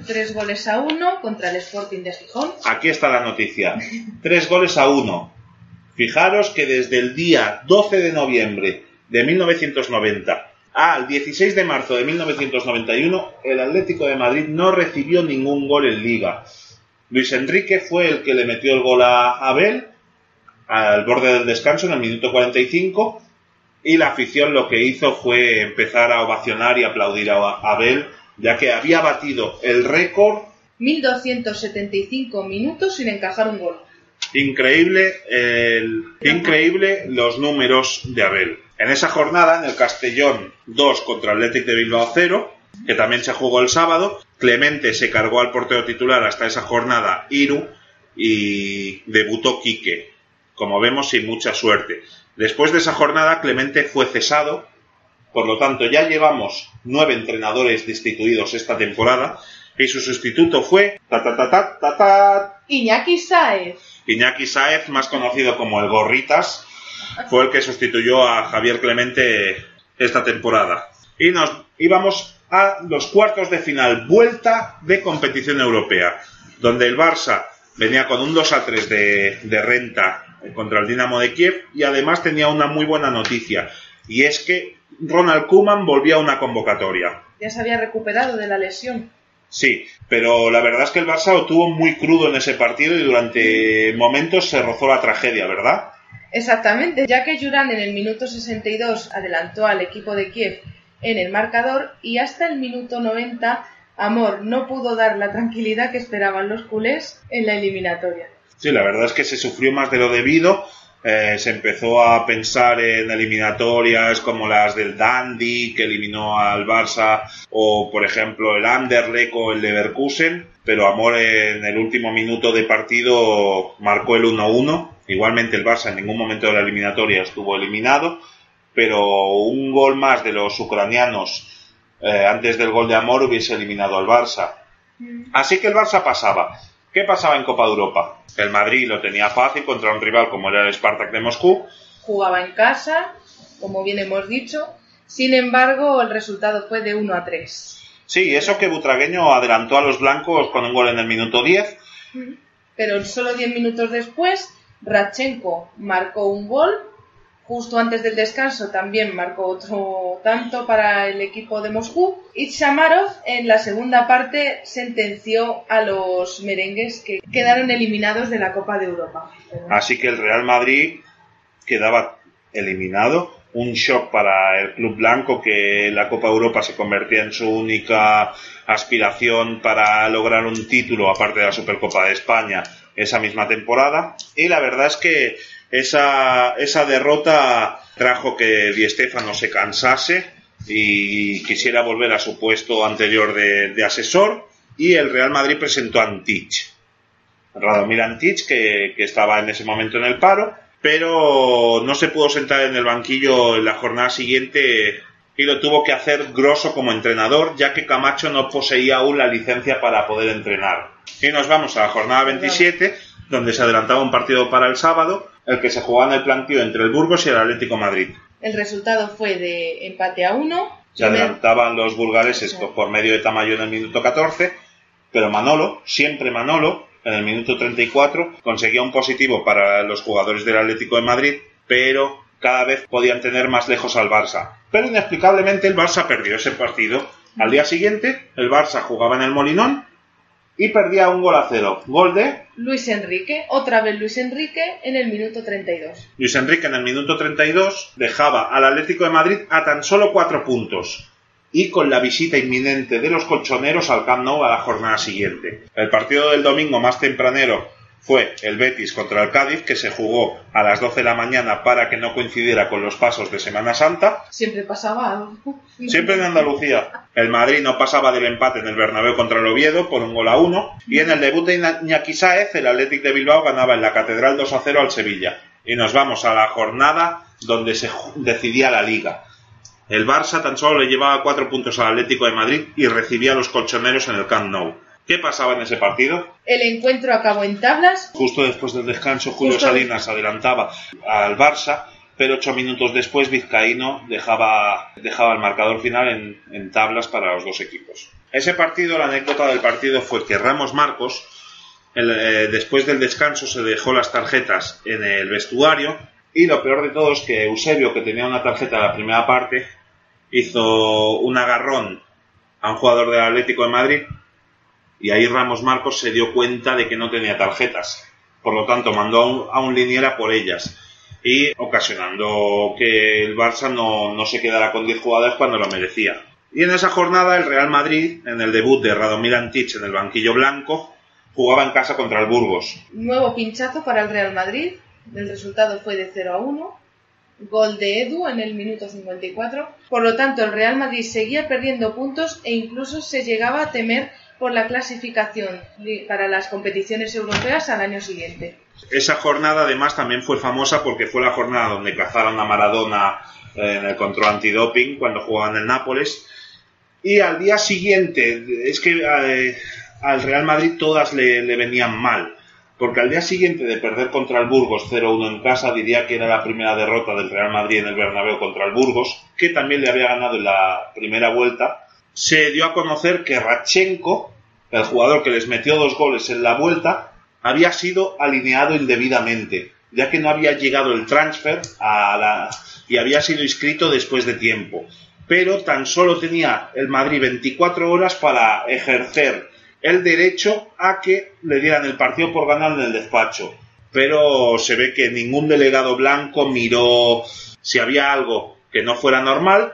3-1 contra el Sporting de Gijón. Aquí está la noticia. 3-1. Fijaros que desde el día 12 de noviembre de 1990 al 16 de marzo de 1991, el Atlético de Madrid no recibió ningún gol en Liga. Luis Enrique fue el que le metió el gol a Abel al borde del descanso en el minuto 45, y la afición lo que hizo fue empezar a ovacionar y aplaudir a Abel, ya que había batido el récord. 1275 minutos sin encajar un gol. Increíble los números de Abel. En esa jornada, en el Castellón 2 contra Athletic de Bilbao 0, que también se jugó el sábado, Clemente se cargó al portero titular hasta esa jornada, Iru, y debutó Quique, como vemos, sin mucha suerte. Después de esa jornada, Clemente fue cesado, por lo tanto ya llevamos 9 entrenadores destituidos esta temporada, y su sustituto fue Iñaki Sáez. Iñaki Sáez, más conocido como el Gorritas, fue el que sustituyó a Javier Clemente esta temporada. Y nos íbamos a los cuartos de final, vuelta de competición europea, donde el Barça venía con un 2-3 de renta contra el Dinamo de Kiev, y además tenía una muy buena noticia, y es que Ronald Koeman volvía a una convocatoria. Ya se había recuperado de la lesión. Sí, pero la verdad es que el Barça lo tuvo muy crudo en ese partido y durante momentos se rozó la tragedia, ¿verdad? Exactamente, ya que Jurán en el minuto 62 adelantó al equipo de Kiev en el marcador, y hasta el minuto 90 Amor no pudo dar la tranquilidad que esperaban los culés en la eliminatoria. Sí, la verdad es que se sufrió más de lo debido. Se empezó a pensar en eliminatorias como las del Dundee, que eliminó al Barça, o por ejemplo el Anderlecht o el Leverkusen, pero Amor en el último minuto de partido marcó el 1-1. Igualmente el Barça en ningún momento de la eliminatoria estuvo eliminado, pero un gol más de los ucranianos antes del gol de Amor hubiese eliminado al Barça. Así que el Barça pasaba. ¿Qué pasaba en Copa de Europa? El Madrid lo tenía fácil contra un rival como era el Spartak de Moscú. Jugaba en casa, como bien hemos dicho. Sin embargo, el resultado fue de 1-3. Sí, eso que Butragueño adelantó a los blancos con un gol en el minuto 10. Pero solo 10 minutos después, Radchenko marcó un gol. Justo antes del descanso también marcó otro tanto para el equipo de Moscú. Y Shamarov en la segunda parte sentenció a los merengues, que quedaron eliminados de la Copa de Europa. Así que el Real Madrid quedaba eliminado. Un shock para el club blanco, que la Copa de Europa se convertía en su única aspiración para lograr un título, aparte de la Supercopa de España, esa misma temporada. Y la verdad es que esa derrota trajo que Di Stéfano se cansase y quisiera volver a su puesto anterior de asesor, y el Real Madrid presentó a Antich. Radomir Antich, que estaba en ese momento en el paro, pero no se pudo sentar en el banquillo en la jornada siguiente y lo tuvo que hacer Grosso como entrenador, ya que Camacho no poseía aún la licencia para poder entrenar. Y nos vamos a la jornada 27, donde se adelantaba un partido para el sábado, el que se jugaba en el plantío entre el Burgos y el Atlético de Madrid. El resultado fue de empate a 1. Se adelantaban los burgaleses por medio de Tamayo en el minuto 14, pero Manolo, siempre Manolo, en el minuto 34, conseguía un positivo para los jugadores del Atlético de Madrid, pero cada vez podían tener más lejos al Barça. Pero inexplicablemente el Barça perdió ese partido. Al día siguiente, el Barça jugaba en el Molinón y perdía 1-0. Gol de Luis Enrique, otra vez Luis Enrique en el minuto 32. Luis Enrique en el minuto 32 dejaba al Atlético de Madrid a tan solo 4 puntos y con la visita inminente de los colchoneros al Camp Nou a la jornada siguiente. El partido del domingo más tempranero fue el Betis contra el Cádiz, que se jugó a las 12 de la mañana para que no coincidiera con los pasos de Semana Santa. Siempre pasaba algo. Siempre en Andalucía. El Madrid no pasaba del empate en el Bernabéu contra el Oviedo por 1-1. Y en el debut de Iñaki Sáez, el Athletic de Bilbao ganaba en la Catedral 2-0 al Sevilla. Y nos vamos a la jornada donde se decidía la Liga. El Barça tan solo le llevaba 4 puntos al Atlético de Madrid y recibía a los colchoneros en el Camp Nou. ¿Qué pasaba en ese partido? El encuentro acabó en tablas. Justo después del descanso, Julio Salinas adelantaba al Barça, pero 8 minutos después Vizcaíno dejaba el marcador final en tablas para los dos equipos. Ese partido, la anécdota del partido fue que Ramos Marcos, después del descanso, se dejó las tarjetas en el vestuario, y lo peor de todo es que Eusebio, que tenía una tarjeta de la primera parte, hizo un agarrón a un jugador del Atlético de Madrid, y ahí Ramos Marcos se dio cuenta de que no tenía tarjetas. Por lo tanto, mandó a un liniera por ellas, y ocasionando que el Barça no se quedara con 10 jugadores cuando lo merecía. Y en esa jornada el Real Madrid, en el debut de Radomir Antich en el banquillo blanco, jugaba en casa contra el Burgos. Nuevo pinchazo para el Real Madrid. El resultado fue de 0-1. Gol de Edu en el minuto 54. Por lo tanto, el Real Madrid seguía perdiendo puntos e incluso se llegaba a temer por la clasificación para las competiciones europeas al año siguiente. Esa jornada además también fue famosa porque fue la jornada donde cazaron a Maradona en el control antidoping cuando jugaba en el Nápoles. Y al día siguiente, es que al Real Madrid todas le venían mal, porque al día siguiente de perder contra el Burgos 0-1 en casa, diría que era la primera derrota del Real Madrid en el Bernabéu contra el Burgos, que también le había ganado en la primera vuelta. Se dio a conocer que Radchenko, el jugador que les metió 2 goles en la vuelta, había sido alineado indebidamente, ya que no había llegado el transfer y había sido inscrito después de tiempo. Pero tan solo tenía el Madrid 24 horas para ejercer el derecho a que le dieran el partido por ganar en el despacho. Pero se ve que ningún delegado blanco miró si había algo que no fuera normal,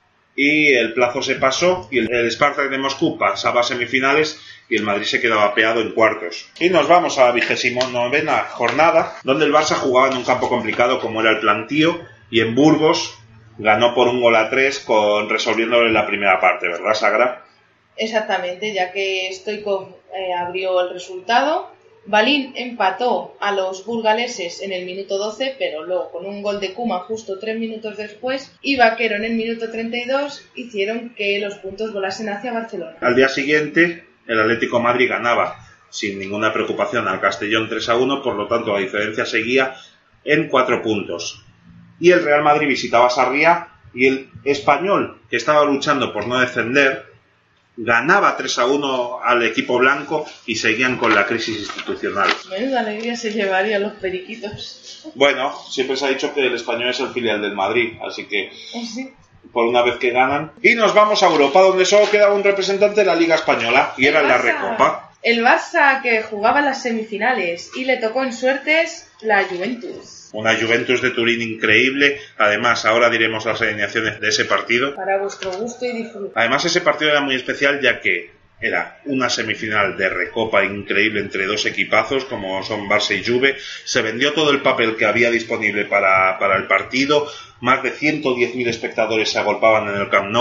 y el plazo se pasó y el Spartak de Moscú pasaba a semifinales y el Madrid se quedaba apeado en cuartos. Y nos vamos a la 29ª jornada, donde el Barça jugaba en un campo complicado como era el Plantío, y en Burgos ganó por 1-3 resolviéndolo en la primera parte, ¿verdad, Sagra? Exactamente, ya que Stoichkov abrió el resultado. Balín empató a los burgaleses en el minuto 12, pero luego con un gol de Koeman justo 3 minutos después, y Vaquero en el minuto 32 hicieron que los puntos volasen hacia Barcelona. Al día siguiente, el Atlético de Madrid ganaba sin ninguna preocupación al Castellón 3-1, por lo tanto la diferencia seguía en 4 puntos. Y el Real Madrid visitaba Sarriá, y el Español, que estaba luchando por no descender, ganaba 3-1 al equipo blanco y seguían con la crisis institucional. Menuda alegría se llevarían los periquitos. Bueno, siempre se ha dicho que el Español es el filial del Madrid, así que ¿Sí? por una vez que ganan. Y nos vamos a Europa, donde solo quedaba un representante de la Liga Española, y era la Recopa. El Barça, que jugaba las semifinales y le tocó en suertes la Juventus. Una Juventus de Turín increíble. Además, ahora diremos las alineaciones de ese partido. Para vuestro gusto y disfrute. Además, ese partido era muy especial, ya que era una semifinal de Recopa increíble entre 2 equipazos como son Barça y Juve. Se vendió todo el papel que había disponible para el partido. Más de 110.000 espectadores se agolpaban en el Camp Nou.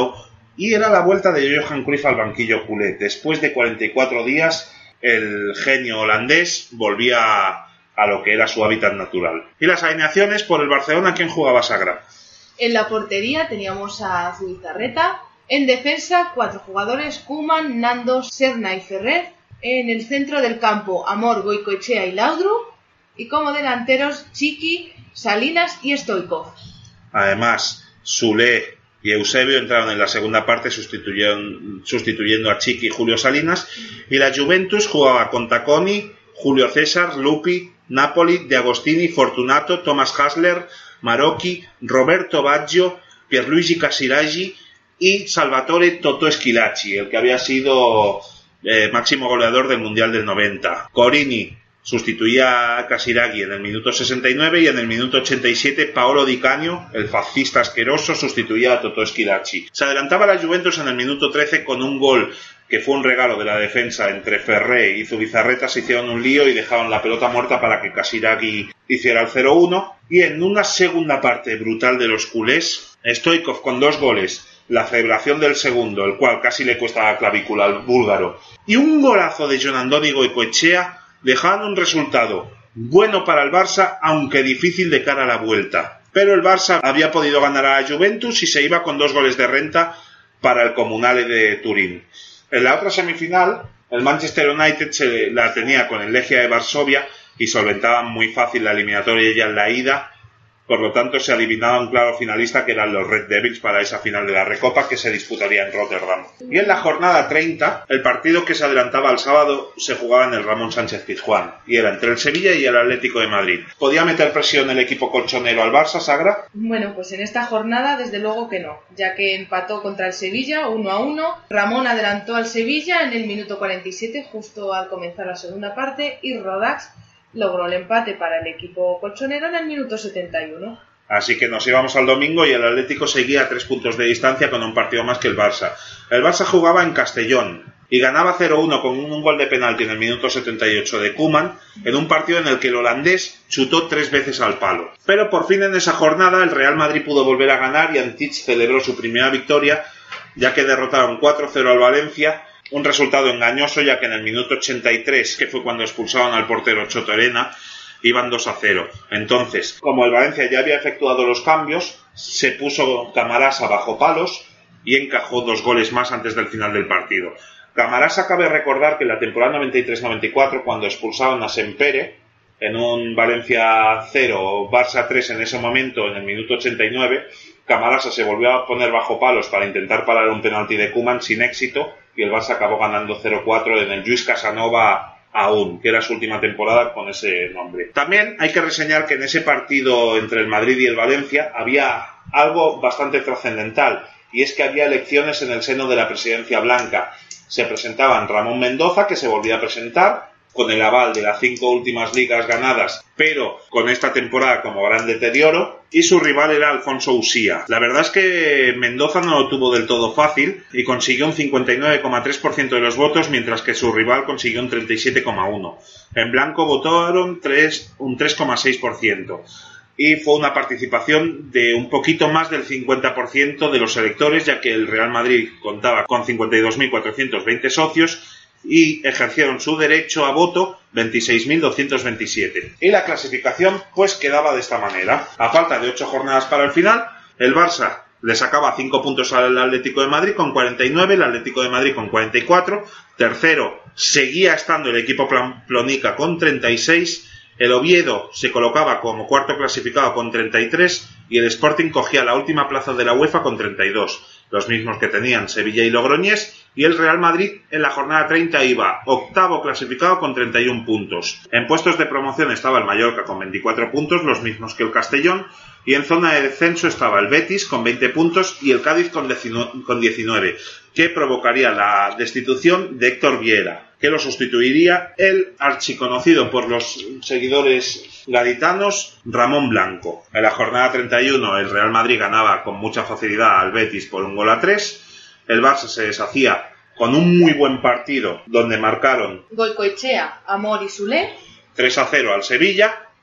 y era la vuelta de Johan Cruyff al banquillo culé. Después de 44 días, el genio holandés volvía a lo que era su hábitat natural. Y las alineaciones por el Barcelona, ¿quién jugaba, Sagra? En la portería teníamos a Zubizarreta. En defensa, 4 jugadores: Koeman, Nando, Serna y Ferrer. En el centro del campo, Amor, Goicoechea y Laudrup. Y como delanteros, Chiqui, Salinas y Stoichkov. Además, Soulé y Eusebio entraron en la segunda parte sustituyendo a Chiqui y Julio Salinas. Y la Juventus jugaba con Tacconi, Julio César, Lupi, Napoli, De Agostini, Fortunato, Thomas Hasler, Marocchi, Roberto Baggio, Pierluigi Casiraghi y Salvatore Totò Schillaci, el que había sido máximo goleador del Mundial del 90. Corini sustituía a Casiraghi en el minuto 69 y en el minuto 87 Paolo Di Canio, el fascista asqueroso, sustituía a Totò Schillaci. Se adelantaba la Juventus en el minuto 13 con un gol que fue un regalo de la defensa. Entre Ferré y Zubizarreta se hicieron un lío y dejaron la pelota muerta para que Casiraghi hiciera el 0-1. Y en una segunda parte brutal de los culés, Stoichkov con 2 goles, la celebración del segundo, el cual casi le cuesta la clavícula al búlgaro, y un golazo de Jonandoni Goicoechea, dejaban un resultado bueno para el Barça, aunque difícil de cara a la vuelta. Pero el Barça había podido ganar a la Juventus y se iba con 2 goles de renta para el Comunale de Turín. En la otra semifinal, el Manchester United se la tenía con el Legia de Varsovia y solventaban muy fácil la eliminatoria ya en la ida. Por lo tanto, se adivinaba un claro finalista, que eran los Red Devils, para esa final de la Recopa que se disputaría en Rotterdam. Y en la jornada 30, el partido que se adelantaba al sábado se jugaba en el Ramón Sánchez Pizjuán, y era entre el Sevilla y el Atlético de Madrid. ¿Podía meter presión el equipo colchonero al Barça, Sagra? Bueno, pues en esta jornada desde luego que no, ya que empató contra el Sevilla 1-1. Ramón adelantó al Sevilla en el minuto 47, justo al comenzar la segunda parte, y Rodax logró el empate para el equipo colchonero en el minuto 71. Así que nos íbamos al domingo y el Atlético seguía a 3 puntos de distancia con un partido más que el Barça. El Barça jugaba en Castellón y ganaba 0-1 con un gol de penalti en el minuto 78 de Koeman, en un partido en el que el holandés chutó 3 veces al palo. Pero por fin en esa jornada el Real Madrid pudo volver a ganar y Antich celebró su primera victoria, ya que derrotaron 4-0 al Valencia. Un resultado engañoso, ya que en el minuto 83, que fue cuando expulsaron al portero Choto Herena, iban 2-0. Entonces, como el Valencia ya había efectuado los cambios, se puso Camarasa bajo palos y encajó 2 goles más antes del final del partido. Camarasa, cabe recordar que en la temporada 93-94, cuando expulsaron a Sempere, en un Valencia 0, Barça 3 en ese momento, en el minuto 89, Camarasa se volvió a poner bajo palos para intentar parar un penalti de Koeman sin éxito, y el Barça acabó ganando 0-4 en el Lluís Casanova aún, que era su última temporada con ese nombre. También hay que reseñar que en ese partido entre el Madrid y el Valencia había algo bastante trascendental, y es que había elecciones en el seno de la presidencia blanca. Se presentaban Ramón Mendoza, que se volvía a presentar, con el aval de las 5 últimas ligas ganadas, pero con esta temporada como gran deterioro, y su rival era Alfonso Usía. La verdad es que Mendoza no lo tuvo del todo fácil y consiguió un 59,3% de los votos, mientras que su rival consiguió un 37,1%. En blanco votaron un 3,6%. Y fue una participación de un poquito más del 50% de los electores, ya que el Real Madrid contaba con 52.420 socios y ejercieron su derecho a voto 26.227. Y la clasificación pues quedaba de esta manera. A falta de 8 jornadas para el final, el Barça le sacaba 5 puntos al Atlético de Madrid con 49, el Atlético de Madrid con 44, tercero seguía estando el equipo Plonica con 36, el Oviedo se colocaba como cuarto clasificado con 33 y el Sporting cogía la última plaza de la UEFA con 32, los mismos que tenían Sevilla y Logroñés, y el Real Madrid en la jornada 30 iba octavo clasificado con 31 puntos. En puestos de promoción estaba el Mallorca con 24 puntos, los mismos que el Castellón, y en zona de descenso estaba el Betis con 20 puntos y el Cádiz con 19, que provocaría la destitución de Héctor Vieira, que lo sustituiría el archiconocido por los seguidores gaditanos Ramón Blanco. En la jornada 31 el Real Madrid ganaba con mucha facilidad al Betis por 1-3, el Barça se deshacía con un muy buen partido donde marcaron Goicoechea, Amor y Soulé, 3-0 al Sevilla,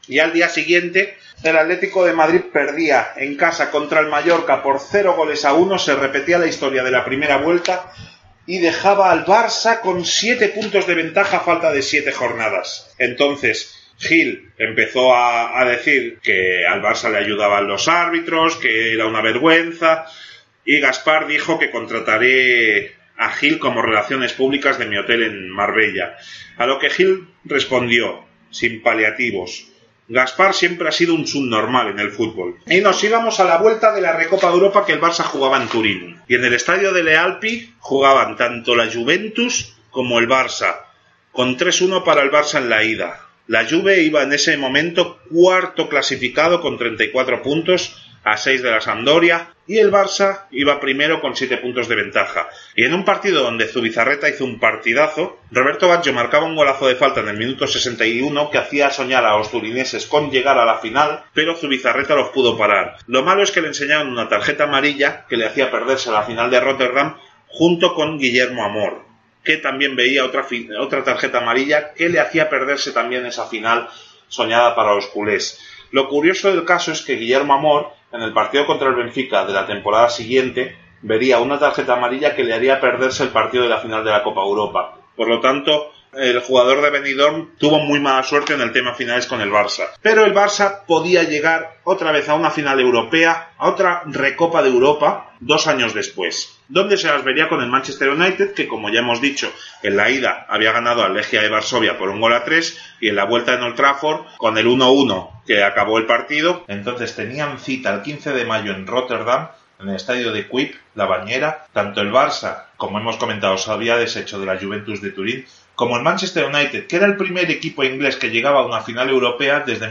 Y al día siguiente, el Atlético de Madrid perdía en casa contra el Mallorca por 0-1, se repetía la historia de la primera vuelta y dejaba al Barça con 7 puntos de ventaja a falta de 7 jornadas. Entonces Gil empezó a decir que al Barça le ayudaban los árbitros, que era una vergüenza, y Gaspar dijo que contrataré a Gil como relaciones públicas de mi hotel en Marbella. A lo que Gil respondió, sin paliativos: Gaspar siempre ha sido un subnormal en el fútbol. Y nos íbamos a la vuelta de la Recopa de Europa que el Barça jugaba en Turín. Y en el estadio de Lealpi jugaban tanto la Juventus como el Barça, con 3-1 para el Barça en la ida. La Juve iba en ese momento cuarto clasificado con 34 puntos, a 6 de la Sampdoria, y el Barça iba primero con 7 puntos de ventaja. Y en un partido donde Zubizarreta hizo un partidazo, Roberto Baggio marcaba un golazo de falta en el minuto 61 que hacía soñar a los turineses con llegar a la final, pero Zubizarreta los pudo parar. Lo malo es que le enseñaron una tarjeta amarilla que le hacía perderse la final de Rotterdam junto con Guillermo Amor, que también veía otra tarjeta amarilla que le hacía perderse también esa final soñada para los culés. Lo curioso del caso es que Guillermo Amor, en el partido contra el Benfica de la temporada siguiente, vería una tarjeta amarilla que le haría perderse el partido de la final de la Copa Europa. Por lo tanto, el jugador de Benidorm tuvo muy mala suerte en el tema finales con el Barça. Pero el Barça podía llegar otra vez a una final europea, a otra Recopa de Europa, 2 años después, donde se las vería con el Manchester United, que como ya hemos dicho, en la ida había ganado al Legia de Varsovia por 1-3, y en la vuelta en Old Trafford, con el 1-1 que acabó el partido. Entonces tenían cita el 15 de mayo en Rotterdam, en el estadio de Kuip, La Bañera. Tanto el Barça, como hemos comentado, se había deshecho de la Juventus de Turín, como el Manchester United, que era el primer equipo inglés que llegaba a una final europea desde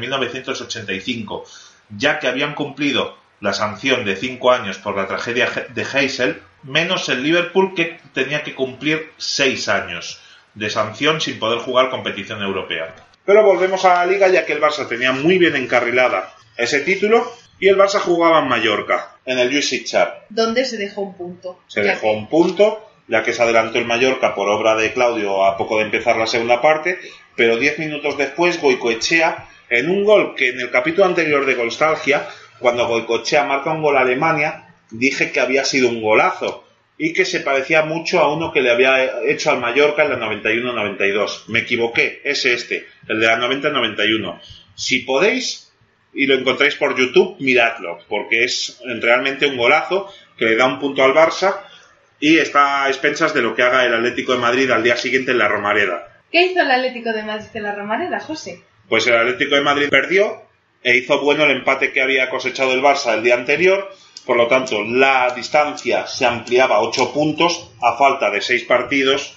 1985, ya que habían cumplido la sanción de 5 años por la tragedia de Heysel, menos el Liverpool, que tenía que cumplir 6 años de sanción sin poder jugar competición europea. Pero volvemos a la Liga, ya que el Barça tenía muy bien encarrilada ese título y el Barça jugaba en Mallorca, en el Lluís Sitjar. Donde se dejó un punto. Se dejó un punto, ya que se adelantó el Mallorca por obra de Claudio a poco de empezar la segunda parte, pero 10 minutos después Goicoechea, en un gol que en el capítulo anterior de Golstalgia, cuando Goicoechea marca un gol a Alemania, dije que había sido un golazo y que se parecía mucho a uno que le había hecho al Mallorca en la 91-92. Me equivoqué, es el de la 90-91. Si podéis y lo encontráis por YouTube, miradlo, porque es realmente un golazo que le da un punto al Barça y está a expensas de lo que haga el Atlético de Madrid al día siguiente en la Romareda. ¿Qué hizo el Atlético de Madrid en la Romareda, José? Pues el Atlético de Madrid perdió e hizo bueno el empate que había cosechado el Barça el día anterior. Por lo tanto, la distancia se ampliaba a 8 puntos a falta de 6 partidos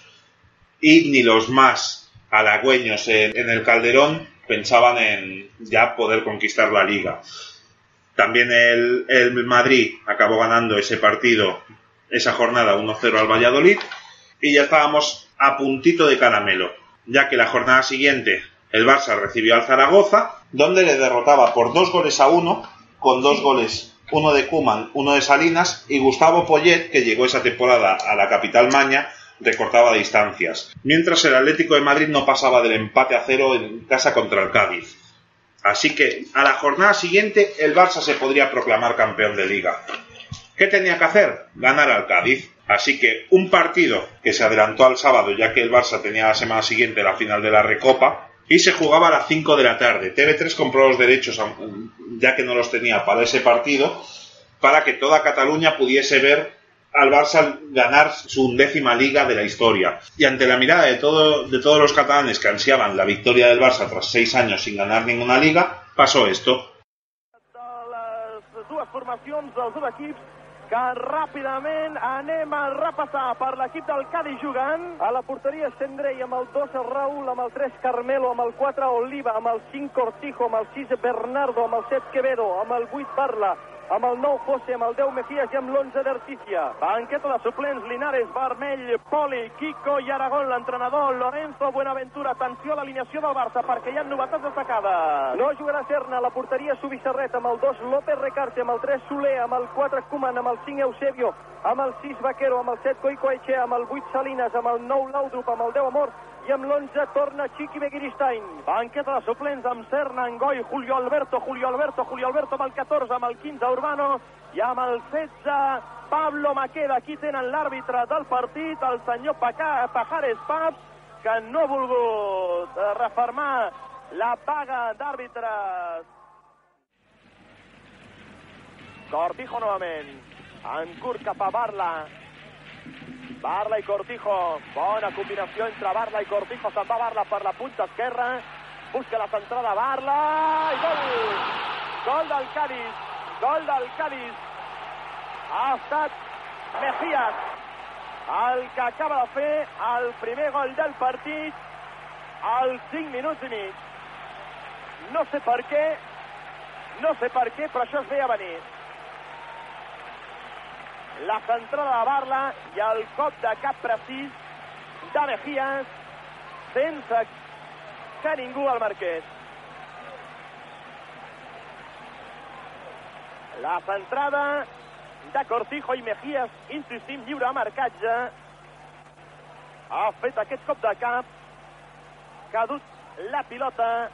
y ni los más halagüeños en el Calderón pensaban en ya poder conquistar la Liga. También el Madrid acabó ganando ese partido, esa jornada 1-0 al Valladolid, y ya estábamos a puntito de caramelo, ya que la jornada siguiente el Barça recibió al Zaragoza, donde le derrotaba por 2-1, con 2 goles, uno de Koeman, uno de Salinas, y Gustavo Poyet, que llegó esa temporada a la capital maña, recortaba distancias. Mientras el Atlético de Madrid no pasaba del empate a 0 en casa contra el Cádiz. Así que a la jornada siguiente el Barça se podría proclamar campeón de Liga. ¿Qué tenía que hacer? Ganar al Cádiz. Así que un partido que se adelantó al sábado, ya que el Barça tenía la semana siguiente la final de la Recopa, y se jugaba a las 5 de la tarde. TV3 compró los derechos, ya que no los tenía para ese partido, para que toda Cataluña pudiese ver al Barça ganar su 11ª Liga de la historia. Y ante la mirada de todos los catalanes que ansiaban la victoria del Barça tras 6 años sin ganar ninguna Liga, pasó esto. Les dues formacions dels dos equips que ràpidament anem a repassar per l'equip del Cádiz jugant. A la porteria Sendrey amb el 2 Raúl, amb el 3 Carmelo, amb el 4 Oliva, amb el 5 Cortijo, amb el 6 Bernardo, amb el 7 Quevedo, amb el 8 Parla, amb el 9 José, amb el 10 Mejías i amb l'11 d'Artícia. Banqueta de suplents, Linares, Vermell, Poli, Kiko i Aragón, l'entrenador Lorenzo Buenaventura. Atenció a l'alineació del Barça perquè hi ha novetats destacades. No jugarà Serna, a la porteria Subisarret, amb el 2 López Recarte, amb el 3 Soler, amb el 4 Koeman, amb el 5 Eusebio, amb el 6 Vaquero, amb el 7 Goicoechea, amb el 8 Salinas, amb el 9 Laudrup, amb el 10 Amor I amb l'11 torna Chiqui Begiristain. Banqueta de suplents amb Serna, Angoi, Julio Alberto amb el 14, amb el 15 Urbano i amb el 16 Pablo Maqueda. Aquí tenen l'àrbitre del partit, el senyor Pajares Paps, que no ha volgut refermar la vaga d'àrbitres. Cortijo novament, en curt cap a Barla i Cortijo, bona combinació entre Barla i Cortijo, se'n va Barla per la punta esquerra, busca la centrada Barla i gol! Gol del Cádiz, ha estat Mejías el que acaba de fer el primer gol del partit als 5 minuts i mig. No sé per què, però això es veia a venir. La centrada de Barla i el cop de cap precís de Mejías sense que ningú el marqués. La centrada de Cortijo i Mejías, insistim, lliure a marcatge. Ha fet aquest cop de cap que ha dut la pilota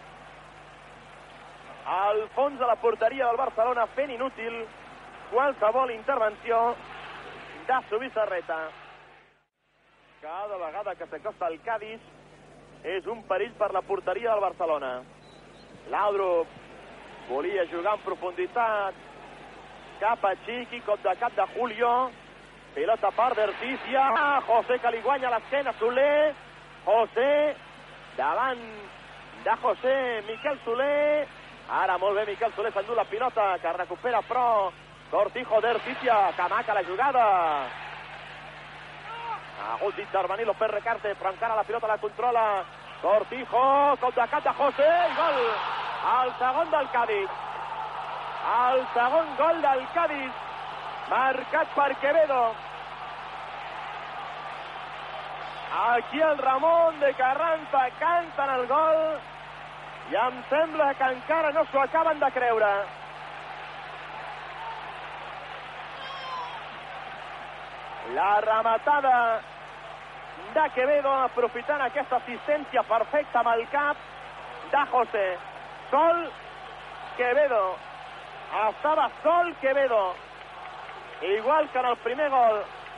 al fons de la porteria del Barcelona, fent inútil qualsevol intervenció de Zubizarreta. Cada vegada que s'acosta el Cádiz és un perill per la porteria del Barcelona. Laudrup volia jugar en profunditat cap a Chiqui, cop de cap de Julio, pilota per Verticia, José que li guanya l'esquena, Soler, José, davant de José, Miquel Soler, ara molt bé Miquel Soler, s'endú la pilota, que recupera però Cortijo d'Erticia, que maca la jugada. Ha hagut d'intervenir López Recarte, però encara la pilota la controla Cortijo, cop de cap de José, i gol! El segon del Cádiz. El segon gol del Cádiz, marcat per Quevedo. Aquí el Ramón de Carranza canten el gol i em sembla que encara no s'ho acaben de creure. La rematada de Quevedo, aprofitant aquesta assistència perfecta amb el cap de José. Sol Quevedo. Estava sol Quevedo. Igual que en el primer gol.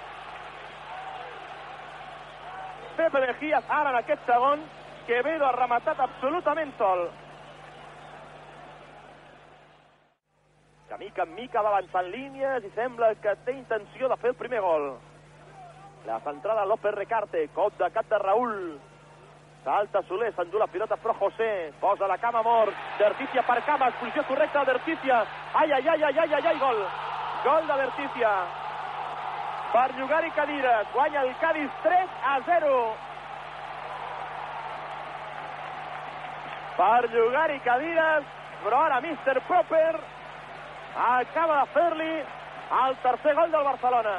Pepe Mejías, ara en aquest segon, Quevedo ha rematat absolutament sol. Que mica en mica va avançant línies i sembla que té intenció de fer el primer gol. La centrada López Recarte, cop de cap de Raúl. Salta Soler, s'endú la pilota però José, posa la cama mort, d'Erticia per cama, expulsió correcta d'Erticia, ai, gol! Gol de d'Erticia. Per Llogar i Cadires, guanya el Cádiz 3-0. Per Llogar i Cadires, però ara Mr. Proper acaba de fer-li el tercer gol del Barcelona.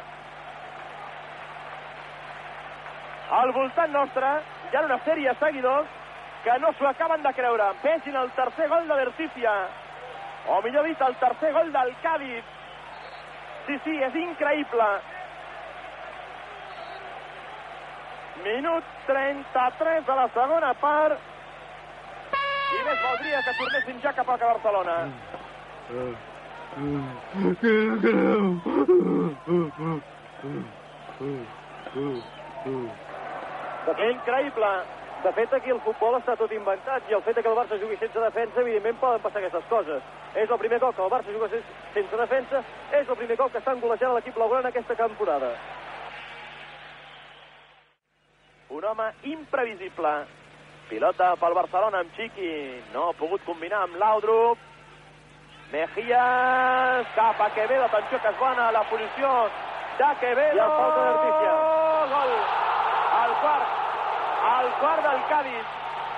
Al voltant nostre hi ha una sèrie de seguidors que no s'ho acaben de creure. Vegin el tercer gol de l'Erticia, o millor dit, el tercer gol del Cádiz. Sí, és increïble. Minut 33 de la segona part i més valdria que tornessin ja cap a Barcelona. Increïble. De fet, aquí el futbol està tot inventat i el fet que el Barça jugui sense defensa, evidentment poden passar aquestes coses. És el primer cop que el Barça juga sense defensa, és el primer cop que estan golejant l'equip blaugrana aquesta temporada. Un home imprevisible. Pilota pel Barcelona amb Chiqui, no ha pogut combinar amb Laudrup. Mejías, cap a Quevedo, atenció que es bona la posició de Quevedo. I el falta d'Erticia. Gol! El quart del Cádiz.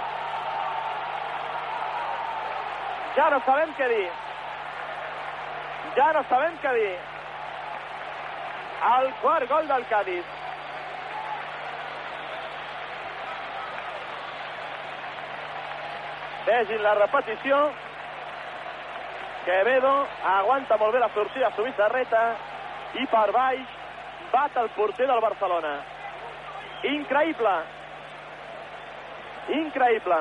Ja no sabem què dir. El quart gol del Cádiz. Vegin la repetició. Quevedo aguanta molt bé la sortida a Zubizarreta i per baix bat el porter del Barcelona. Increïble. Increïble.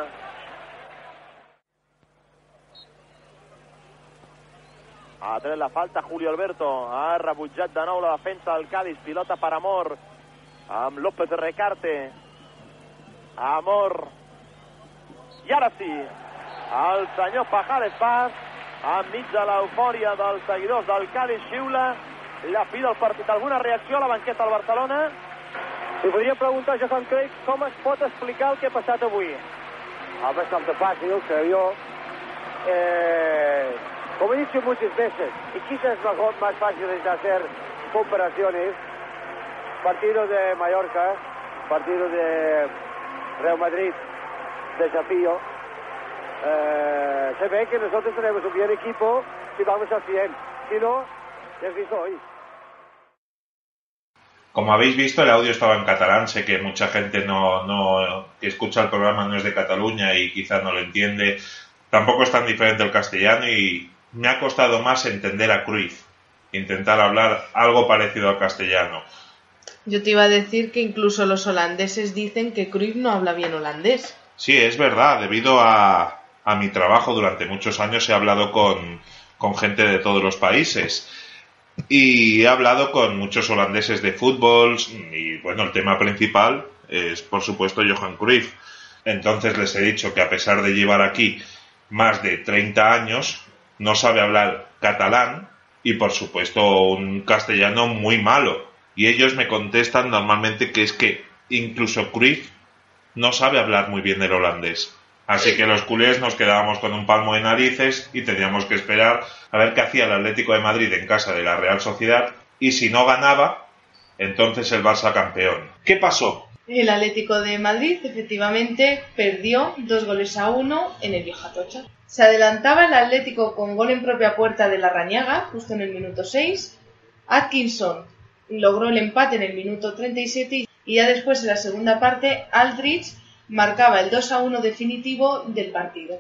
Ha tret la falta Julio Alberto. Ha rebutjat de nou la defensa del Cádiz. Pilota per Amor. Amb López Recarte. Amor. I ara sí, el senyor Pajares Paz, enmig de l'eufòria dels seguidors del Cádiz, xiula la fi del partit. Alguna reacció a la banqueta del Barcelona? Si podria preguntar a Johan Cruyff com es pot explicar el que ha passat avui. Es bastante fácil, creo yo. Como he dicho muchas veces, y quizás es mejor, más fácil de hacer comparaciones, partidos de Mallorca, partidos de Real Madrid, desafío. Se ve que nosotros tenemos un bien equipo y vamos al 100. Si no, ya has visto hoy. Como habéis visto, el audio estaba en catalán. Sé que mucha gente que escucha el programa no es de Cataluña y quizás no lo entiende. Tampoco es tan diferente el castellano y me ha costado más entender a Cruyff. Intentar hablar algo parecido al castellano. Yo te iba a decir que incluso los holandeses dicen que Cruyff no habla bien holandés. Sí, es verdad. Debido a mi trabajo durante muchos años he hablado con gente de todos los países. Y he hablado con muchos holandeses de fútbol y, bueno, el tema principal es, por supuesto, Johan Cruyff. Entonces les he dicho que a pesar de llevar aquí más de 30 años, no sabe hablar catalán y, por supuesto, un castellano muy malo. Y ellos me contestan normalmente que es que incluso Cruyff no sabe hablar muy bien el holandés. Así que los culés nos quedábamos con un palmo de narices y teníamos que esperar a ver qué hacía el Atlético de Madrid en casa de la Real Sociedad y si no ganaba, entonces el Barça campeón. ¿Qué pasó? El Atlético de Madrid efectivamente perdió 2-1 en el Viejo Atocha. Se adelantaba el Atlético con gol en propia puerta de Larrañaga, justo en el minuto 6. Atkinson logró el empate en el minuto 37 y ya después, en la segunda parte, Aldrich marcaba el 2-1 definitivo del partido.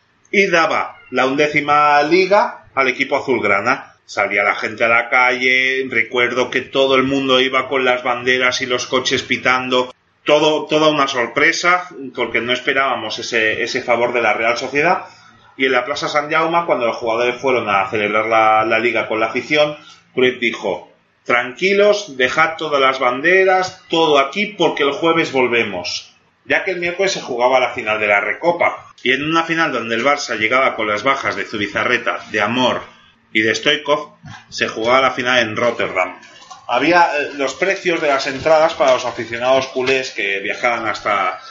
Y daba la 11ª liga al equipo azulgrana. Salía la gente a la calle, recuerdo que todo el mundo iba con las banderas y los coches pitando. Toda una sorpresa, porque no esperábamos ese favor de la Real Sociedad. Y en la Plaza Sant Jaume, cuando los jugadores fueron a celebrar la liga con la afición, Cruyff dijo: tranquilos, dejad todas las banderas, todo aquí, porque el jueves volvemos. Ya que el miércoles se jugaba la final de la Recopa. Y en una final donde el Barça llegaba con las bajas de Zubizarreta, de Amor y de Stoichkov, se jugaba la final en Rotterdam. Había los precios de las entradas para los aficionados culés que viajaban hasta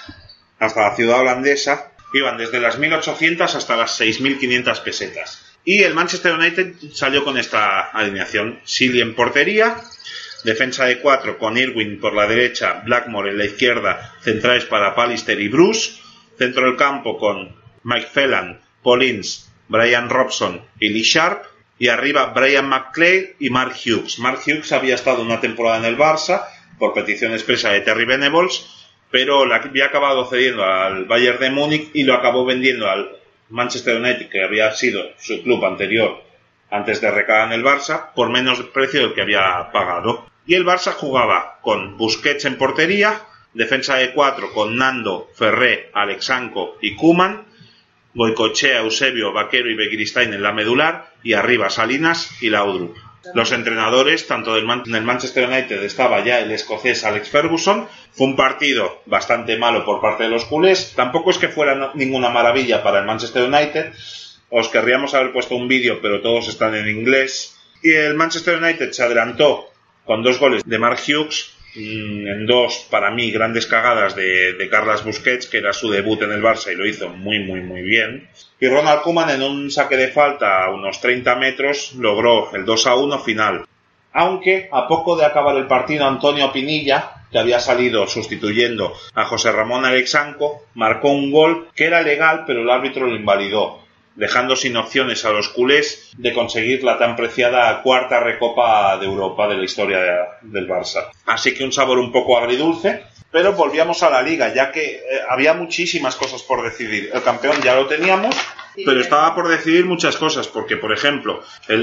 la ciudad holandesa, iban desde las 1.800 hasta las 6.500 pesetas. Y el Manchester United salió con esta alineación: Silly en portería, defensa de 4 con Irwin por la derecha, Blackmore en la izquierda, centrales para Pallister y Bruce, centro del campo con Mike Phelan, Paul Ince, Brian Robson y Lee Sharp, y arriba Brian McClay y Mark Hughes. Mark Hughes había estado una temporada en el Barça por petición expresa de Terry Venables, pero la había acabado cediendo al Bayern de Múnich y lo acabó vendiendo al Manchester United, que había sido su club anterior antes de recalar en el Barça, por menos precio del que había pagado. Y el Barça jugaba con Busquets en portería, defensa de 4 con Nando, Ferré, Alexanko y Koeman, Goicoechea, Eusebio, Vaquero y Begiristain en la medular, y arriba Salinas y Laudrup. Los entrenadores, tanto en el Manchester United estaba ya el escocés Alex Ferguson. Fue un partido bastante malo por parte de los culés. Tampoco es que fuera ninguna maravilla para el Manchester United. Os querríamos haber puesto un vídeo, pero todos están en inglés. Y el Manchester United se adelantó con 2 goles de Mark Hughes, en 2, para mí, grandes cagadas de Carles Busquets, que era su debut en el Barça y lo hizo muy, muy, muy bien. Y Ronald Koeman, en un saque de falta a unos 30 metros, logró el 2-1 final. Aunque, a poco de acabar el partido, Antonio Pinilla, que había salido sustituyendo a José Ramón Alexanko, marcó un gol que era legal, pero el árbitro lo invalidó, dejando sin opciones a los culés de conseguir la tan preciada 4ª Recopa de Europa de la historia del Barça. Así que un sabor un poco agridulce, pero volvíamos a la Liga, ya que había muchísimas cosas por decidir. El campeón ya lo teníamos, pero estaba por decidir muchas cosas, porque, por ejemplo,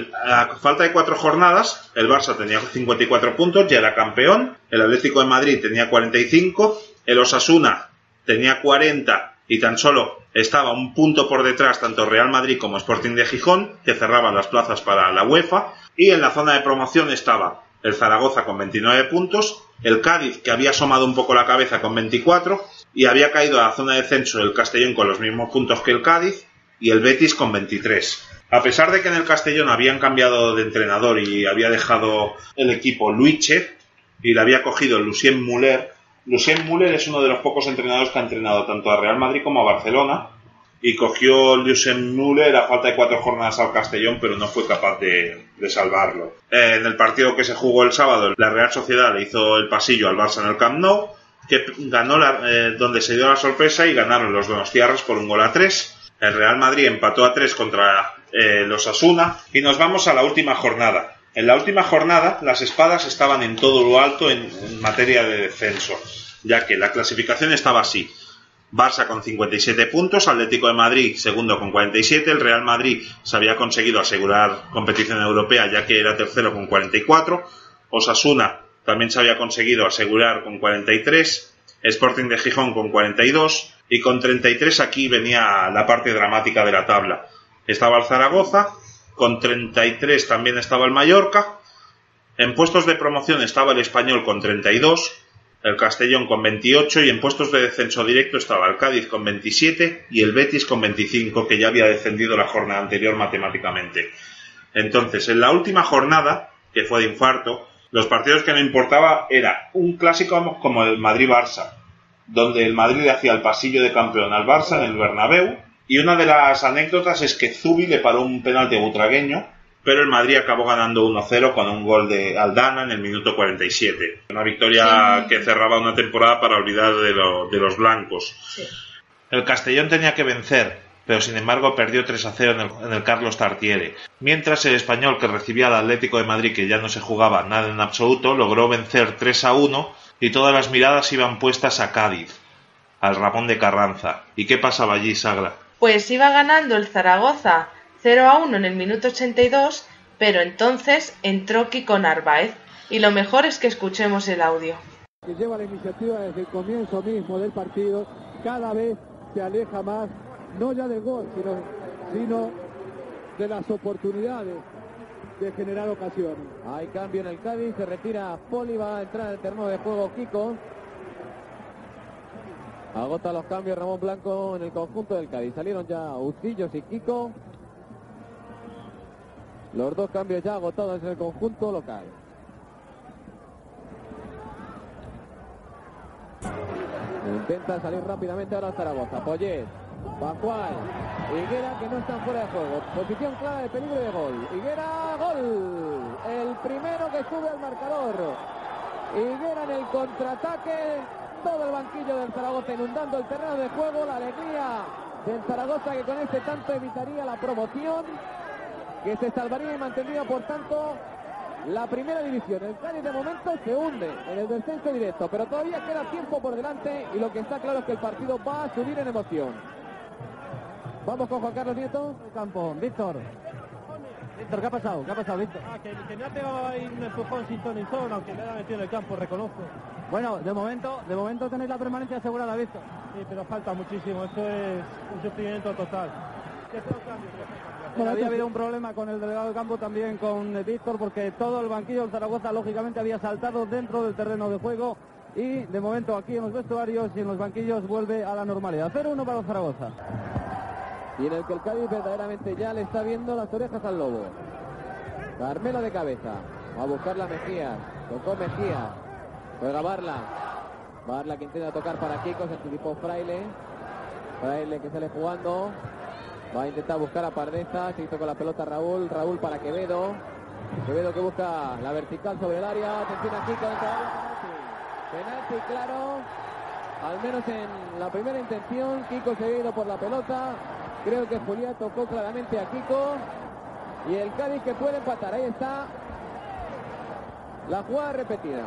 a falta de 4 jornadas, el Barça tenía 54 puntos, ya era campeón, el Atlético de Madrid tenía 45, el Osasuna tenía 40 y tan solo estaba un punto por detrás tanto Real Madrid como Sporting de Gijón, que cerraban las plazas para la UEFA, y en la zona de promoción estaba el Zaragoza con 29 puntos, el Cádiz, que había asomado un poco la cabeza, con 24, y había caído a la zona de descenso el Castellón con los mismos puntos que el Cádiz, y el Betis con 23. A pesar de que en el Castellón habían cambiado de entrenador y había dejado el equipo Luiche y le había cogido Lucien Muller. Lucien Muller es uno de los pocos entrenadores que ha entrenado tanto a Real Madrid como a Barcelona, y cogió Lucien Muller a falta de 4 jornadas al Castellón, pero no fue capaz de salvarlo. En el partido que se jugó el sábado, la Real Sociedad le hizo el pasillo al Barça en el Camp Nou, que ganó donde se dio la sorpresa, y ganaron los donostiarras por 1-3. El Real Madrid empató a 3 contra los Osasuna, y nos vamos a la última jornada. En la última jornada las espadas estaban en todo lo alto en materia de descenso, ya que la clasificación estaba así: Barça con 57 puntos, Atlético de Madrid segundo con 47, el Real Madrid se había conseguido asegurar competición europea ya que era tercero con 44, Osasuna también se había conseguido asegurar con 43, Sporting de Gijón con 42, y con 33 aquí venía la parte dramática de la tabla. Estaba el Zaragoza, con 33 también estaba el Mallorca, en puestos de promoción estaba el Español con 32, el Castellón con 28, y en puestos de descenso directo estaba el Cádiz con 27 y el Betis con 25, que ya había descendido la jornada anterior matemáticamente. Entonces, en la última jornada, que fue de infarto, los partidos que no importaba era un clásico como el Madrid-Barça, donde el Madrid le hacía el pasillo de campeón al Barça en el Bernabéu, y una de las anécdotas es que Zubi le paró un penalti butragueño, pero el Madrid acabó ganando 1-0 con un gol de Aldana en el minuto 47. Una victoria que cerraba una temporada para olvidar de los blancos. Sí. El Castellón tenía que vencer, pero sin embargo perdió 3-0 en el Carlos Tartiere. Mientras el Español, que recibía al Atlético de Madrid, que ya no se jugaba nada en absoluto, logró vencer 3-1, y todas las miradas iban puestas a Cádiz, al Ramón de Carranza. ¿Y qué pasaba allí, Sagra? Pues iba ganando el Zaragoza 0-1 en el minuto 82, pero entonces entró Kiko Narváez, y lo mejor es que escuchemos el audio. Que lleva la iniciativa desde el comienzo mismo del partido, cada vez se aleja más, no ya del gol, sino de las oportunidades de generar ocasiones. Hay cambio en el Cádiz, se retira Poli, va a entrar el terreno de juego Kiko. Agota los cambios Ramón Blanco en el conjunto del Cádiz. Salieron ya Ucillos y Kiko. Los dos cambios ya agotados en el conjunto local. Intenta salir rápidamente ahora Zaragoza. Poyet, Pascual, Higuera, que no están fuera de juego. Posición clara de peligro de gol. Higuera, gol. El primero que sube al marcador. Higuera en el contraataque. Todo el banquillo del Zaragoza inundando el terreno de juego. La alegría del Zaragoza, que con este tanto evitaría la promoción, que se salvaría y mantendría por tanto la primera división. El Cádiz de momento se hunde en el descenso directo, pero todavía queda tiempo por delante, y lo que está claro es que el partido va a subir en emoción. Vamos con Juan Carlos Nieto. Campo, Víctor, ¿qué ha pasado? ¿Qué ha pasado, Víctor? Que me ha pegado ahí un empujón sin ton ni son, aunque me ha metido en el campo, reconozco. Bueno, de momento tenéis la permanencia asegurada, Víctor. Sí, pero falta muchísimo, esto es un sufrimiento total. Bueno, había habido un problema con el delegado de campo, también con Víctor, porque todo el banquillo del Zaragoza lógicamente había saltado dentro del terreno de juego, y de momento aquí en los vestuarios y en los banquillos vuelve a la normalidad. 0-1 para el Zaragoza. Y en el que el Cádiz verdaderamente ya le está viendo las orejas al lobo. Carmelo de cabeza, va a buscar la Mejías, tocó Mejías, juega Barla que intenta tocar para Kiko, se anticipó Fraile que sale jugando, va a intentar buscar a Pardeza, se hizo con la pelota Raúl para Quevedo que busca la vertical sobre el área, atención a Kiko dentro del área, penalti claro, al menos en la primera intención. Kiko se ha ido por la pelota, creo que Julián tocó claramente a Kiko, y el Cádiz que puede empatar. Ahí está la jugada repetida.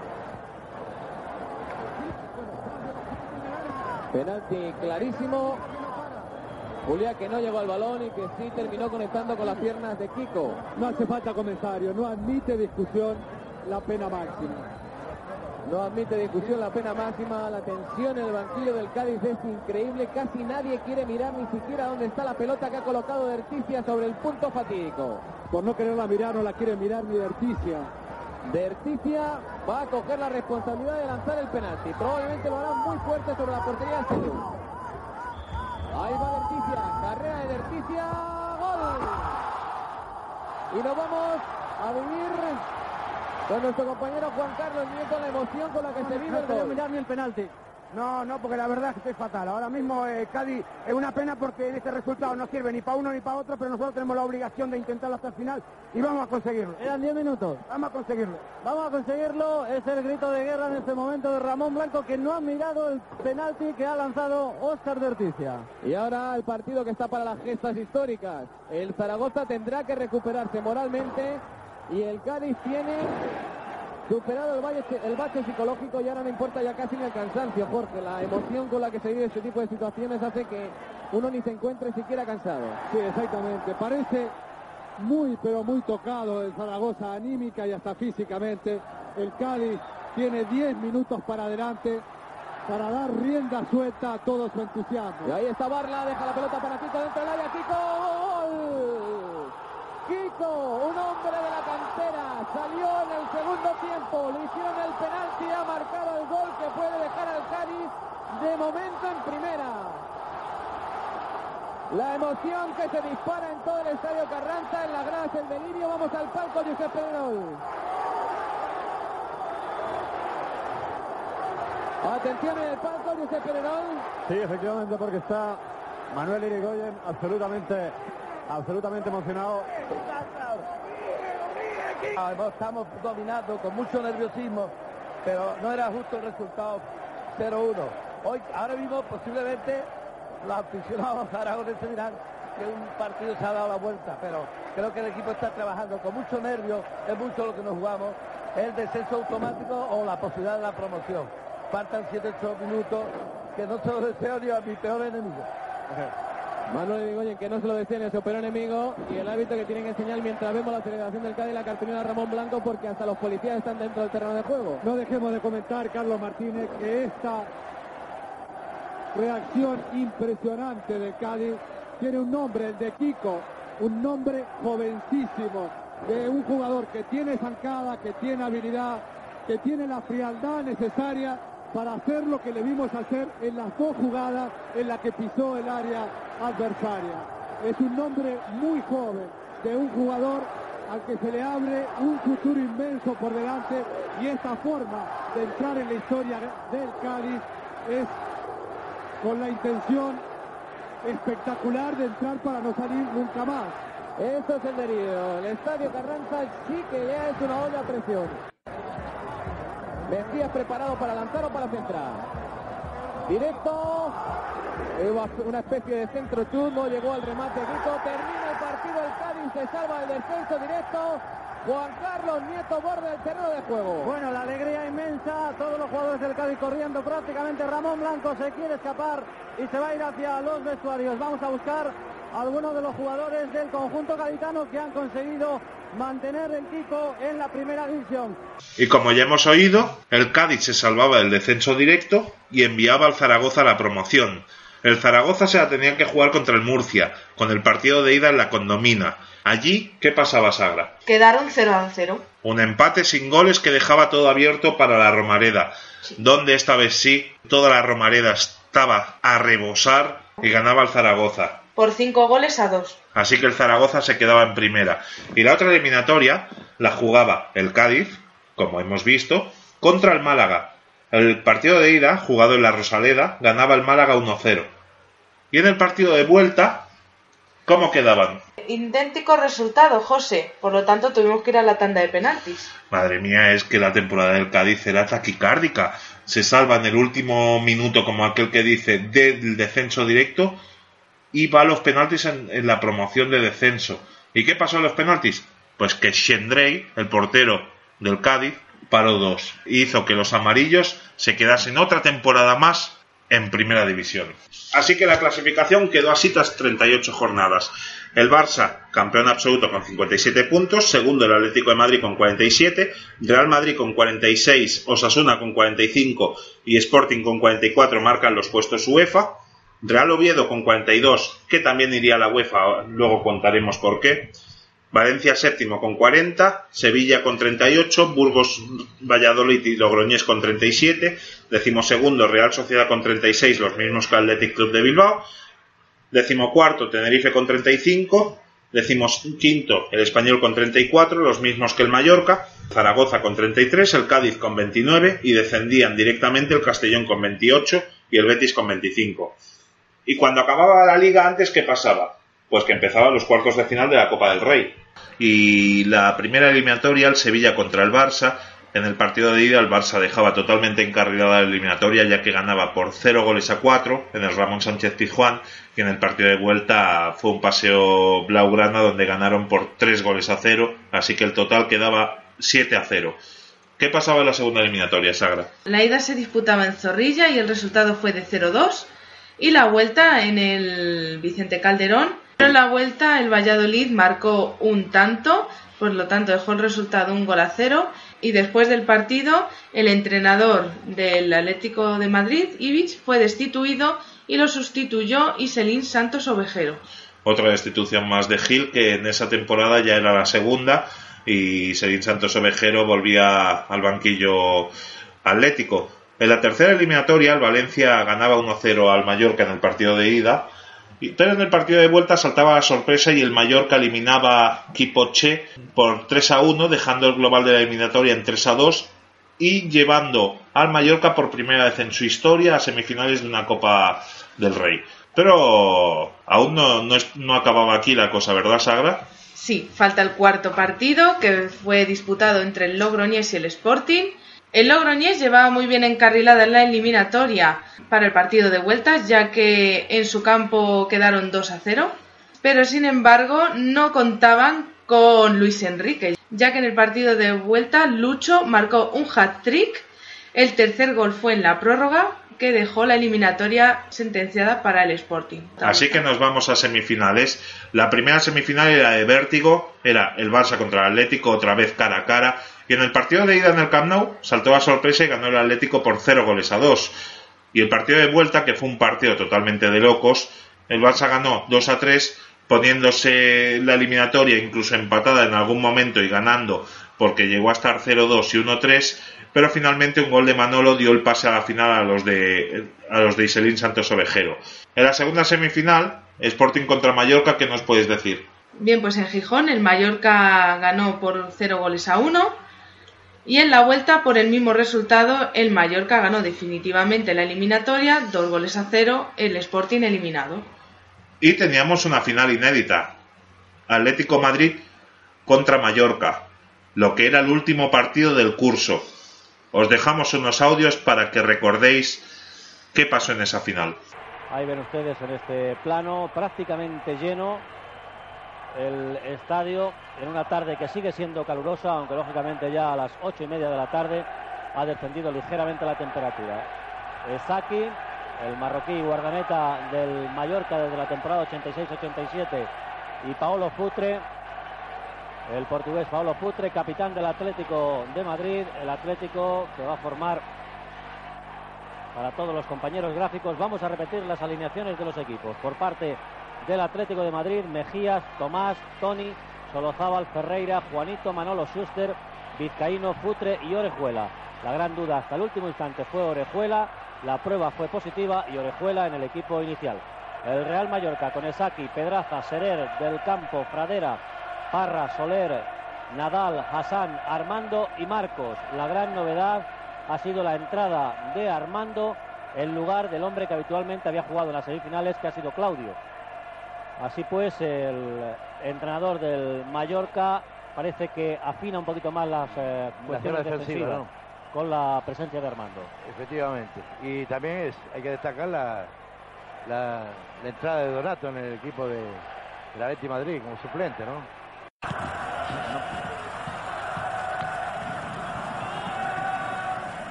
Penalti clarísimo. Julián, que no llegó al balón y que sí terminó conectando con las piernas de Kiko. No hace falta comentario, no admite discusión, la pena máxima. No admite discusión la pena máxima. La tensión en el banquillo del Cádiz es increíble. Casi nadie quiere mirar ni siquiera dónde está la pelota que ha colocado Derticia sobre el punto fatídico. Por no quererla mirar, no la quiere mirar ni Derticia. Derticia va a coger la responsabilidad de lanzar el penalti. Probablemente lo hará muy fuerte sobre la portería de Seúl. Ahí va Derticia. Carrera de Derticia. ¡Gol! Y nos vamos a vivir con nuestro compañero Juan Carlos Nieto la emoción con la que se vive el gol. No quería mirar ni el penalti. No, porque la verdad es que estoy fatal. Ahora mismo Cádiz es una pena porque este resultado no sirve ni para uno ni para otro, pero nosotros tenemos la obligación de intentarlo hasta el final y vamos a conseguirlo. Eran 10 minutos. Vamos a conseguirlo. Vamos a conseguirlo. Es el grito de guerra en este momento de Ramón Blanco, que no ha mirado el penalti que ha lanzado Óscar Derticia. Y ahora el partido que está para las gestas históricas. El Zaragoza tendrá que recuperarse moralmente y el Cádiz tiene superado el bache psicológico y ahora no importa ya casi ni el cansancio, Jorge. La emoción con la que se vive este tipo de situaciones hace que uno ni se encuentre siquiera cansado. Sí, exactamente. Parece muy, pero muy tocado el Zaragoza, anímica y hasta físicamente. El Cádiz tiene 10 minutos para adelante para dar rienda suelta a todo su entusiasmo. Y ahí está Barla, deja la pelota para Kiko dentro del área. ¡Kiko! ¡Gol! Kiko, un hombre de la cantera, salió en el segundo tiempo, le hicieron el penalti y ha marcado el gol que puede dejar al Cádiz de momento en primera. La emoción que se dispara en todo el estadio Carranza, en las gradas el delirio. Vamos al palco, Josep Pedrerol. Atención en el palco, Josep Pedrerol. Sí, efectivamente, porque está Manuel Irigoyen absolutamente emocionado. Estamos dominando con mucho nerviosismo, pero no era justo el resultado 0-1. Hoy, ahora mismo, posiblemente los aficionados aragoneses dirán que un partido se ha dado la vuelta, pero creo que el equipo está trabajando con mucho nervio. Es mucho lo que nos jugamos, el descenso automático o la posibilidad de la promoción. Faltan 7-8 minutos, que no se lo deseo ni a mi peor enemigo. Manuel Irigoyen, que no se lo decía ni a su peor enemigo, y el árbitro que tiene que enseñar mientras vemos la celebración del Cádiz, la cartulina de Ramón Blanco, porque hasta los policías están dentro del terreno de juego. No dejemos de comentar, Carlos Martínez, que esta reacción impresionante de Cádiz tiene un nombre, el de Kiko, un nombre jovencísimo, de un jugador que tiene zancada, que tiene habilidad, que tiene la frialdad necesaria para hacer lo que le vimos hacer en las dos jugadas en las que pisó el área adversaria. Es un nombre muy joven, de un jugador al que se le abre un futuro inmenso por delante, y esta forma de entrar en la historia del Cádiz es con la intención espectacular de entrar para no salir nunca más. Esto es el delirio. El estadio Carranza sí que ya es una olla a presión. Mejías preparado para lanzar o para centrar. Directo. Una especie de centro chusmo. Llegó al remate Kiko. Termina el partido. El Cádiz se salva del descenso directo. Juan Carlos Nieto borde el terreno de juego. Bueno, la alegría inmensa. Todos los jugadores del Cádiz corriendo prácticamente. Ramón Blanco se quiere escapar y se va a ir hacia los vestuarios. Vamos a buscar a algunos de los jugadores del conjunto gaditano que han conseguido mantener el Kiko en la primera división. Y como ya hemos oído, el Cádiz se salvaba del descenso directo y enviaba al Zaragoza a la promoción. El Zaragoza se la tenía que jugar contra el Murcia, con el partido de ida en la Condomina. Allí, ¿qué pasaba, Sagra? Quedaron 0-0. Un empate sin goles que dejaba todo abierto para la Romareda, sí, donde esta vez sí, toda la Romareda estaba a rebosar y ganaba el Zaragoza. Por 5-2. Así que el Zaragoza se quedaba en primera. Y la otra eliminatoria la jugaba el Cádiz, como hemos visto, contra el Málaga. El partido de ida, jugado en la Rosaleda, ganaba el Málaga 1-0. Y en el partido de vuelta, ¿cómo quedaban? Idéntico resultado, José. Por lo tanto, tuvimos que ir a la tanda de penaltis. Madre mía, es que la temporada del Cádiz era taquicárdica. Se salva en el último minuto, como aquel que dice, del descenso directo, y va a los penaltis en la promoción de descenso. ¿Y qué pasó en los penaltis? Pues que Xandrei, el portero del Cádiz, paró 2. Hizo que los amarillos se quedasen otra temporada más en Primera División. Así que la clasificación quedó así tras 38 jornadas. El Barça, campeón absoluto con 57 puntos, segundo el Atlético de Madrid con 47, Real Madrid con 46, Osasuna con 45 y Sporting con 44 marcan los puestos UEFA. Real Oviedo con 42, que también iría a la UEFA, luego contaremos por qué. Valencia séptimo con 40, Sevilla con 38, Burgos, Valladolid y Logroñés con 37, decimosegundo Real Sociedad con 36, los mismos que Athletic Club de Bilbao, decimocuarto Tenerife con 35, decimoquinto el Español con 34, los mismos que el Mallorca, Zaragoza con 33, el Cádiz con 29 y descendían directamente el Castellón con 28 y el Betis con 25. Y cuando acababa la liga antes, ¿qué pasaba? Pues que empezaban los cuartos de final de la Copa del Rey. Y la primera eliminatoria, el Sevilla contra el Barça. En el partido de ida el Barça dejaba totalmente encarrilada la eliminatoria, ya que ganaba por 0-4 en el Ramón Sánchez Pizjuán, y en el partido de vuelta fue un paseo blaugrana donde ganaron por 3-0, así que el total quedaba 7-0. ¿Qué pasaba en la segunda eliminatoria, Sagra? La ida se disputaba en Zorrilla y el resultado fue de 0-2, y la vuelta en el Vicente Calderón. Pero en la vuelta el Valladolid marcó un tanto, por lo tanto dejó el resultado 1-0, y después del partido el entrenador del Atlético de Madrid, Ivic, fue destituido y lo sustituyó Iselín Santos Ovejero. Otra destitución más de Gil, que en esa temporada ya era la segunda, y Iselín Santos Ovejero volvía al banquillo atlético. En la tercera eliminatoria el Valencia ganaba 1-0 al Mallorca en el partido de ida, pero en el partido de vuelta saltaba la sorpresa y el Mallorca eliminaba a Kipoche por 3-1, dejando el global de la eliminatoria en 3-2 y llevando al Mallorca por primera vez en su historia a semifinales de una Copa del Rey. Pero aún no acababa aquí la cosa, ¿verdad, Sagra? Sí, falta el cuarto partido, que fue disputado entre el Logroñés y el Sporting. El Logroñés llevaba muy bien encarrilada en la eliminatoria para el partido de vueltas, ya que en su campo quedaron 2-0, pero sin embargo no contaban con Luis Enrique, ya que en el partido de vuelta Lucho marcó un hat-trick. El tercer gol fue en la prórroga, que dejó la eliminatoria sentenciada para el Sporting. Así que nos vamos a semifinales. La primera semifinal era de vértigo, era el Barça contra el Atlético, otra vez cara a cara, y en el partido de ida en el Camp Nou saltó la sorpresa y ganó el Atlético por 0-2. Y el partido de vuelta, que fue un partido totalmente de locos, el Barça ganó 2-3, poniéndose la eliminatoria incluso empatada en algún momento y ganando, porque llegó a estar 0-2 y 1-3, pero finalmente un gol de Manolo dio el pase a la final a los de Iselín Santos Ovejero. En la segunda semifinal, Sporting contra Mallorca, ¿qué nos puedes decir? Bien, pues en Gijón el Mallorca ganó por 0-1, y en la vuelta, por el mismo resultado, el Mallorca ganó definitivamente la eliminatoria, 2-0, el Sporting eliminado. Y teníamos una final inédita, Atlético Madrid contra Mallorca, lo que era el último partido del curso. Os dejamos unos audios para que recordéis qué pasó en esa final. Ahí ven ustedes en este plano prácticamente lleno el estadio en una tarde que sigue siendo calurosa, aunque lógicamente ya a las 8:30 de la tarde ha descendido ligeramente la temperatura. Saki, el marroquí guardameta del Mallorca desde la temporada 86-87, y Paolo Futre, el portugués Paolo Futre, capitán del Atlético de Madrid, el Atlético que va a formar, para todos los compañeros gráficos, vamos a repetir las alineaciones de los equipos. Por parte del Atlético de Madrid, Mejías, Tomás, Toni, Solozábal, Ferreira, Juanito, Manolo, Schuster, Vizcaíno, Futre y Orejuela. La gran duda hasta el último instante fue Orejuela, la prueba fue positiva y Orejuela en el equipo inicial. El Real Mallorca con Esaki, Pedraza, Serer, Del Campo, Pradera, Parra, Soler, Nadal, Hassan, Armando y Marcos. La gran novedad ha sido la entrada de Armando en lugar del hombre que habitualmente había jugado en las semifinales, que ha sido Claudio. Así pues, el entrenador del Mallorca parece que afina un poquito más las cuestiones defensivas, ¿no?, con la presencia de Armando. Efectivamente. Y también hay que destacar la entrada de Donato en el equipo de la Atlético de Madrid como suplente, ¿no?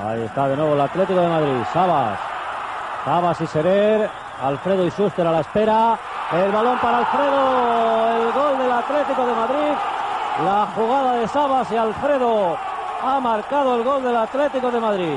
Ahí está de nuevo el Atlético de Madrid. Sabas y Serer. Alfredo y Schuster a la espera. El balón para Alfredo. El gol del Atlético de Madrid. La jugada de Sabas y Alfredo ha marcado el gol del Atlético de Madrid.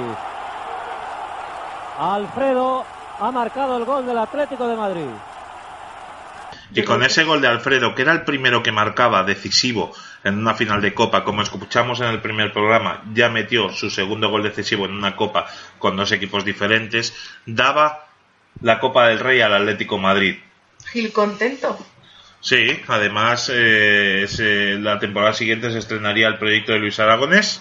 Alfredo ha marcado el gol del Atlético de Madrid. Y con ese gol de Alfredo, que era el primero que marcaba decisivo en una final de Copa, como escuchamos en el primer programa, ya metió su segundo gol decisivo en una Copa con dos equipos diferentes, daba la Copa del Rey al Atlético Madrid. Gil contento. Sí, además la temporada siguiente se estrenaría el proyecto de Luis Aragonés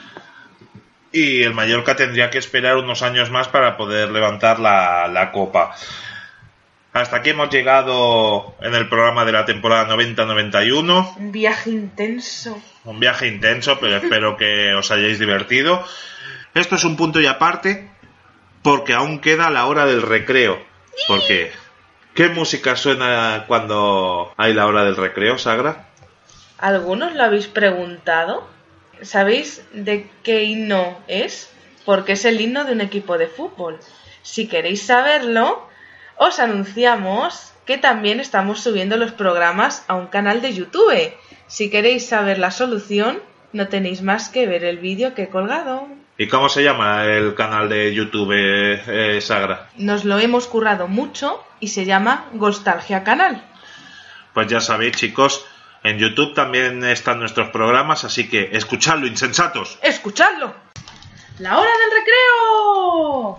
y el Mallorca tendría que esperar unos años más para poder levantar la Copa. Hasta aquí hemos llegado en el programa de la temporada 90-91. Un viaje intenso. Un viaje intenso, pero espero que os hayáis divertido. Esto es un punto y aparte, porque aún queda la hora del recreo. Porque, ¿qué música suena cuando hay la hora del recreo, Sagra? ¿Algunos lo habéis preguntado? ¿Sabéis de qué himno es? Porque es el himno de un equipo de fútbol. Si queréis saberlo, os anunciamos que también estamos subiendo los programas a un canal de YouTube. Si queréis saber la solución, no tenéis más que ver el vídeo que he colgado. ¿Y cómo se llama el canal de YouTube, Sagra? Nos lo hemos currado mucho y se llama Golstalgia Canal. Pues ya sabéis, chicos, en YouTube también están nuestros programas, así que escuchadlo, insensatos. ¡Escuchadlo! ¡La hora del recreo!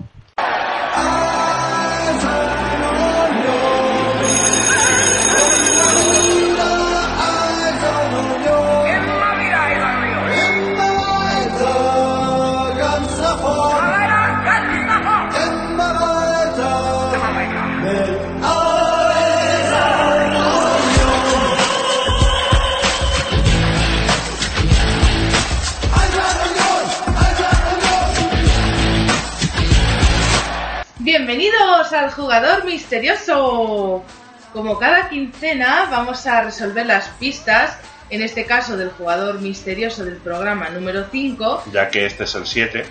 Bienvenidos al Jugador Misterioso. Como cada quincena vamos a resolver las pistas, en este caso del Jugador Misterioso del programa número 5. Ya que este es el 7.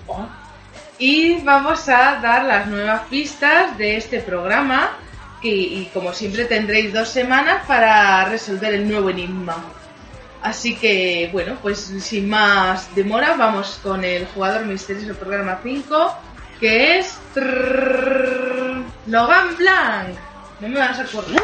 Y vamos a dar las nuevas pistas de este programa, y como siempre tendréis 2 semanas para resolver el nuevo enigma. Así que, bueno, pues sin más demora, vamos con el Jugador Misterioso del programa 5, que es Logan Blanc. No me vas a acordar.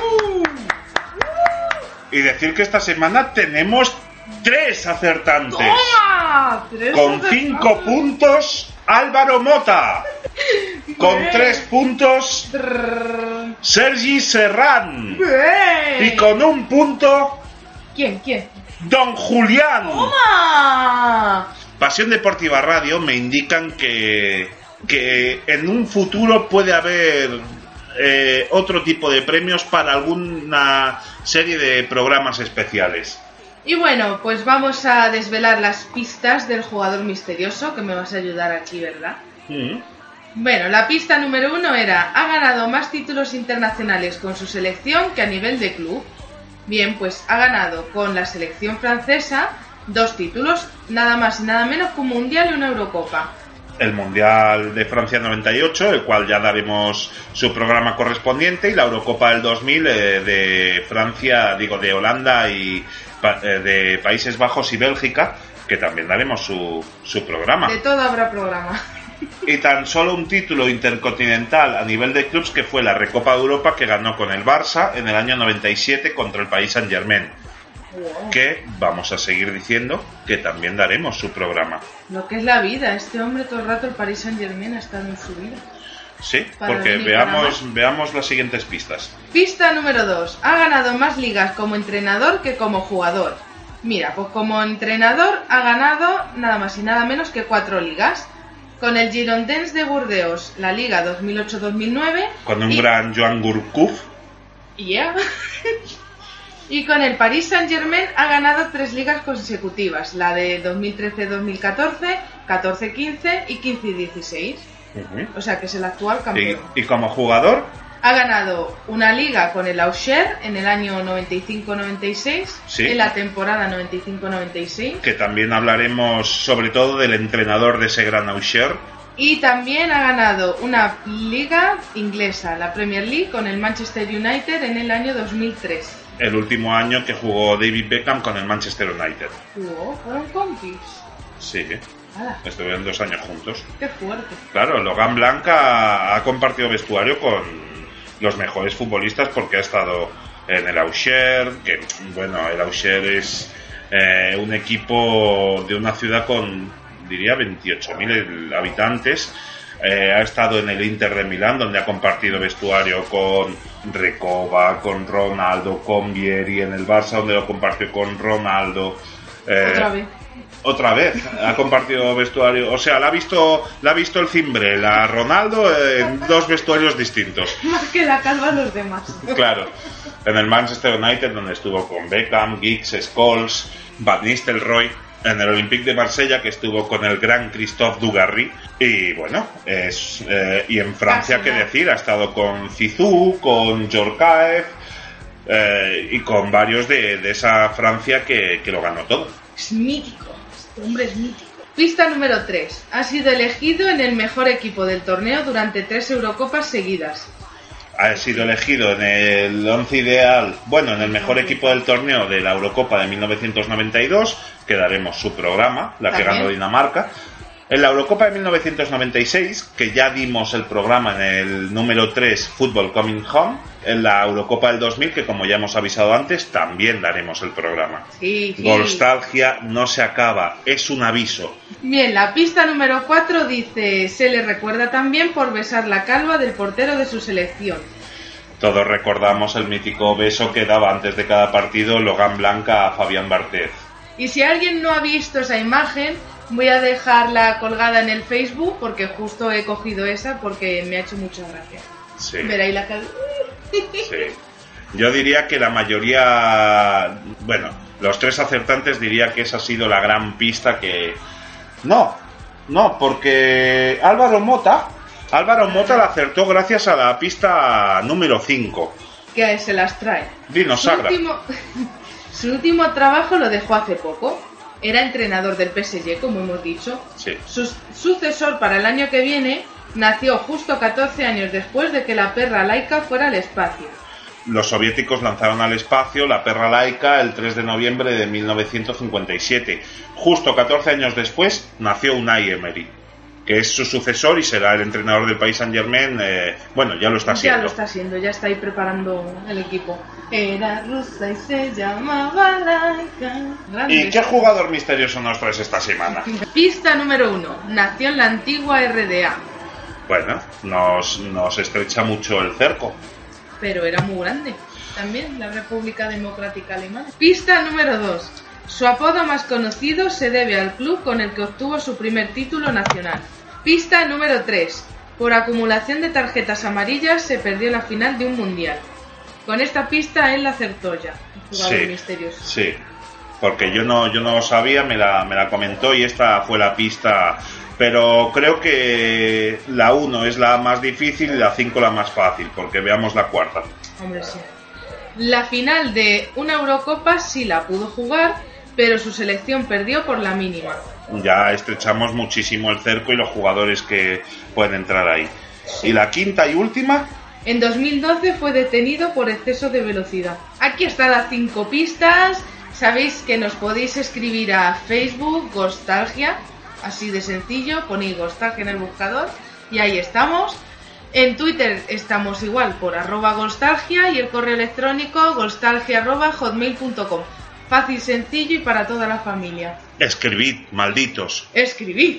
Y decir que esta semana tenemos 3 acertantes. ¡Toma! Con 5 puntos, Álvaro Mota. Con 3 puntos, Sergi Serrán. ¡Bien! Y con 1 punto, ¿Quién? Don Julián. ¡Toma! Pasión Deportiva Radio me indican que en un futuro puede haber otro tipo de premios para alguna serie de programas especiales. Y bueno, pues vamos a desvelar las pistas del Jugador Misterioso, que me vas a ayudar aquí, ¿verdad? Bueno, la pista número 1 era: ha ganado más títulos internacionales con su selección que a nivel de club. Bien, pues ha ganado con la selección francesa 2 títulos, nada más y nada menos que un Mundial y una Eurocopa. El Mundial de Francia 98, el cual ya daremos su programa correspondiente, y la Eurocopa del 2000 de Francia, de Holanda y de Países Bajos y Bélgica, que también daremos su programa. De todo habrá programa. Y tan solo un título intercontinental a nivel de clubes, que fue la Recopa de Europa, que ganó con el Barça en el año 97 contra el Paris Saint-Germain. Wow. Que vamos a seguir diciendo que también daremos su programa. Lo que es la vida, este hombre todo el rato el Paris Saint-Germain ha estado en su vida. Sí, Para porque venir para veamos las siguientes pistas. Pista número 2. Ha ganado más ligas como entrenador que como jugador. Mira, pues como entrenador ha ganado nada más y nada menos que 4 ligas. Con el Girondins de Burdeos, la Liga 2008-2009. Con un gran Joan Gourcuff. Yeah. Y con el Paris Saint-Germain ha ganado 3 ligas consecutivas. La de 2013-2014, 14-15 y 15-16. O sea que es el actual campeón. ¿Y como jugador? Ha ganado una liga con el Auxerre en el año 95-96, Sí. en la temporada 95-96. Que también hablaremos sobre todo del entrenador de ese gran Auxerre. Y también ha ganado una liga inglesa, la Premier League, con el Manchester United en el año 2003. El último año que jugó David Beckham con el Manchester United. ¿Fueron compis? Sí, ¡Hala! estuvieron 2 años juntos. ¡Qué fuerte! Claro, Logan Blanca ha compartido vestuario con los mejores futbolistas porque ha estado en el Auxerre, que bueno, el Auxerre es un equipo de una ciudad con, diría, 28.000 habitantes. Ha estado en el Inter de Milán, donde ha compartido vestuario con Recoba, con Ronaldo, con Vieri, en el Barça, donde lo compartió con Ronaldo. Otra vez ha compartido vestuario, o sea, la ha visto el Cimbre, la Ronaldo, en 2 vestuarios distintos. Más que la calva los demás. Claro, en el Manchester United, donde estuvo con Beckham, Giggs, Scholes, Van Nistelrooy, en el Olympique de Marsella, que estuvo con el gran Christophe Dugarry, y bueno, y en Francia, qué decir, ha estado con Zizou, con Djorkaeff, y con varios de esa Francia que lo ganó todo. Es mítico, este hombre es mítico. Pista número 3. Ha sido elegido en el mejor equipo del torneo durante 3 Eurocopas seguidas. Ha sido elegido en el 11 ideal, bueno, en el mejor equipo del torneo de la Eurocopa de 1992, que daremos su programa, la que ganó Dinamarca. En la Eurocopa de 1996, que ya dimos el programa en el número 3, Football Coming Home. En la Eurocopa del 2000, que como ya hemos avisado antes, también daremos el programa. Sí. Golstalgia no se acaba, es un aviso. Bien, la pista número 4 dice: se le recuerda también por besar la calva del portero de su selección. Todos recordamos el mítico beso que daba antes de cada partido Logan Blanca a Fabián Barthez. Y si alguien no ha visto esa imagen, voy a dejarla colgada en el Facebook, porque justo he cogido esa porque me ha hecho mucha gracia. Sí. Ver ahí la calva. Sí. Yo diría que la mayoría, bueno, los 3 acertantes diría que esa ha sido la gran pista que... No, porque Álvaro Mota la acertó gracias a la pista número 5. Que se las trae. Dinos, Sagra. Su último trabajo lo dejó hace poco. Era entrenador del PSG, como hemos dicho. Sí. Su sucesor para el año que viene nació justo 14 años después de que la perra Laika fuera al espacio. Los soviéticos lanzaron al espacio la perra Laika el 3 de noviembre de 1957. Justo 14 años después nació Unai Emery, que es su sucesor y será el entrenador del Paris Saint-Germain. Bueno, ya lo está siendo. Ya lo está haciendo, ya está ahí preparando el equipo. Era rusa y se llamaba Laika. ¿Y qué jugador misterioso nos traes esta semana? Pista número 1. Nació en la antigua RDA. Bueno, nos estrecha mucho el cerco. Pero era muy grande. También la República Democrática Alemana. Pista número 2. Su apodo más conocido se debe al club con el que obtuvo su primer título nacional. Pista número 3. Por acumulación de tarjetas amarillas se perdió la final de un mundial. Con esta pista él la acertó ya. El jugador misterioso. Sí, porque yo no lo sabía, me la comentó y esta fue la pista. Pero creo que la 1 es la más difícil y la 5 la más fácil, porque veamos la 4. Hombre, sí. La final de una Eurocopa sí la pudo jugar, pero su selección perdió por la mínima. Ya estrechamos muchísimo el cerco y los jugadores que pueden entrar ahí. ¿Y la 5ª y última? En 2012 fue detenido por exceso de velocidad. Aquí están las 5 pistas. Sabéis que nos podéis escribir a Facebook, Golstalgia. Así de sencillo, ponéis Golstalgia en el buscador y ahí estamos. En Twitter estamos igual por @Golstalgia y el correo electrónico golstalgia@hotmail.com. Fácil, sencillo y para toda la familia. Escribid, malditos. Escribid.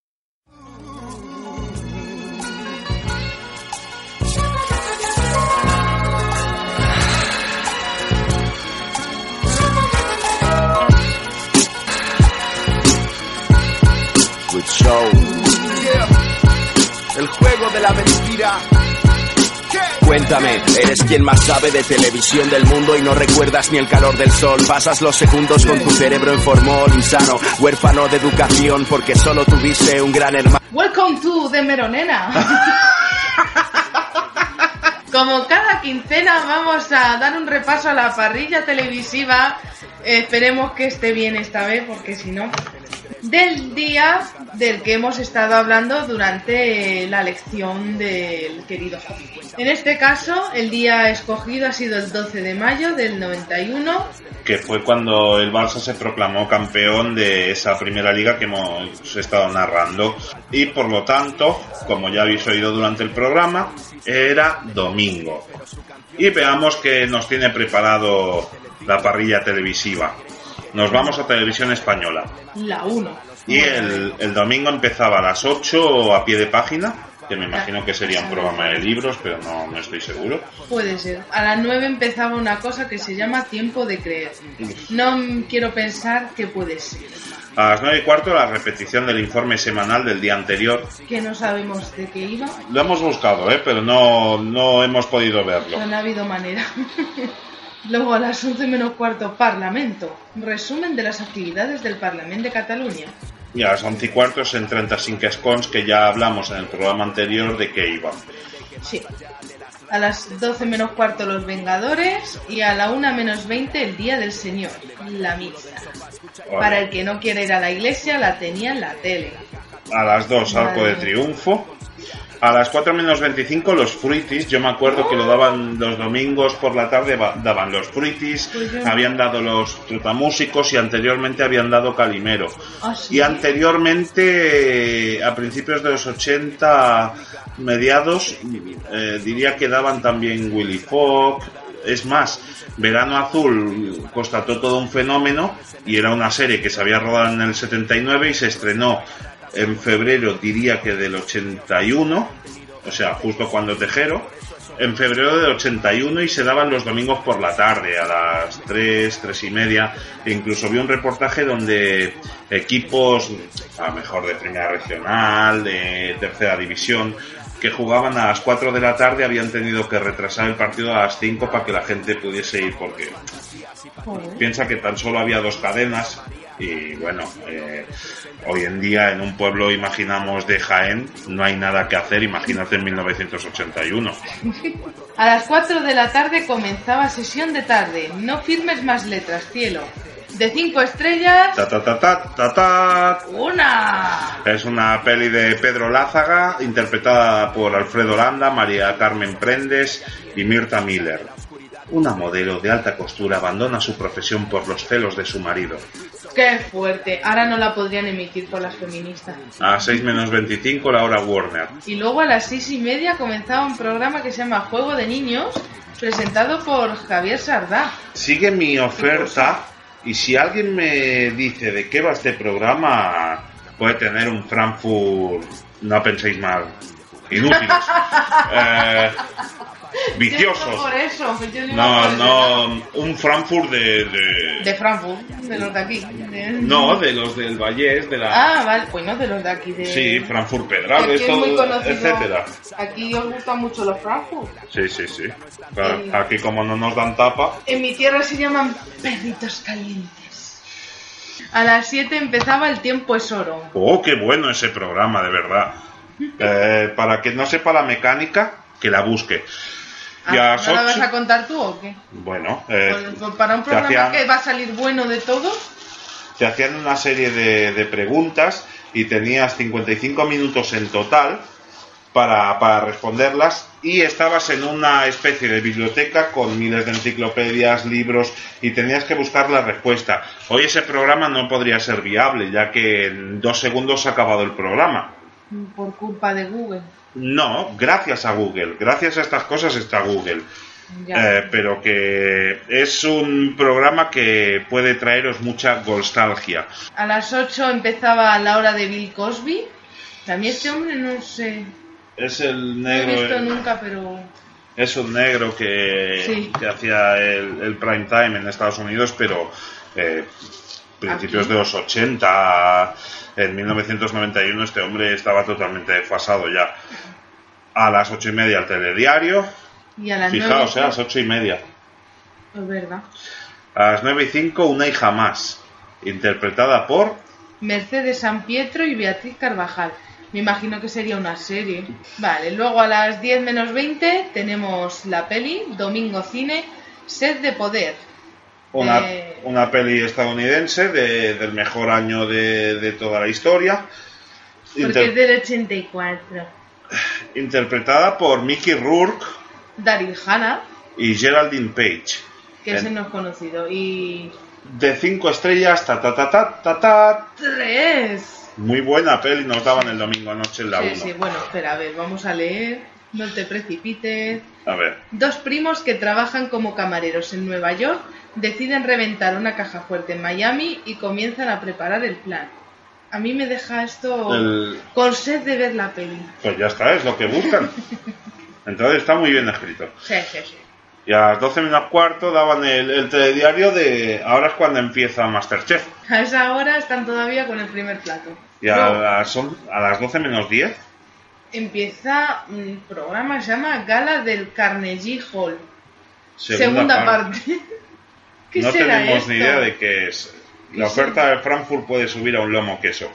El juego de la mentira. Cuéntame, eres quien más sabe de televisión del mundo y no recuerdas ni el calor del sol. Pasas los segundos con tu cerebro en formol, insano, huérfano de educación porque solo tuviste un gran hermano. Welcome to The Meronena. Como cada quincena vamos a dar un repaso a la parrilla televisiva. Esperemos que esté bien esta vez, porque si no... Del día del que hemos estado hablando durante la lección del querido Javi. En este caso, el día escogido ha sido el 12 de mayo del 91. Que fue cuando el Barça se proclamó campeón de esa primera liga que hemos estado narrando. Y por lo tanto, como ya habéis oído durante el programa, era domingo. Y veamos que nos tiene preparado la parrilla televisiva. Nos vamos a Televisión Española. La 1. Y el domingo empezaba a las 8 a pie de página, que me imagino que sería un programa de libros, pero no estoy seguro. Puede ser. A las 9 empezaba una cosa que se llama Tiempo de Creer. No quiero pensar que puede ser. A las 9:15 la repetición del informe semanal del día anterior. Que no sabemos de qué iba. Lo hemos buscado, pero no hemos podido verlo. No ha habido manera. Luego a las 11:15 Parlamento. Resumen de las actividades del Parlament de Cataluña. Y a las 11:15 en 35 escons, que ya hablamos en el programa anterior de qué iba. Sí. A las 12:15 Los Vengadores y a la 1:20 el Día del Señor, la misa. Vale. Para el que no quiera ir a la iglesia, la tenía en la tele. A las 2 Arco de Triunfo. A las 4:25 los Fruitis. Yo me acuerdo que lo daban los domingos por la tarde, daban los Fruitis, habían dado los Trotamúsicos y anteriormente habían dado Calimero. ¿Sí? Y anteriormente, a principios de los 80, mediados, diría que daban también Willy Fogg. Es más, Verano Azul constató todo un fenómeno y era una serie que se había rodado en el 79 y se estrenó en febrero, diría que del 81, o sea, justo cuando Tejero, en febrero del 81, y se daban los domingos por la tarde, a las 3:30, e incluso vi un reportaje donde equipos, a lo mejor de primera regional, de tercera división, que jugaban a las 4 de la tarde, habían tenido que retrasar el partido a las 5 para que la gente pudiese ir, porque piensa que tan solo había 2 cadenas. Y bueno, hoy en día en un pueblo, imaginamos, de Jaén, no hay nada que hacer, imagínate en 1981. A las 4 de la tarde comenzaba Sesión de Tarde. No firmes más letras, cielo. De 5 estrellas... ¡Una! Es una peli de Pedro Lázaga, interpretada por Alfredo Landa, María Carmen Prendes y Mirta Miller. Una modelo de alta costura abandona su profesión por los celos de su marido. ¡Qué fuerte! Ahora no la podrían emitir por las feministas. A 6:25 la hora Warner. Y luego a las 6:30 comenzaba un programa que se llama Juego de Niños, presentado por Javier Sardá. Sigue mi oferta, y si alguien me dice de qué va este programa, puede tener un Frankfurt, no penséis mal, inútiles. Viciosos. Por eso, un Frankfurt de Frankfurt, de los de aquí. No, de los del Vallés, de la... Ah, vale, pues no, de los de aquí. Sí, Frankfurt Pedralbes, etcétera. Aquí os gustan mucho los Frankfurt. Sí. Claro, aquí como no nos dan tapa... En mi tierra se llaman perritos calientes. A las 7 empezaba El Tiempo es Oro. Oh, qué bueno ese programa, de verdad. Para que no sepa la mecánica, que la busque. ¿No la vas a contar tú o qué? Bueno, para un programa que va a salir bueno de todos. Te hacían una serie de preguntas y tenías 55 minutos en total para responderlas, y estabas en una especie de biblioteca con miles de enciclopedias, libros, y tenías que buscar la respuesta. Hoy ese programa no podría ser viable, ya que en 2 segundos se ha acabado el programa. Por culpa de Google. No, gracias a Google. Gracias a estas cosas está Google. Pero que es un programa que puede traeros mucha nostalgia. A las 8 empezaba La Hora de Bill Cosby. También este hombre no sé. Es el negro. No he visto nunca, pero... Es un negro que hacía el prime time en Estados Unidos, pero principios de los 80, en 1991 este hombre estaba totalmente desfasado ya. A las 8:30 el telediario. Y a las Fijaos, 9, a las 8:30. Es verdad. A las 9:05 Una hija más, interpretada por Mercedes Sampietro y Beatriz Carvajal. Me imagino que sería una serie. Vale, luego a las 10 menos 20 tenemos la peli, Domingo Cine, Sed de Poder. Una peli estadounidense del mejor año de toda la historia. Porque es del 84. Interpretada por Mickey Rourke, Daryl Hannah y Geraldine Page. Que ese no es conocido. Y... de 5 estrellas, 3. Muy buena peli, nos daban el domingo anoche en la 1. Sí, bueno, espera, a ver, vamos a leer. No te precipites. A ver. 2 primos que trabajan como camareros en Nueva York deciden reventar una caja fuerte en Miami y comienzan a preparar el plan. A mí me deja esto con sed de ver la peli. Pues ya está, es lo que buscan. Entonces está muy bien escrito. Sí. Y a las 12 menos cuarto daban el telediario de... Ahora es cuando empieza Masterchef. A esa hora están todavía con el primer plato. Y a las 12 menos 10... empieza un programa que se llama Gala del Carnegie Hall. Segunda parte. ¿Qué no será tenemos esto? ni idea de qué es. La oferta de Frankfurt puede subir a un lomo queso.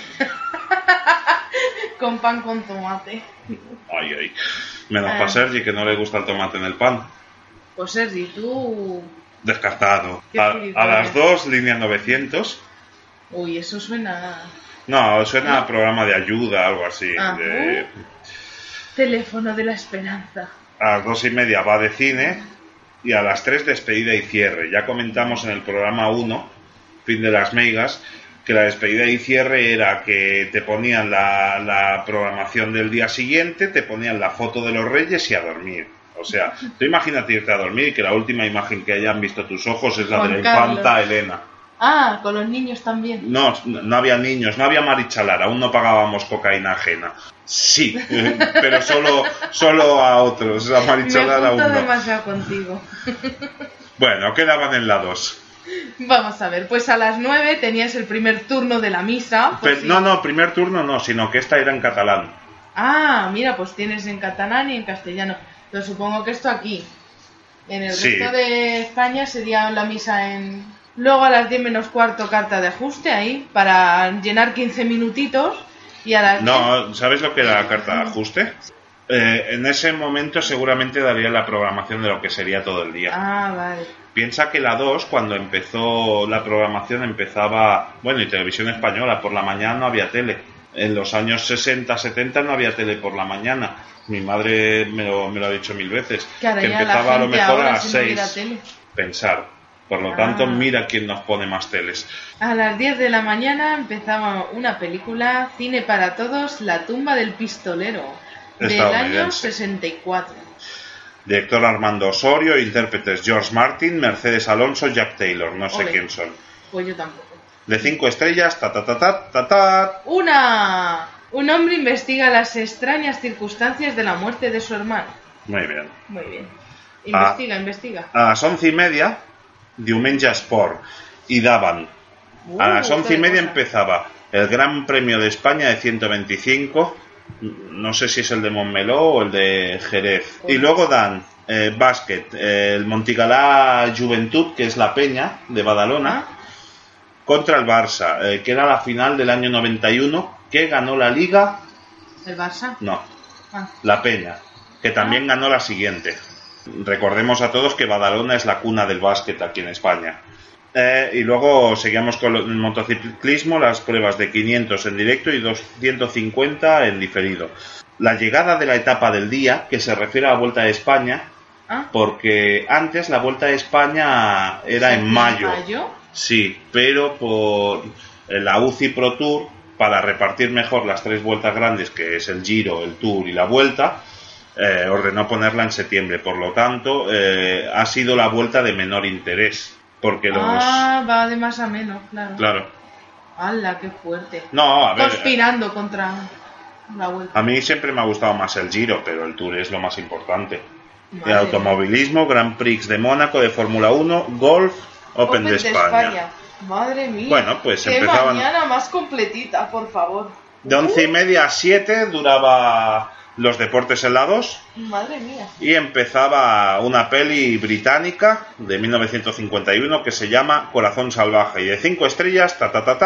Con pan con tomate. Ay. Menos para Sergi, que no le gusta el tomate en el pan. Pues Sergi, tú... Descartado. A las 2, línea 900. Uy, eso suena... No, suena a programa de ayuda, algo así. Teléfono de la esperanza. A las 2:30 va de cine. Y a las 3 despedida y cierre. Ya comentamos en el programa 1, Fin de las Meigas, que la despedida y cierre era que te ponían la programación del día siguiente, te ponían la foto de los Reyes y a dormir. O sea, tú imagínate irte a dormir y que la última imagen que hayan visto tus ojos es la de la infanta Elena. Ah, con los niños también. No había niños, no había Marichalar, aún no pagábamos cocaína ajena. Sí, pero solo a otros, a Marichalar aún no. Me demasiado contigo. Bueno, quedaban en la 2. Vamos a ver, pues a las 9 tenías el primer turno de la misa. No, primer turno no, sino que esta era en catalán. Ah, mira, pues tienes en catalán y en castellano. Pero supongo que esto aquí. En el resto de España sería la misa en... Luego a las 10 menos cuarto carta de ajuste ahí, para llenar 15 minutitos. Y a las... No, ¿sabes lo que era la carta de ajuste? En ese momento seguramente daría la programación de lo que sería todo el día. Ah, vale. Piensa que la 2, cuando empezó la programación, empezaba... Bueno, y televisión española, por la mañana no había tele. En los años 60, 70 no había tele por la mañana. Mi madre me lo ha dicho 1000 veces. Que empezaba a lo mejor a las si 6. No pensar. Por lo tanto, mira quién nos pone más teles. A las 10 de la mañana empezaba una película, Cine para Todos, La tumba del pistolero, del año 64. Director Armando Osorio, intérpretes George Martin, Mercedes Alonso, Jack Taylor. No sé quién son. Pues yo tampoco. De 5 estrellas, Un hombre investiga las extrañas circunstancias de la muerte de su hermano. Muy bien. Muy bien. Investiga. A las 11:30, Diumenge Sport. Y daban. A las 11:30 empezaba el Gran Premio de España de 125. No sé si es el de Montmeló o el de Jerez. Y luego dan básquet, el Montigalá Juventud, que es la Peña de Badalona, contra el Barça, que era la final del año 91, que ganó la Liga. ¿El Barça? No, la Peña, que también ganó la siguiente. Recordemos a todos que Badalona es la cuna del básquet aquí en España. Y luego seguíamos con el motociclismo, las pruebas de 500 en directo y 250 en diferido. La llegada de la etapa del día, que se refiere a la Vuelta de España, porque antes la Vuelta de España era en mayo. Sí, pero por la UCI Pro Tour, para repartir mejor las 3 vueltas grandes, que es el Giro, el Tour y la Vuelta, ordenó ponerla en septiembre. Por lo tanto, ha sido la vuelta de menor interés. Porque va de más a menos, claro. ¡Hala, qué fuerte! No, a ver, conspirando contra la vuelta. A mí siempre me ha gustado más el Giro, pero el Tour es lo más importante. De automovilismo, Grand Prix de Mónaco, de Fórmula 1, Golf, Open de España. Madre mía. Bueno, pues qué empezaban... mañana más completita, por favor. De 11:30 a 7 duraba los deportes en la 2. Madre mía. Y empezaba una peli británica de 1951 que se llama Corazón Salvaje. Y de 5 estrellas,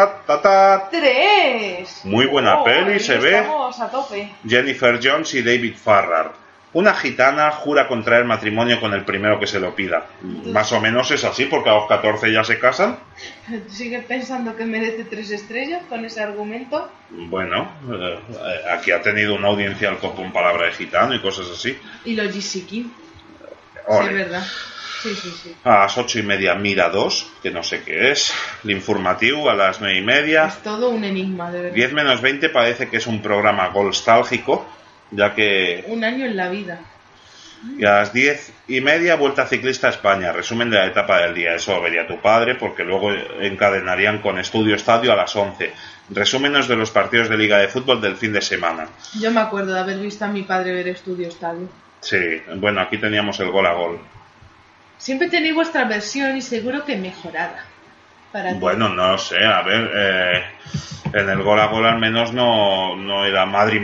3. Muy buena peli, se ve. Estamos a tope. Jennifer Jones y David Farrar. Una gitana jura contraer matrimonio con el primero que se lo pida. Más o menos es así, porque a los 14 ya se casan. ¿Sigues pensando que merece 3 estrellas con ese argumento? Bueno, aquí ha tenido una audiencia al copo en palabra de gitano y cosas así. Y los Jisiki. Sí, Ole. es verdad. Sí. A las 8:30 Mira 2, que no sé qué es. El informativo a las 9:30. Es todo un enigma, de verdad. 10 menos 20 parece que es un programa golstálgico, ya que... Un año en la vida. Y a las 10:30 Vuelta Ciclista a España, resumen de la etapa del día. Eso lo vería tu padre, porque luego encadenarían con Estudio Estadio a las 11. Resúmenes de los partidos de Liga de Fútbol del fin de semana. Yo me acuerdo de haber visto a mi padre ver Estudio Estadio. Sí, bueno, aquí teníamos el gol a gol. Siempre tenéis vuestra versión y seguro que mejorada. Para ti. Bueno, no sé, a ver, en el gol a gol al menos no era Madrid.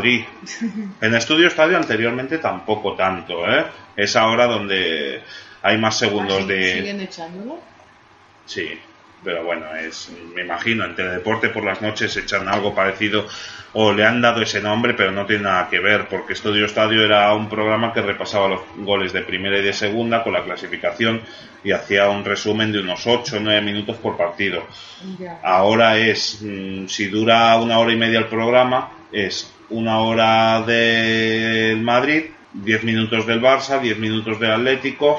En Estudio Estadio anteriormente tampoco tanto, ¿eh? Es ahora donde hay más segundos de... ¿Siguen echándolo? Sí, pero bueno, me imagino, en Teledeporte por las noches echan algo parecido, o le han dado ese nombre, pero no tiene nada que ver, porque Estudio Estadio era un programa que repasaba los goles de primera y de segunda con la clasificación y hacía un resumen de unos 8 o 9 minutos por partido. Ya. Ahora si dura 1 hora y media el programa, es 1 hora del Madrid, 10 minutos del Barça, 10 minutos del Atlético,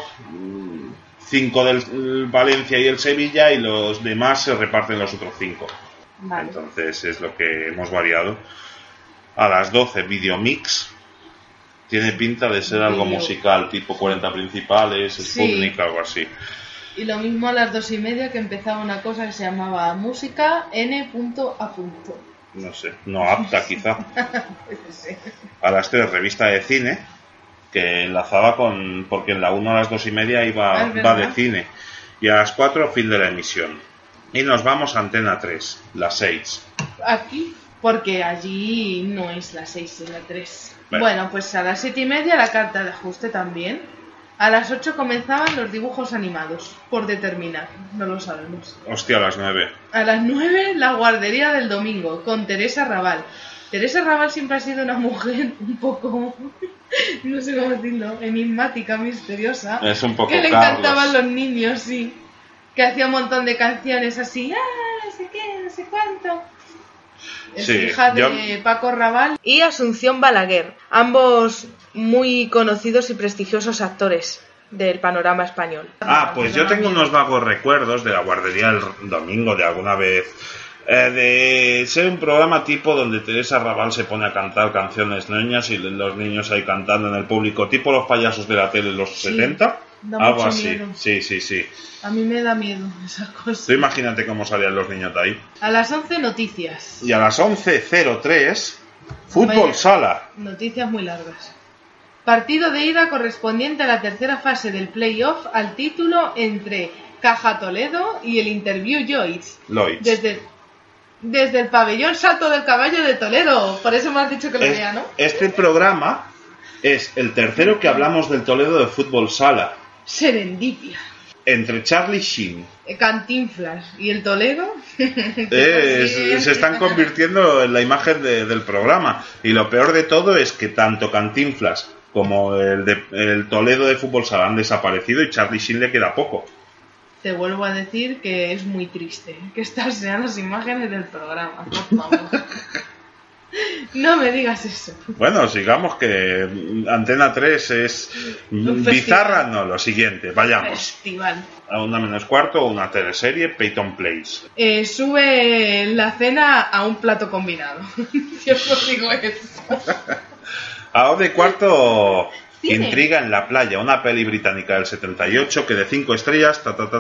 5 del Valencia y el Sevilla, y los demás se reparten los otros 5. Vale. Entonces es lo que hemos variado. A las 12 Videomix. Tiene pinta de ser algo musical, tipo 40 principales, Sputnik, algo así. Y lo mismo a las 2:30, que empezaba una cosa que se llamaba Música N.A. No sé, no apta quizá. Puede ser. A las 3 Revista de Cine, que enlazaba porque en la 1 a las 2:30 va de cine. Y a las 4 fin de la emisión. Y nos vamos a Antena 3, las 6. Aquí, porque allí no es la 6, es la 3. Bueno. Bueno, pues a las 7:30 la carta de ajuste también. A las 8 comenzaban los dibujos animados, por determinar, no lo sabemos. Hostia, a las 9. A las 9 la guardería del domingo, con Teresa Raval. Teresa Raval siempre ha sido una mujer un poco, no sé cómo decirlo, enigmática, misteriosa. Es un poco que le Carlos. encantaban los niños, sí. Que hacía un montón de canciones así, no sé qué, no sé cuánto. Es Sí, hija de Paco Raval y Asunción Balaguer, ambos muy conocidos y prestigiosos actores del panorama español. Pues yo tengo unos vagos recuerdos de la guardería del domingo, de alguna vez, de ser un programa tipo donde Teresa Raval se pone a cantar canciones niñas y los niños ahí cantando en el público, tipo los payasos de la tele de los 70. Da Algo mucho así. miedo. Sí. A mí me da miedo esas cosas. Tú imagínate cómo salían los niños de ahí. A las 11 noticias. Y a las 11:03 Fútbol Vaya. Sala. Noticias muy largas. Partido de ida correspondiente a la tercera fase del playoff al título entre Caja Toledo y el Interview Lloyds. Desde el pabellón Salto del Caballo de Toledo. Por eso me has dicho que lo vea, ¿no? Este programa es el tercero que hablamos del Toledo de Fútbol Sala. Serendipia. Entre Charlie Sheen. Cantinflas y el Toledo. Se están convirtiendo en la imagen del programa. Y lo peor de todo es que tanto Cantinflas como el Toledo de Fútbol Sala han desaparecido y Charlie Sheen le queda poco. Te vuelvo a decir que es muy triste que estas sean las imágenes del programa, por favor. No me digas eso. Bueno, sigamos, que Antena 3 es bizarra. No, lo siguiente, vayamos. Festival. A 1:45, una teleserie, Peyton Place. Sube la cena a un plato combinado. Yo os digo eso. A 1:15, Cine. Intriga en la playa, una peli británica del 78 que de 5 estrellas,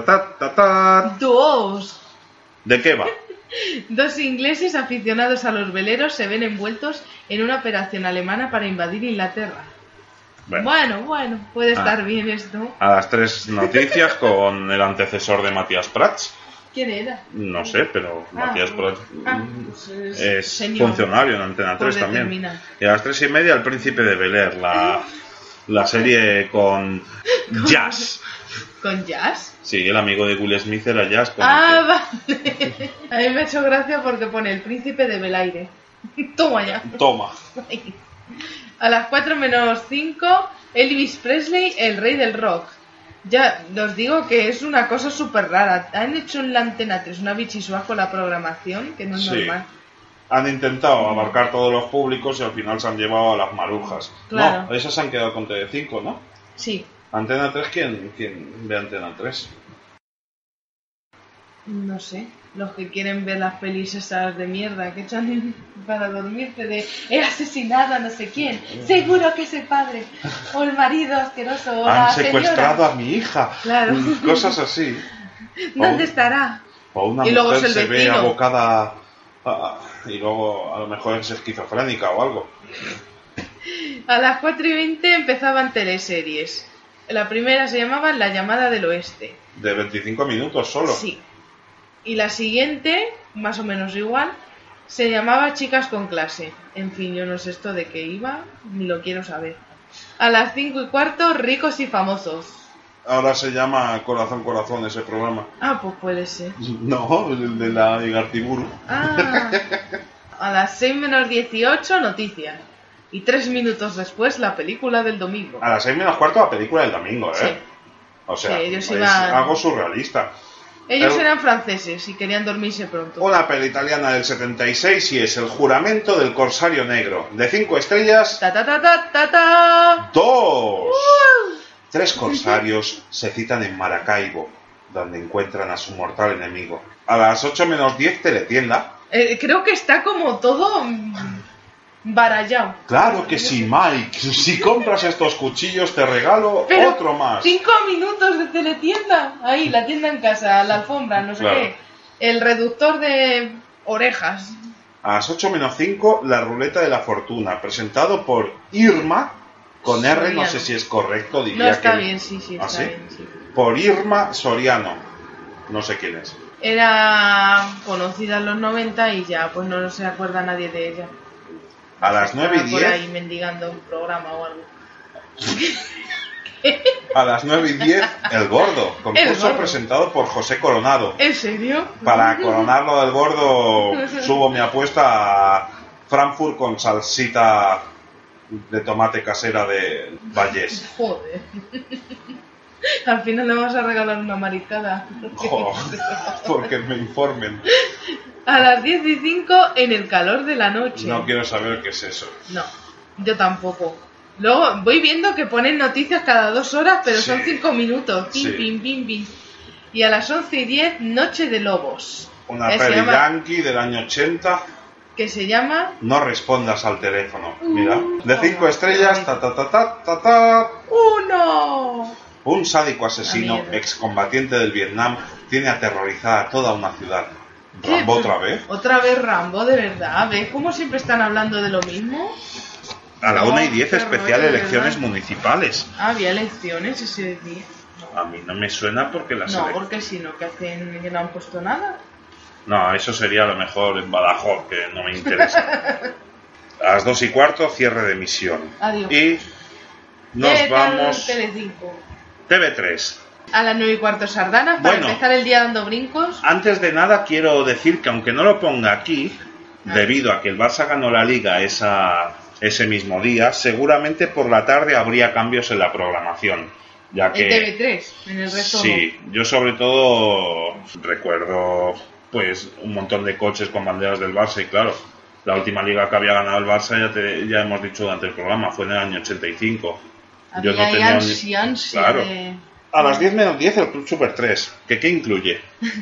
Dos. ¿De qué va? Dos ingleses aficionados a los veleros se ven envueltos en una operación alemana para invadir Inglaterra. Bueno, puede estar bien esto. A las 3 noticias con el antecesor de Matías Prats. ¿Quién era? No sé, pero Matías Prats pues es señor. funcionario en Antena 3 también. determinar. Y a las 3:30 El Príncipe de Bel-Air, la serie con Jazz. ¿Con Jazz? Sí, el amigo de Will Smith era Jazz. Vale. A mí me ha hecho gracia porque pone El Príncipe de Bel-Aire. Toma ya. Toma. A las 4:05, Elvis Presley, el rey del rock. Ya, os digo que es una cosa súper rara. Han hecho en la Antena 3 una bichisua con la programación que no es normal. Han intentado abarcar todos los públicos y al final se han llevado a las marujas. Claro. No, esas se han quedado con Telecinco, ¿no? Sí. Antena 3, ¿quién ve Antena 3? No sé, los que quieren ver las pelis esas de mierda que echan para dormirte de he asesinado a no sé quién, seguro que es el padre, o el marido asqueroso, o la Han secuestrado señora. a mi hija. Claro. Cosas así. ¿Dónde estará? O una Y luego mujer es el se ve vecino. abocada y luego a lo mejor es esquizofrénica o algo. A las 4:20 empezaban teleseries. La primera se llamaba La llamada del oeste. De 25 minutos solo. Sí. Y la siguiente, más o menos igual, se llamaba Chicas con clase. En fin, yo no sé esto de qué iba, ni lo quiero saber. A las 5:15, Ricos y famosos. Ahora se llama Corazón Corazón ese programa. Ah, pues puede ser. No, el de la Igartiburu. Ah. A las 6:18, Noticias. Y 3 minutos después, la película del domingo. A las 6:15 la película del domingo, ¿eh? Sí. O sea, Sí, ellos es iban- algo surrealista. Ellos eran franceses y querían dormirse pronto. Una peli italiana del 76 y es El juramento del corsario negro. De 5 estrellas, Ta ta ta ta ta ta. 2. 3 corsarios se citan en Maracaibo, donde encuentran a su mortal enemigo. A las 8:10, Teletienda. Creo que está como todo barallado. Claro que sí, Mike. Si compras estos cuchillos te regalo Pero otro más. 5 minutos de teletienda. Ahí, la tienda en casa, la alfombra, no sé Claro. qué. El reductor de orejas. A las 8:05, La ruleta de la fortuna, presentado por Irma, con R, no Soriano. sé si es correcto, diría No, está que... bien, sí, ¿Ah, está sí? bien, sí. Por Irma Soriano. No sé quién es. Era conocida en los 90 y ya, pues no se acuerda nadie de ella. A las Estaba 9:10, por ahí mendigando un programa o algo. a las 9:10, El Gordo, concurso Gordo. presentado por José Coronado. ¿En serio? Para coronarlo del Gordo, subo mi apuesta a Frankfurt con salsita de tomate casera de Vallés. Joder. Al final le vamos a regalar una mariscada. Jo, porque me informen. A las 10:05 en el calor de la noche. No quiero saber qué es eso. No, yo tampoco. Luego voy viendo que ponen noticias cada 2 horas, pero Sí. son 5 minutos. Pim, Sí. pim, pim, pim. Y a las 11:10, Noche de Lobos. Una Se peli llama- yankee del año 80. Que se llama No respondas al teléfono. Mira. De 5 estrellas. Ta ta ta ta ta ta. ¡Uno! Un sádico asesino, La mierda. excombatiente del Vietnam, tiene aterrorizada a toda una ciudad. ¿Qué? ¿Rambo otra vez? Otra vez Rambo, de verdad. ¿Ves cómo siempre están hablando de lo mismo? A la No, 1:10, qué especial rollo, de elecciones verdad. municipales. Había elecciones ese día. A mí no me suena porque las No, elecciones... porque si no, que hacen que no han puesto nada. No, eso sería a lo mejor en Badajoz, que no me interesa. A las 2:15, cierre de emisión. Adiós. Y nos ¿Qué tal vamos... Telecinco? TV3. A las 9:15 sardanas para Bueno. empezar el día dando brincos. Antes de nada quiero decir que aunque no lo ponga aquí, debido a que el Barça ganó la Liga ese mismo día, seguramente por la tarde habría cambios en la programación, ya que... En TV3, en el resto Sí, yo sobre todo recuerdo pues un montón de coches con banderas del Barça y claro, la última liga que había ganado el Barça ya hemos dicho durante el programa, fue en el año 85. no. Yo Había no tenía ansia Claro. de... A las 10:10 el Club Super 3, que ¿qué incluye?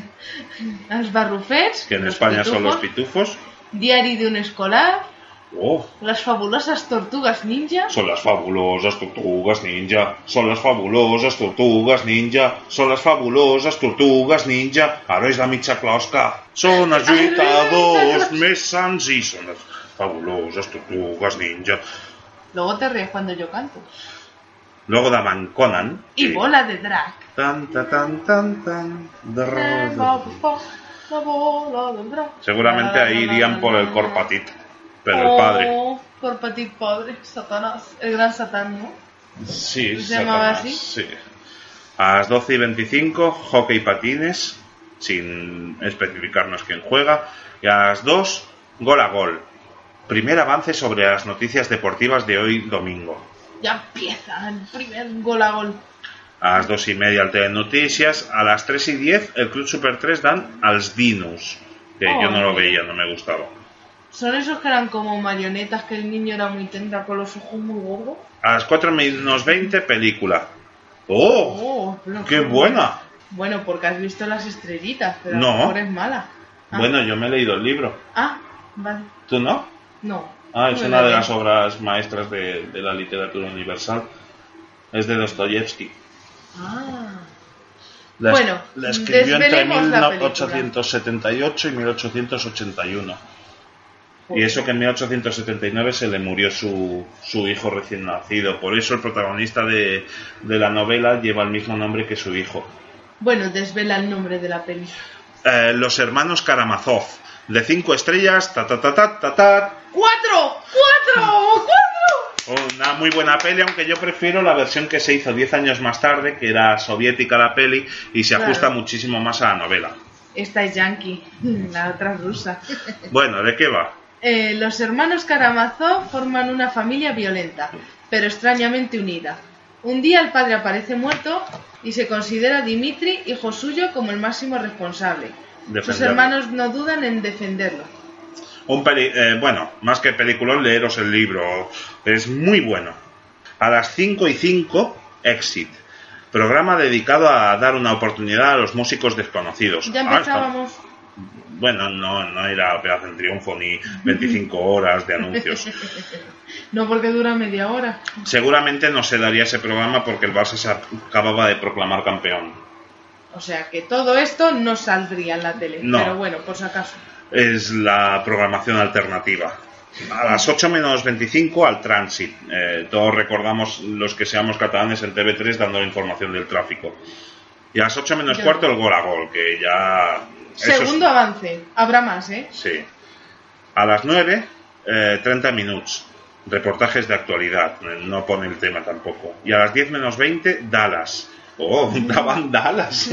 Els barrufets, Que en los España son los pitufos, pitufos. Diari de un escolar, Oh, las fabulosas tortugas ninja, son las fabulosas tortugas ninja, son las fabulosas tortugas ninja, son las fabulosas tortugas ninja, herois de mitja closca, són els lluitadors més sants i són les fabulosas tortugas ninja. luego te ríes cuando yo canto. Luego daban Conan, Y que bola de drag. Tan, ta, tan, tan, tan. Seguramente ahí irían por el Corpatit, pero el padre. Corpatit padre, Satanás, el gran Satán, ¿no? Sí, ¿Se llamaba Satanás, así? sí. A las 12:25, hockey patines, sin especificarnos quién juega. Y a las 2, gol a gol. Primer avance sobre las noticias deportivas de hoy domingo. Ya empieza el primer gol a gol. A las 2:30 el Telenoticias. A las 3:10 el Club Super 3 dan als Dinos, que yo no lo veía, no me gustaba. ¿Son esos que eran como marionetas, que el niño era muy tendra con los ojos muy gordos? A las 4:20 película. ¡Oh! Pero ¡Qué buena! Bueno, porque has visto las estrellitas, pero No. a lo mejor es mala. Ah. Bueno, yo me he leído el libro. Ah, vale. ¿Tú no? No. Ah, es No una lo de leo. las obras maestras de la literatura universal. Es de Dostoyevsky. Ah. La Bueno, escribió entre desvelemos la película. 1878 y 1881. Y eso que en 1879 se le murió su hijo recién nacido. Por eso el protagonista de la novela lleva el mismo nombre que su hijo. Bueno, desvela el nombre de la peli. Los hermanos Karamazov. De 5 estrellas. Ta ta ta ta ta ta. ¡Cuatro! Una muy buena peli, aunque yo prefiero la versión que se hizo 10 años más tarde, que era soviética la peli, y se ajusta Claro. muchísimo más a la novela. Esta es yankee, la otra es rusa. Bueno, ¿de qué va? Los hermanos Karamazov forman una familia violenta, pero extrañamente unida. Un día el padre aparece muerto y se considera a Dmitri, hijo suyo, como el máximo responsable. Sus Defenderlo. hermanos no dudan en defenderlo. Bueno, más que peliculón, leeros el libro. Es muy bueno. A las 5:05, Exit. Programa dedicado a dar una oportunidad a los músicos desconocidos. Ya está- empezábamos. Bueno, no era Operación Triunfo ni 25 horas de anuncios. No, porque dura media hora. Seguramente no se daría ese programa porque el Barça se acababa de proclamar campeón. O sea que todo esto no saldría en la tele. No. Pero bueno, por si acaso. Es la programación alternativa. A las 8:25 al Trànsit. Todos recordamos los que seamos catalanes en TV3 dando la información del tráfico. Y a las 8:15 el gol a gol, que ya... eso Segundo avance. Habrá más, ¿eh? Sí. A las 9, 30 minutos. Reportajes de actualidad. No pone el tema tampoco. Y a las 10:20, Dallas. Oh, daban Dallas.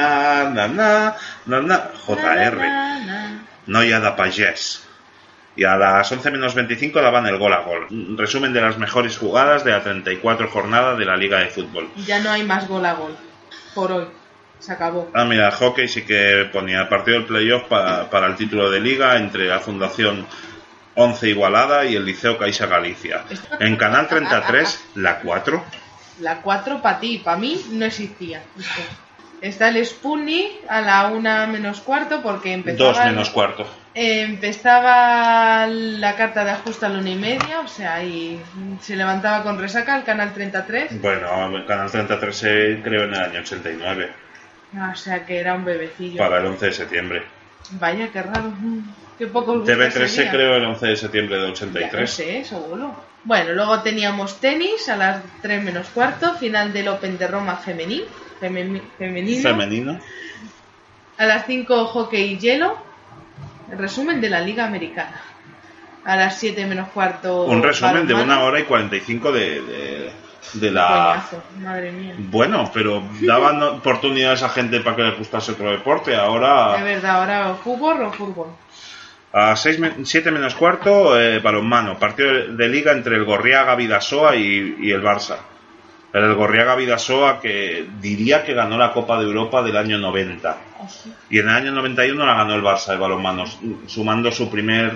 JR. Noia de Pagès. Y a las 11:25 daban el gol a gol. Resumen de las mejores jugadas de la 34 jornada de la Liga de Fútbol. Ya no hay más gol a gol. Por hoy. Se acabó. Ah, mira, el hockey sí que ponía partido del playoff para el título de liga entre la Fundación 11 Igualada y el Liceo Caixa Galicia. En Canal 33, la 4. La 4 para ti, para mí no existía. Está el Sputnik a la 1:15 porque empezaba... 2:15. Empezaba la carta de ajuste a la 1:30, o sea, y se levantaba con resaca el canal 33. Bueno, el Canal 33 se creó en el año 89, O sea, que era un bebecillo. para el 11 de septiembre. Vaya, qué raro. Qué poco gusto TV3 ese se día. creó el 11 de septiembre de Ya no 83. sé, seguro. Bueno, luego teníamos tenis a las 3:15, final del Open de Roma femenino. Femenino. A las 5, hockey y hielo. El resumen de la Liga Americana. A las 7:15. Un resumen de balonmano. 1 hora y 45 de la... Coñazo, madre mía. Bueno, pero daban oportunidades a gente para que les gustase otro deporte. Ahora... De verdad, ahora fútbol o fútbol. A 7:15, balonmano. Partido de liga entre el Gorriaga Vidasoa y el Barça. El Gorriaga Vidasoa, que diría que ganó la Copa de Europa del año 90. Y en el año 91 la ganó el Barça de balonmano, sumando su primer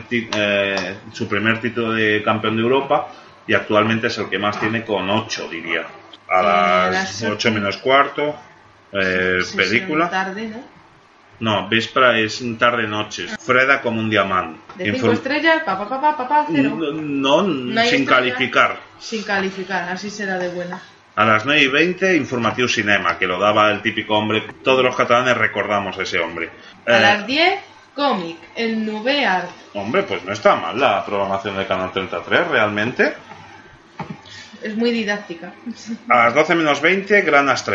título de campeón de Europa, y actualmente es el que más tiene con 8, diría. A las 8:15, Sí, película. sí, tarde, ¿no? No, Vespra es tarde-noche. Freda como un diamante. De 5 estrellas, papá, 0. No, hay sin estrella. calificar. Sin calificar, así será de buena. A las 9:20, Informatiu Cinema, que lo daba el típico hombre. Todos los catalanes recordamos a ese hombre. A las 10, cómic, el Nouveau Art. Hombre, pues no está mal la programación de Canal 33, realmente. Es muy didáctica. A las 12:20, gran estrena.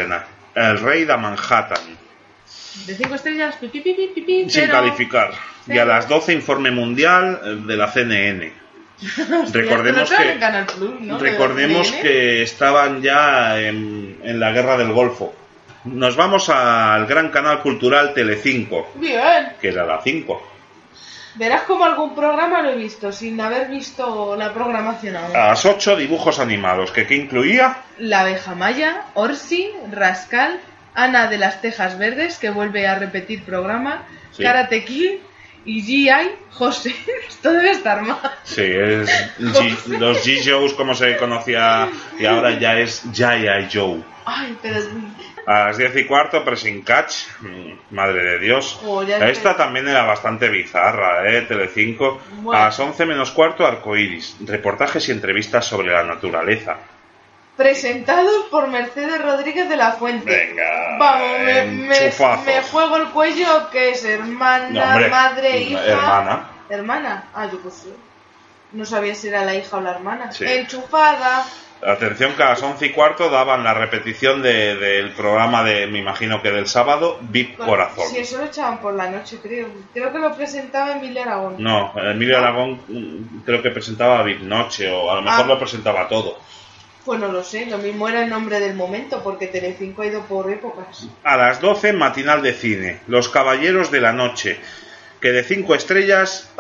El rey de Manhattan. De 5 estrellas, pipi, Sin cero. calificar. Y a las 12 informe mundial de la CNN. Recordemos pero que, en Canal Plus, ¿no? recordemos CNN. que estaban ya en la guerra del Golfo. Nos vamos al gran canal cultural Telecinco, Bien. que era la 5. Verás como algún programa lo he visto, sin haber visto la programación aún. A las 8 dibujos animados, que ¿qué incluía? La abeja maya, Orsi, Rascal, Ana de las Tejas Verdes, que vuelve a repetir programa, Sí. Karate Kid y G.I. José. Esto debe estar mal. Sí, es los G-Joes como se conocía y ahora ya es G.I. Joe. Ay, pero... A las 10 y cuarto, Pressing Catch, madre de Dios. Oh, ya Esta sé. también era bastante bizarra, Telecinco. Bueno. A las 11 menos cuarto, Arcoiris, reportajes y entrevistas sobre la naturaleza. Presentados por Mercedes Rodríguez de la Fuente. Venga, Vamos, enchufazos. me juego el cuello, que es hermana, No, hombre, madre, hija... hermana. ¿Hermana? Ah, yo pues sí. No sabía si era la hija o la hermana. Sí. Enchufada. Atención que a las 11 y cuarto daban la repetición del programa me imagino que del sábado, VIP Corazón. Sí, eso lo echaban por la noche, creo. Creo que lo presentaba Emilia Aragón. No, Emilio Aragón creo que presentaba VIP Noche o a lo mejor Ah. lo presentaba todo. Pues no lo sé, lo mismo era el nombre del momento, porque Telecinco ha ido por épocas. A las 12, matinal de cine, Los Caballeros de la Noche, que de 5 estrellas,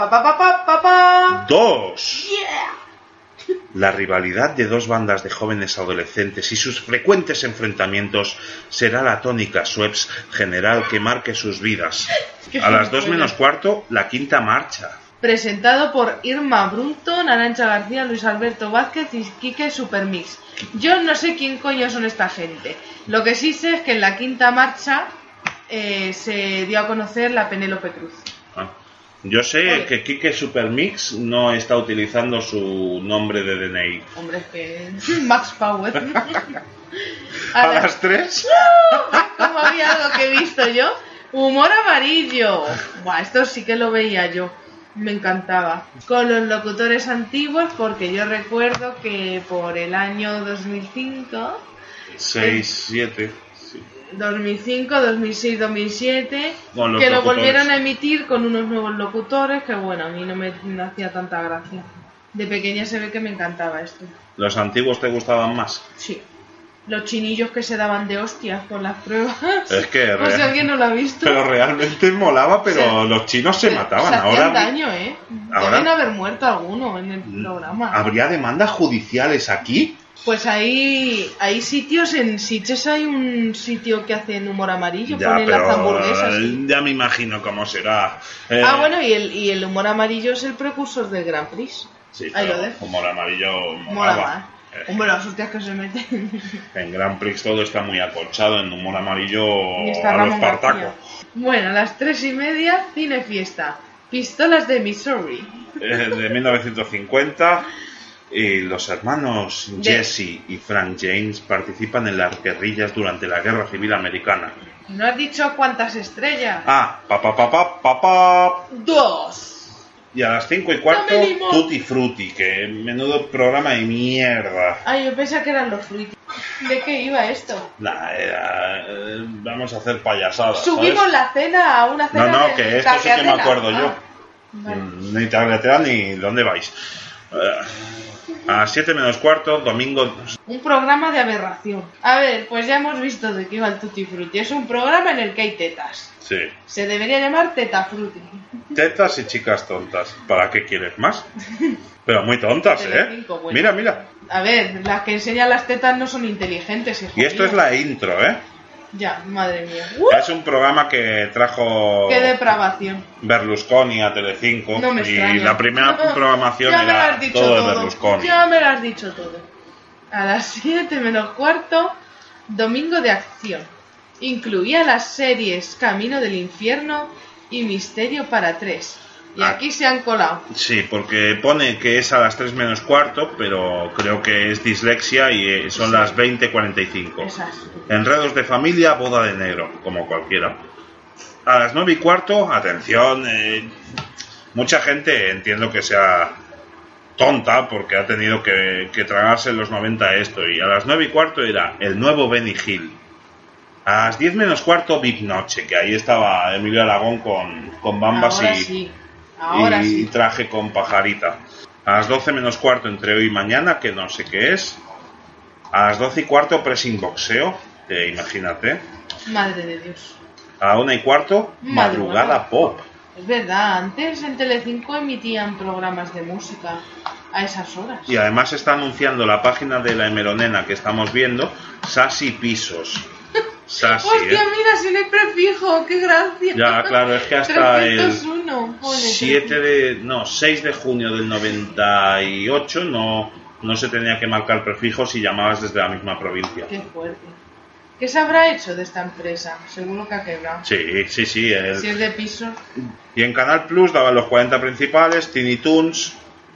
¡Papá! 2. ¡Yeah! La rivalidad de dos bandas de jóvenes adolescentes y sus frecuentes enfrentamientos será la tónica Schweppes general que marque sus vidas. A las 2 menos cuarto, La Quinta Marcha. Presentado por Irma Brunton, Arantxa García, Luis Alberto Vázquez y Quique Supermix. Yo no sé quién coño son esta gente. Lo que sí sé es que en la Quinta Marcha se dio a conocer la Penélope Cruz. Yo sé Oye. que Quique Supermix no está utilizando su nombre de DNI. Hombre, es que... Max Power. A las 3, Como había algo que he visto yo. Humor amarillo. Buah, esto sí que lo veía yo. Me encantaba. Con los locutores antiguos, porque yo recuerdo que por el año 2005... 6, 7... 2005, 2006, 2007, Con los que lo locutores. volvieron a emitir con unos nuevos locutores, que bueno, a mí no me hacía tanta gracia. De pequeña se ve que me encantaba esto. ¿Los antiguos te gustaban más? Sí. Los chinillos que se daban de hostias con las pruebas. Es que Pues si alguien no lo ha visto. Pero realmente molaba, pero Sí. los chinos se mataban. Se hacían Ahora daño, ahora- Deben haber muerto alguno en el programa. ¿habría demandas judiciales aquí? Pues hay sitios, en Sitges hay un sitio que hacen humor amarillo, Ya, ponen las pero hamburguesas. Sí. ya me imagino cómo será. Bueno, y el humor amarillo es el precursor del Grand Prix. Sí, Ahí pero lo dejo. como el amarillo Mola molaba. más. Hombre, las hostias que se meten. En Grand Prix todo está muy acolchado, en humor amarillo Y está a los Ramón Espartaco. García. Bueno, a las 3:30, cine fiesta. Pistolas de Missouri. De 1950. Y los hermanos De- Jesse y Frank James participan en las guerrillas durante la Guerra Civil Americana. ¿No has dicho cuántas estrellas? Ah, papá. 2. Y a las 5 y cuarto, Dame limón. Tutti Frutti, que menudo programa de mierda. Ay, yo pensaba que eran los fruitis. ¿De qué iba esto? Nah, vamos a hacer payasadas. Subimos ¿sabes? la cena a una cena No, de que esto sí que me tagliatella. acuerdo yo. Vale. Ni tagliatella ni dónde vais. A las 7 menos cuarto, domingo. Un programa de aberración. A ver, pues ya hemos visto de qué iba el Tutti Frutti. Es un programa en el que hay tetas. Sí. Se debería llamar Teta Frutti. Tetas y chicas tontas. ¿Para qué quieres más? Pero muy tontas, Telecinco, bueno. Mira. A ver, las que enseñan las tetas no son inteligentes, hijo Y esto mío. es la intro, Ya, madre mía. Es un programa que trajo ¡Qué depravación! Berlusconi a Telecinco. No me y extraña. la primera programación Ya me lo era has dicho todo de todo. Berlusconi. Ya me lo has dicho todo. A las 7 menos cuarto, Domingo de Acción. Incluía las series Camino del Infierno y Misterio para 3. Y aquí se han colado. Sí, porque pone que es a las 3 menos cuarto, pero creo que es dislexia y son Sí. las 20:45. Esas. Enredos de familia, boda de negro, como cualquiera. A las 9 y cuarto, atención, mucha gente entiendo que sea tonta porque ha tenido que tragarse en los 90 esto. Y a las 9 y cuarto era el nuevo Benny Hill. A las 10 menos cuarto, Big Noche, que ahí estaba Emilio Aragón con bambas Ahora sí. y traje con pajarita. A las 12 menos cuarto, Entre hoy y mañana, que no sé qué es. A las 12 y cuarto, Pressing Boxeo, que imagínate. Madre de Dios. A la 1 y cuarto, Madrugada Pop. Es verdad, antes en Telecinco emitían programas de música a esas horas. Y además está anunciando la página de la Hemeronena que estamos viendo, Sasi Pisos. Sasi, ¡Hostia, mira, si no hay prefijo! ¡Qué gracia! Ya, claro, es que hasta 301, el 6 de junio del 98 no se tenía que marcar prefijo si llamabas desde la misma provincia. ¡Qué fuerte! ¿Qué se habrá hecho de esta empresa? Seguro que ha quebrado. Sí. Si es de piso. Y en Canal Plus daban los 40 principales, Tiny Toons,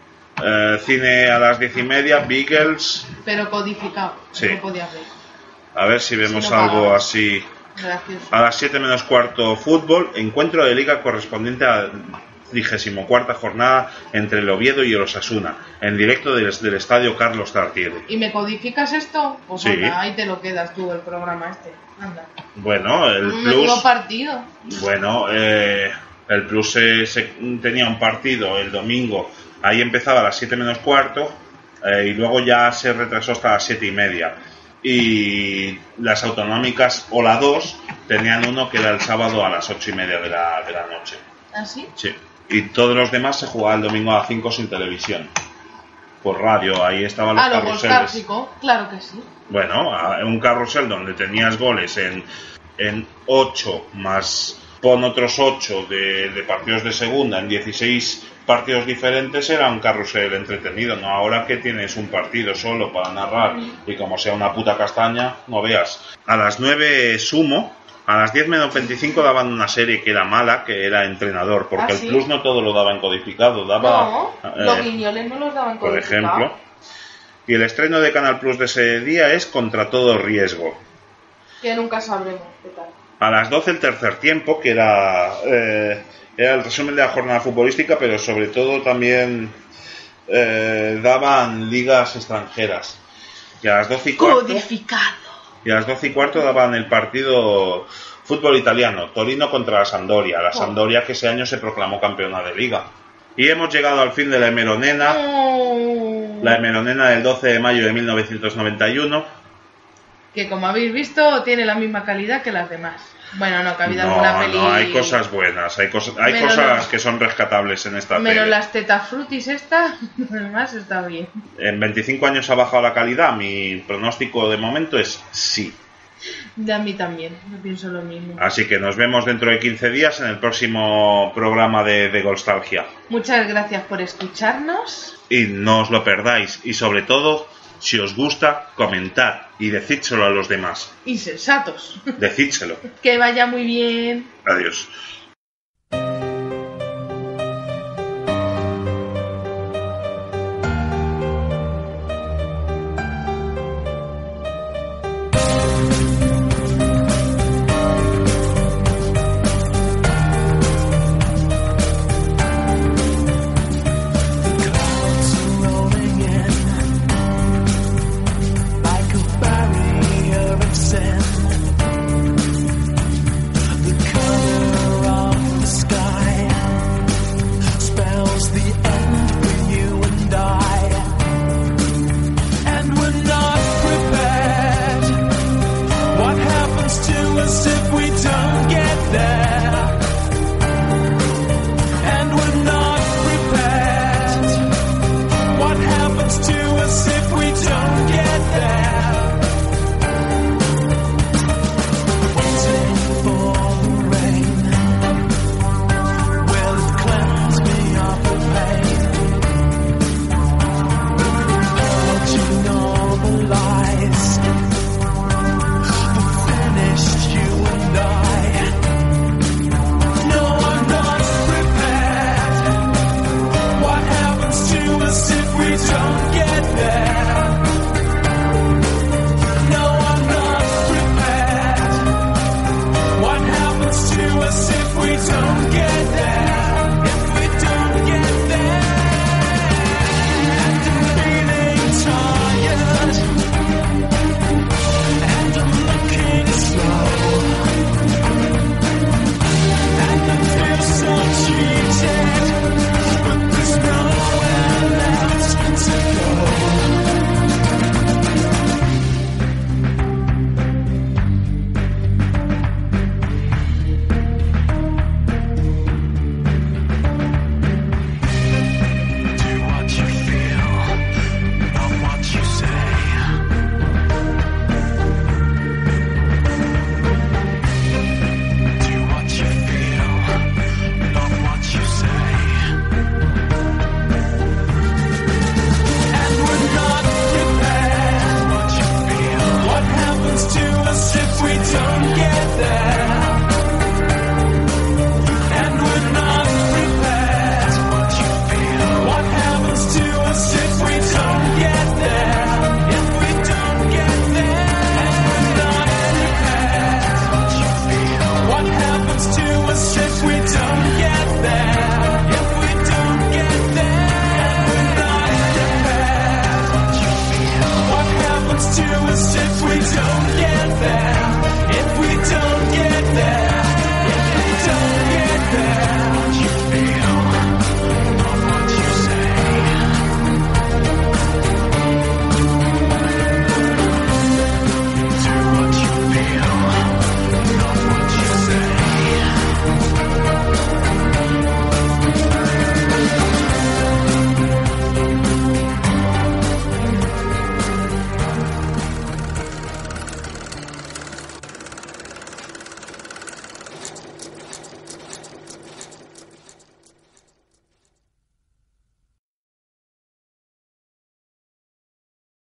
cine a las 10:30, Beagles. Pero codificado. Sí. No podía ver. A ver si vemos Si no algo pagaba. así. Gracias. A las 7 menos cuarto, fútbol, encuentro de liga correspondiente a 34ª jornada entre el Oviedo y el Osasuna, en directo del Estadio Carlos Tartiere. ¿Y me codificas esto? Pues Sí. anda, ahí te lo quedas tú, el programa este. Anda. Bueno, el Menudo Plus... partido. Bueno, el Plus tenía un partido el domingo, ahí empezaba a las 7 menos cuarto, y luego ya se retrasó hasta las 7:30. Y las autonómicas o la 2 tenían uno que era el sábado a las 8:30 de la noche. ¿Ah, sí? Sí. Y todos los demás se jugaban el domingo a las 5 sin televisión. Por radio, ahí estaban los Lo carruseles. nostálgico, claro que sí. Bueno, un carrusel donde tenías goles en 8 más pon otros 8 de partidos de segunda en 16 partidos diferentes, era un carrusel entretenido, ¿no? Ahora que tienes un partido solo para narrar y como sea una puta castaña, no veas. A las 9 Sumo, a las 10 menos 25 daban una serie que era mala, que era Entrenador, porque ¿sí? el Plus no todo lo daba en codificado, daba... No, los guiñoles no los daban por codificado. ejemplo. Y el estreno de Canal Plus de ese día es Contra todo riesgo. Que nunca sabremos qué tal. A las 12 el tercer tiempo, que era el resumen de la jornada futbolística, pero sobre todo también daban ligas extranjeras. Y a las 12 y cuarto, Codificado. y a las 12 y cuarto daban el partido fútbol italiano, Torino contra la Sampdoria. La Sampdoria que ese año se proclamó campeona de liga. Y hemos llegado al fin de la Hemeronena. La Hemeronena del 12 de mayo de 1991. Que como habéis visto tiene la misma calidad que las demás. Bueno, no, que ha habido alguna peli... No, hay cosas buenas, hay cosas que son rescatables en esta Menos tele. las tetafrutis esta, además está bien. En 25 años ha bajado la calidad, mi pronóstico de momento es sí. De a mí también, yo pienso lo mismo. Así que nos vemos dentro de 15 días en el próximo programa de Golstalgia. Muchas gracias por escucharnos. Y no os lo perdáis, y sobre todo, si os gusta, comentad y decídselo a los demás. Insensatos. Decídselo. Que vaya muy bien. Adiós.